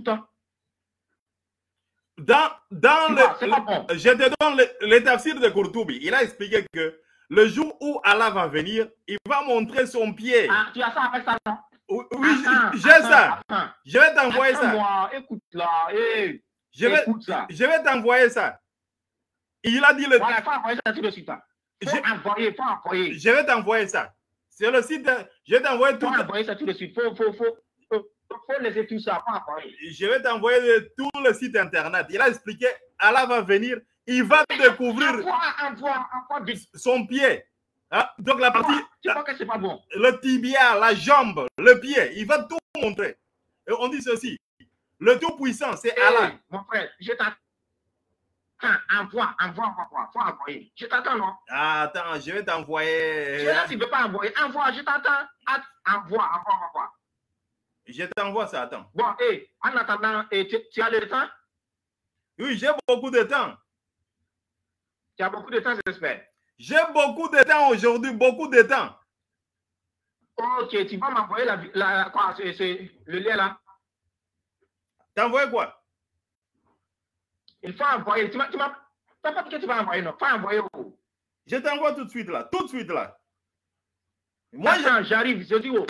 Dans, dans le, vois, pas bon. Je te donne le, le tafsir de Courtoubi. Il a expliqué que le jour où Allah va venir, il va montrer son pied. Ah, tu as ça avec ça, non? Oui, j'ai ça. Attends. Je vais t'envoyer ça. Moi, écoute là. Hey, je vais, écoute ça. Je vais t'envoyer ça. Il a dit le. Voilà, il faut envoyer ça tout de suite. Il faut je... envoyer, faut envoyer. Je vais t'envoyer ça. C'est le site. De... Je vais t'envoyer tout. Il faut envoyer ça tout de suite. Il faut, faut, faut, faut, faut laisser tout ça. Faut envoyer. Je vais t'envoyer tout le site internet. Il a expliqué, Allah va venir. Il va découvrir envoie, envoie, envoie. son pied. Ah, donc la partie, tu vois que c'est pas bon. Le tibia, la jambe, le pied, il va tout montrer. Et on dit ceci, le Tout-Puissant, c'est hey, Allah. Mon frère, je t'attends. Envoie, envoie, envoie, faut envoyer. Je t'attends, non? Ah, attends, je vais t'envoyer. Là, tu ne veux pas envoyer. Envoie, je t'attends. Envoie, envoie, envoie. Je t'envoie ça, attends. Bon, hey, en attendant, hey, tu, tu as le temps? Oui, j'ai beaucoup de temps. Tu as beaucoup de temps, j'espère. J'ai beaucoup de temps aujourd'hui, beaucoup de temps. Ok, tu vas m'envoyer la, la, quoi, c'est, c'est, le lien là. T'envoies quoi? Il faut envoyer. Tu m'as pas dit que tu vas envoyer, non? Faut envoyer où? Je t'envoie tout de suite là, tout de suite là. Moi, j'arrive, je dis où?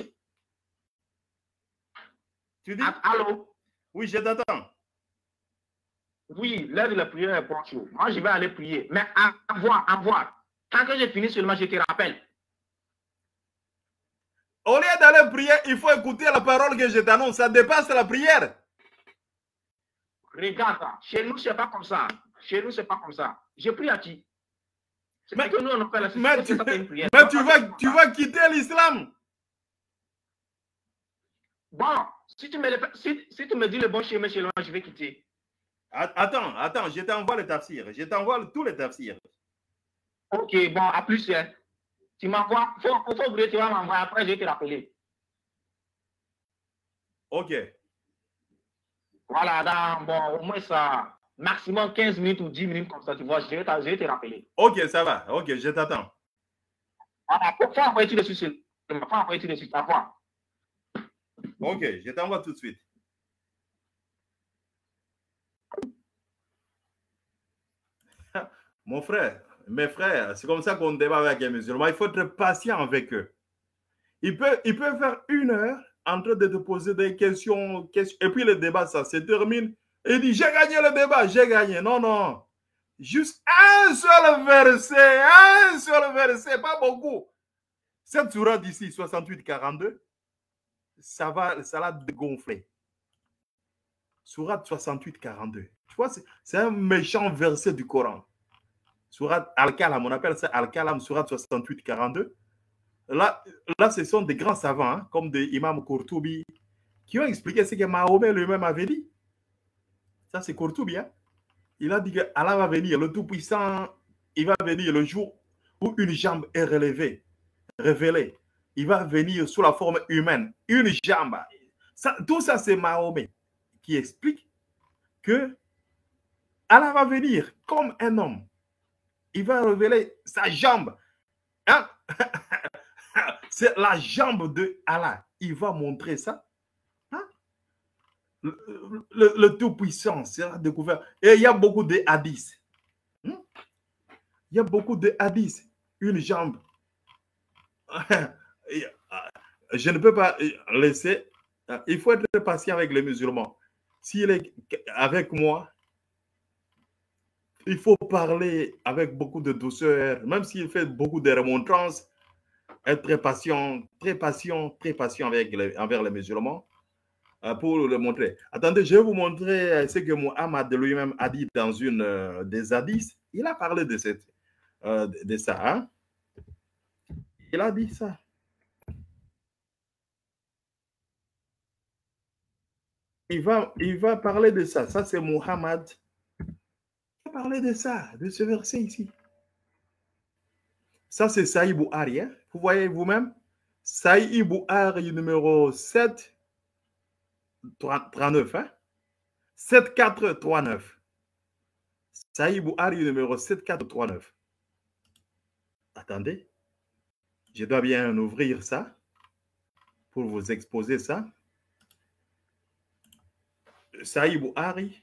Tu dis? Allô? Oui, je t'attends. Oui, l'heure de la prière est bon chaud. Moi, je vais aller prier. Mais envoie, envoie. Quand j'ai fini seulement, je te rappelle. Au lieu d'aller prier, il faut écouter la parole que je t'annonce. Ça dépasse la prière. Regarde, chez nous, c'est pas comme ça. Chez nous, c'est pas comme ça. Je prie à qui? Mais, que nous, on appelle la mais, tu, prière. mais tu, vas, tu vas quitter l'islam. Bon, si tu, me le, si, si tu me dis le bon chemin chez moi, je vais quitter. Attends, attends, je t'envoie le tafsir. Je t'envoie tous les tafsirs. Ok, bon, à plus. Hein. Tu m'envoies, il faut, faut que tu vas m'envoyer, après je vais te rappeler. Ok. Voilà, dans, bon, au moins ça, maximum quinze minutes ou dix minutes comme ça, tu vois, je vais, je vais te rappeler. Ok, ça va, ok, je t'attends. Voilà, il faut envoyer tout de suite. Il faut envoyer tout de suite, à voir. Ok, je t'envoie tout de suite. Mon frère, mes frères, c'est comme ça qu'on débat avec les musulmans. Il faut être patient avec eux. Ils peuvent, ils peuvent faire une heure en train de te poser des questions, questions et puis le débat, ça se termine. Et il dit, j'ai gagné le débat, j'ai gagné. Non, non. Juste un seul verset, un seul verset, pas beaucoup. Cette sourate d'ici, soixante-huit quarante-deux, ça va, ça l'a dégonflé. Sourate soixante-huit quarante-deux. Tu vois, c'est un méchant verset du Coran. Sourate Al-Kalam, on appelle ça Al-Kalam, sourate soixante-huit quarante-deux. Là, là, ce sont des grands savants, hein, comme des imams Courtoubi, qui ont expliqué ce que Mahomet lui-même avait dit. Ça, c'est Courtoubi. Hein. Il a dit que Allah va venir, le Tout-Puissant, il va venir le jour où une jambe est relevée, révélée. Il va venir sous la forme humaine, une jambe. Ça, tout ça, c'est Mahomet qui explique que Allah va venir comme un homme. Il va révéler sa jambe. Hein? C'est la jambe de Allah. Il va montrer ça. Hein? Le, le, le Tout-Puissant sera découvert. Et il y a beaucoup de hadiths. Hein? Il y a beaucoup de hadiths. Une jambe. je ne peux pas laisser, il faut être patient avec les musulmans. S'il est avec moi, il faut parler avec beaucoup de douceur, même s'il fait beaucoup de remontrances, être très patient, très patient, très patient avec les, envers les musulmans pour le montrer. Attendez, je vais vous montrer ce que Muhammad lui-même a dit dans une euh, des hadiths. Il a parlé de, cette, euh, de ça. Hein? Il a dit ça. Il va, il va parler de ça. Ça, c'est Muhammad. Il va parler de ça, de ce verset ici. Ça, c'est Sahih Bukhari. Hein? Vous voyez vous-même? Sahih Bukhari numéro sept, trente-neuf. Hein? sept quatre trente-neuf. Sahih Bukhari numéro sept quatre trente-neuf. Attendez. Je dois bien ouvrir ça pour vous exposer ça. Sahih Bukhari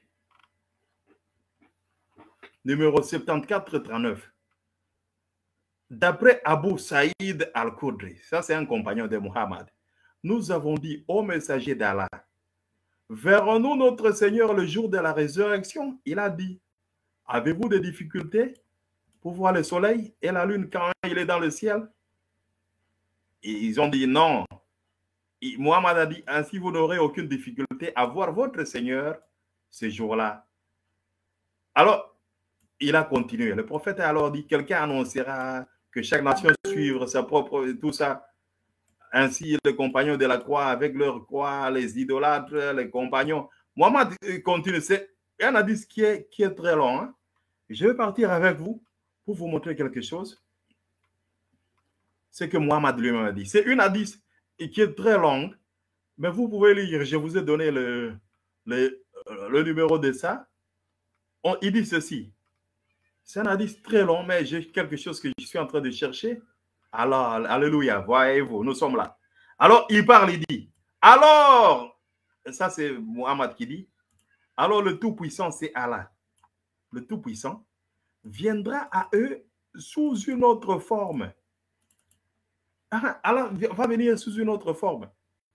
numéro soixante-quatorze trente-neuf. D'après Abu Saïd al-Khudri, ça c'est un compagnon de Muhammad, nous avons dit au messager d'Allah, verrons-nous notre Seigneur le jour de la résurrection? Il a dit, avez-vous des difficultés pour voir le soleil et la lune quand il est dans le ciel? Et ils ont dit non. Et Muhammad a dit, ainsi vous n'aurez aucune difficulté à voir votre Seigneur ce jour-là. Alors, il a continué. Le prophète a alors dit, quelqu'un annoncera que chaque nation suivre sa propre, tout ça. Ainsi, les compagnons de la croix, avec leur croix, les idolâtres, les compagnons. Muhammad continue. C'est un hadith qui est, qui est très long. Hein? Je vais partir avec vous pour vous montrer quelque chose. C'est que Muhammad lui-même a dit. C'est une hadith qui est très longue, mais vous pouvez lire. Je vous ai donné le, le, le numéro de ça. On, il dit ceci. C'est un hadith très long, mais j'ai quelque chose que je suis en train de chercher. Alors, alléluia, voyez-vous, nous sommes là. Alors, il parle, il dit, alors, ça c'est Muhammad qui dit, alors le Tout-Puissant, c'est Allah. Le Tout-Puissant viendra à eux sous une autre forme. Ah, Allah va venir sous une autre forme.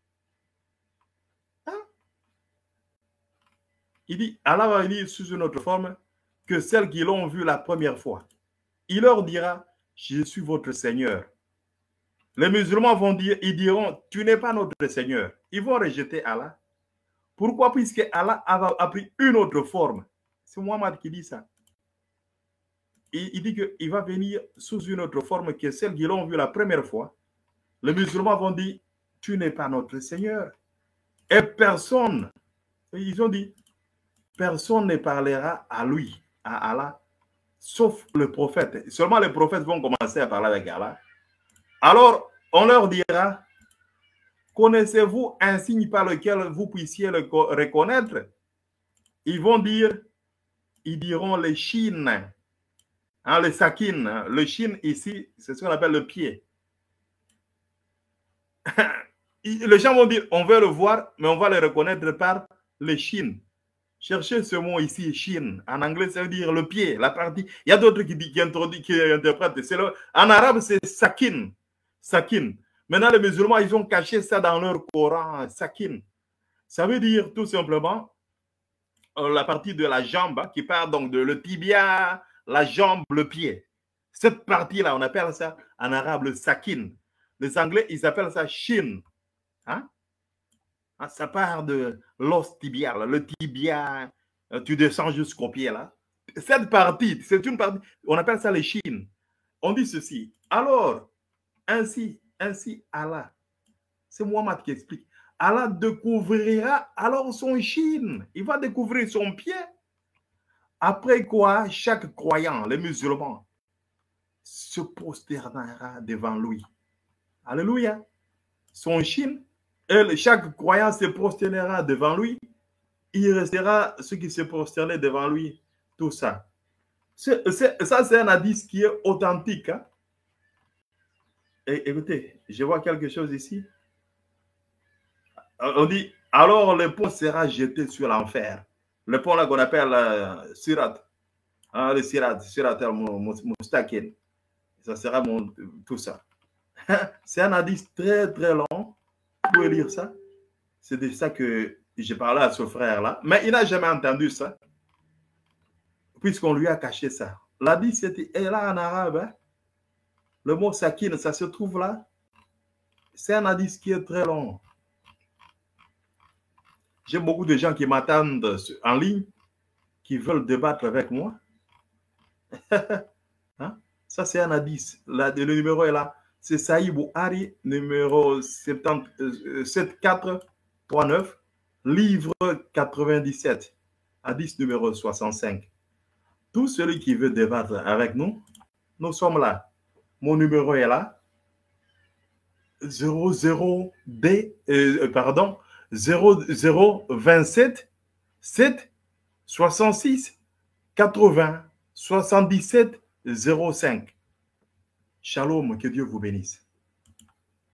Hein? Il dit, Allah va venir sous une autre forme que celles qui l'ont vu la première fois. Il leur dira, je suis votre Seigneur. Les musulmans vont dire, ils diront, tu n'es pas notre Seigneur. Ils vont rejeter Allah. Pourquoi? Puisque Allah a pris une autre forme. C'est Muhammad qui dit ça. Il, il dit qu'il va venir sous une autre forme que celle qui l'ont vu la première fois. Les musulmans vont dire, tu n'es pas notre Seigneur. Et personne, ils ont dit, personne ne parlera à lui, à Allah, sauf le prophète. Seulement les prophètes vont commencer à parler avec Allah. Alors, on leur dira, connaissez-vous un signe par lequel vous puissiez le reconnaître? Ils vont dire, ils diront les chines, hein, les sakines. Le chine ici, c'est ce qu'on appelle le pied. Les gens vont dire, on veut le voir, mais on va le reconnaître par les chines. Cherchez ce mot ici, chine. En anglais, ça veut dire le pied, la partie. Il y a d'autres qui, qui, qui, qui interprètent. Le, en arabe, c'est sakin. Sakin. Maintenant, les musulmans, ils ont caché ça dans leur Coran, sakin. Ça veut dire tout simplement euh, la partie de la jambe qui part donc de le tibia, la jambe, le pied. Cette partie-là, on appelle ça en arabe le sakin. Les Anglais, ils appellent ça shin. Hein? Ça part de l'os tibial, le tibia, tu descends jusqu'au pied là. Cette partie, c'est une partie, on appelle ça les chines. On dit ceci. Alors, ainsi, ainsi Allah, c'est Muhammad qui explique, Allah découvrira alors son chine. Il va découvrir son pied. Après quoi, chaque croyant, les musulmans, se prosternera devant lui. Alléluia. Son chine. Et chaque croyant se prosternera devant lui. Il restera ceux qui se prosternaient devant lui. Tout ça. C'est, c'est, ça, c'est un hadith qui est authentique. Hein? Et, écoutez, je vois quelque chose ici. On dit, alors le pont sera jeté sur l'enfer. Le pont là qu'on appelle euh, Sirat. Hein, le Sirat, Sirat al-Mustaqim. Ça sera mon, tout ça. C'est un hadith très très long. pouvez lire ça. C'est de ça que j'ai parlé à ce frère-là. Mais il n'a jamais entendu ça. Puisqu'on lui a caché ça. L'hadith est là en arabe. Hein? Le mot sakin, ça se trouve là. C'est un hadith qui est très long. J'ai beaucoup de gens qui m'attendent en ligne, qui veulent débattre avec moi. Hein? Ça, c'est un hadith. Là, le numéro est là. C'est Sahih Bukhari, numéro sept quatre trois neuf, livre quatre-vingt-dix-sept, hadith numéro soixante-cinq. Tout celui qui veut débattre avec nous, nous sommes là. Mon numéro est là. zéro zéro D, euh, pardon, zéro zéro vingt-sept sept soixante-six quatre-vingts soixante-dix-sept zéro cinq. Shalom, que Dieu vous bénisse.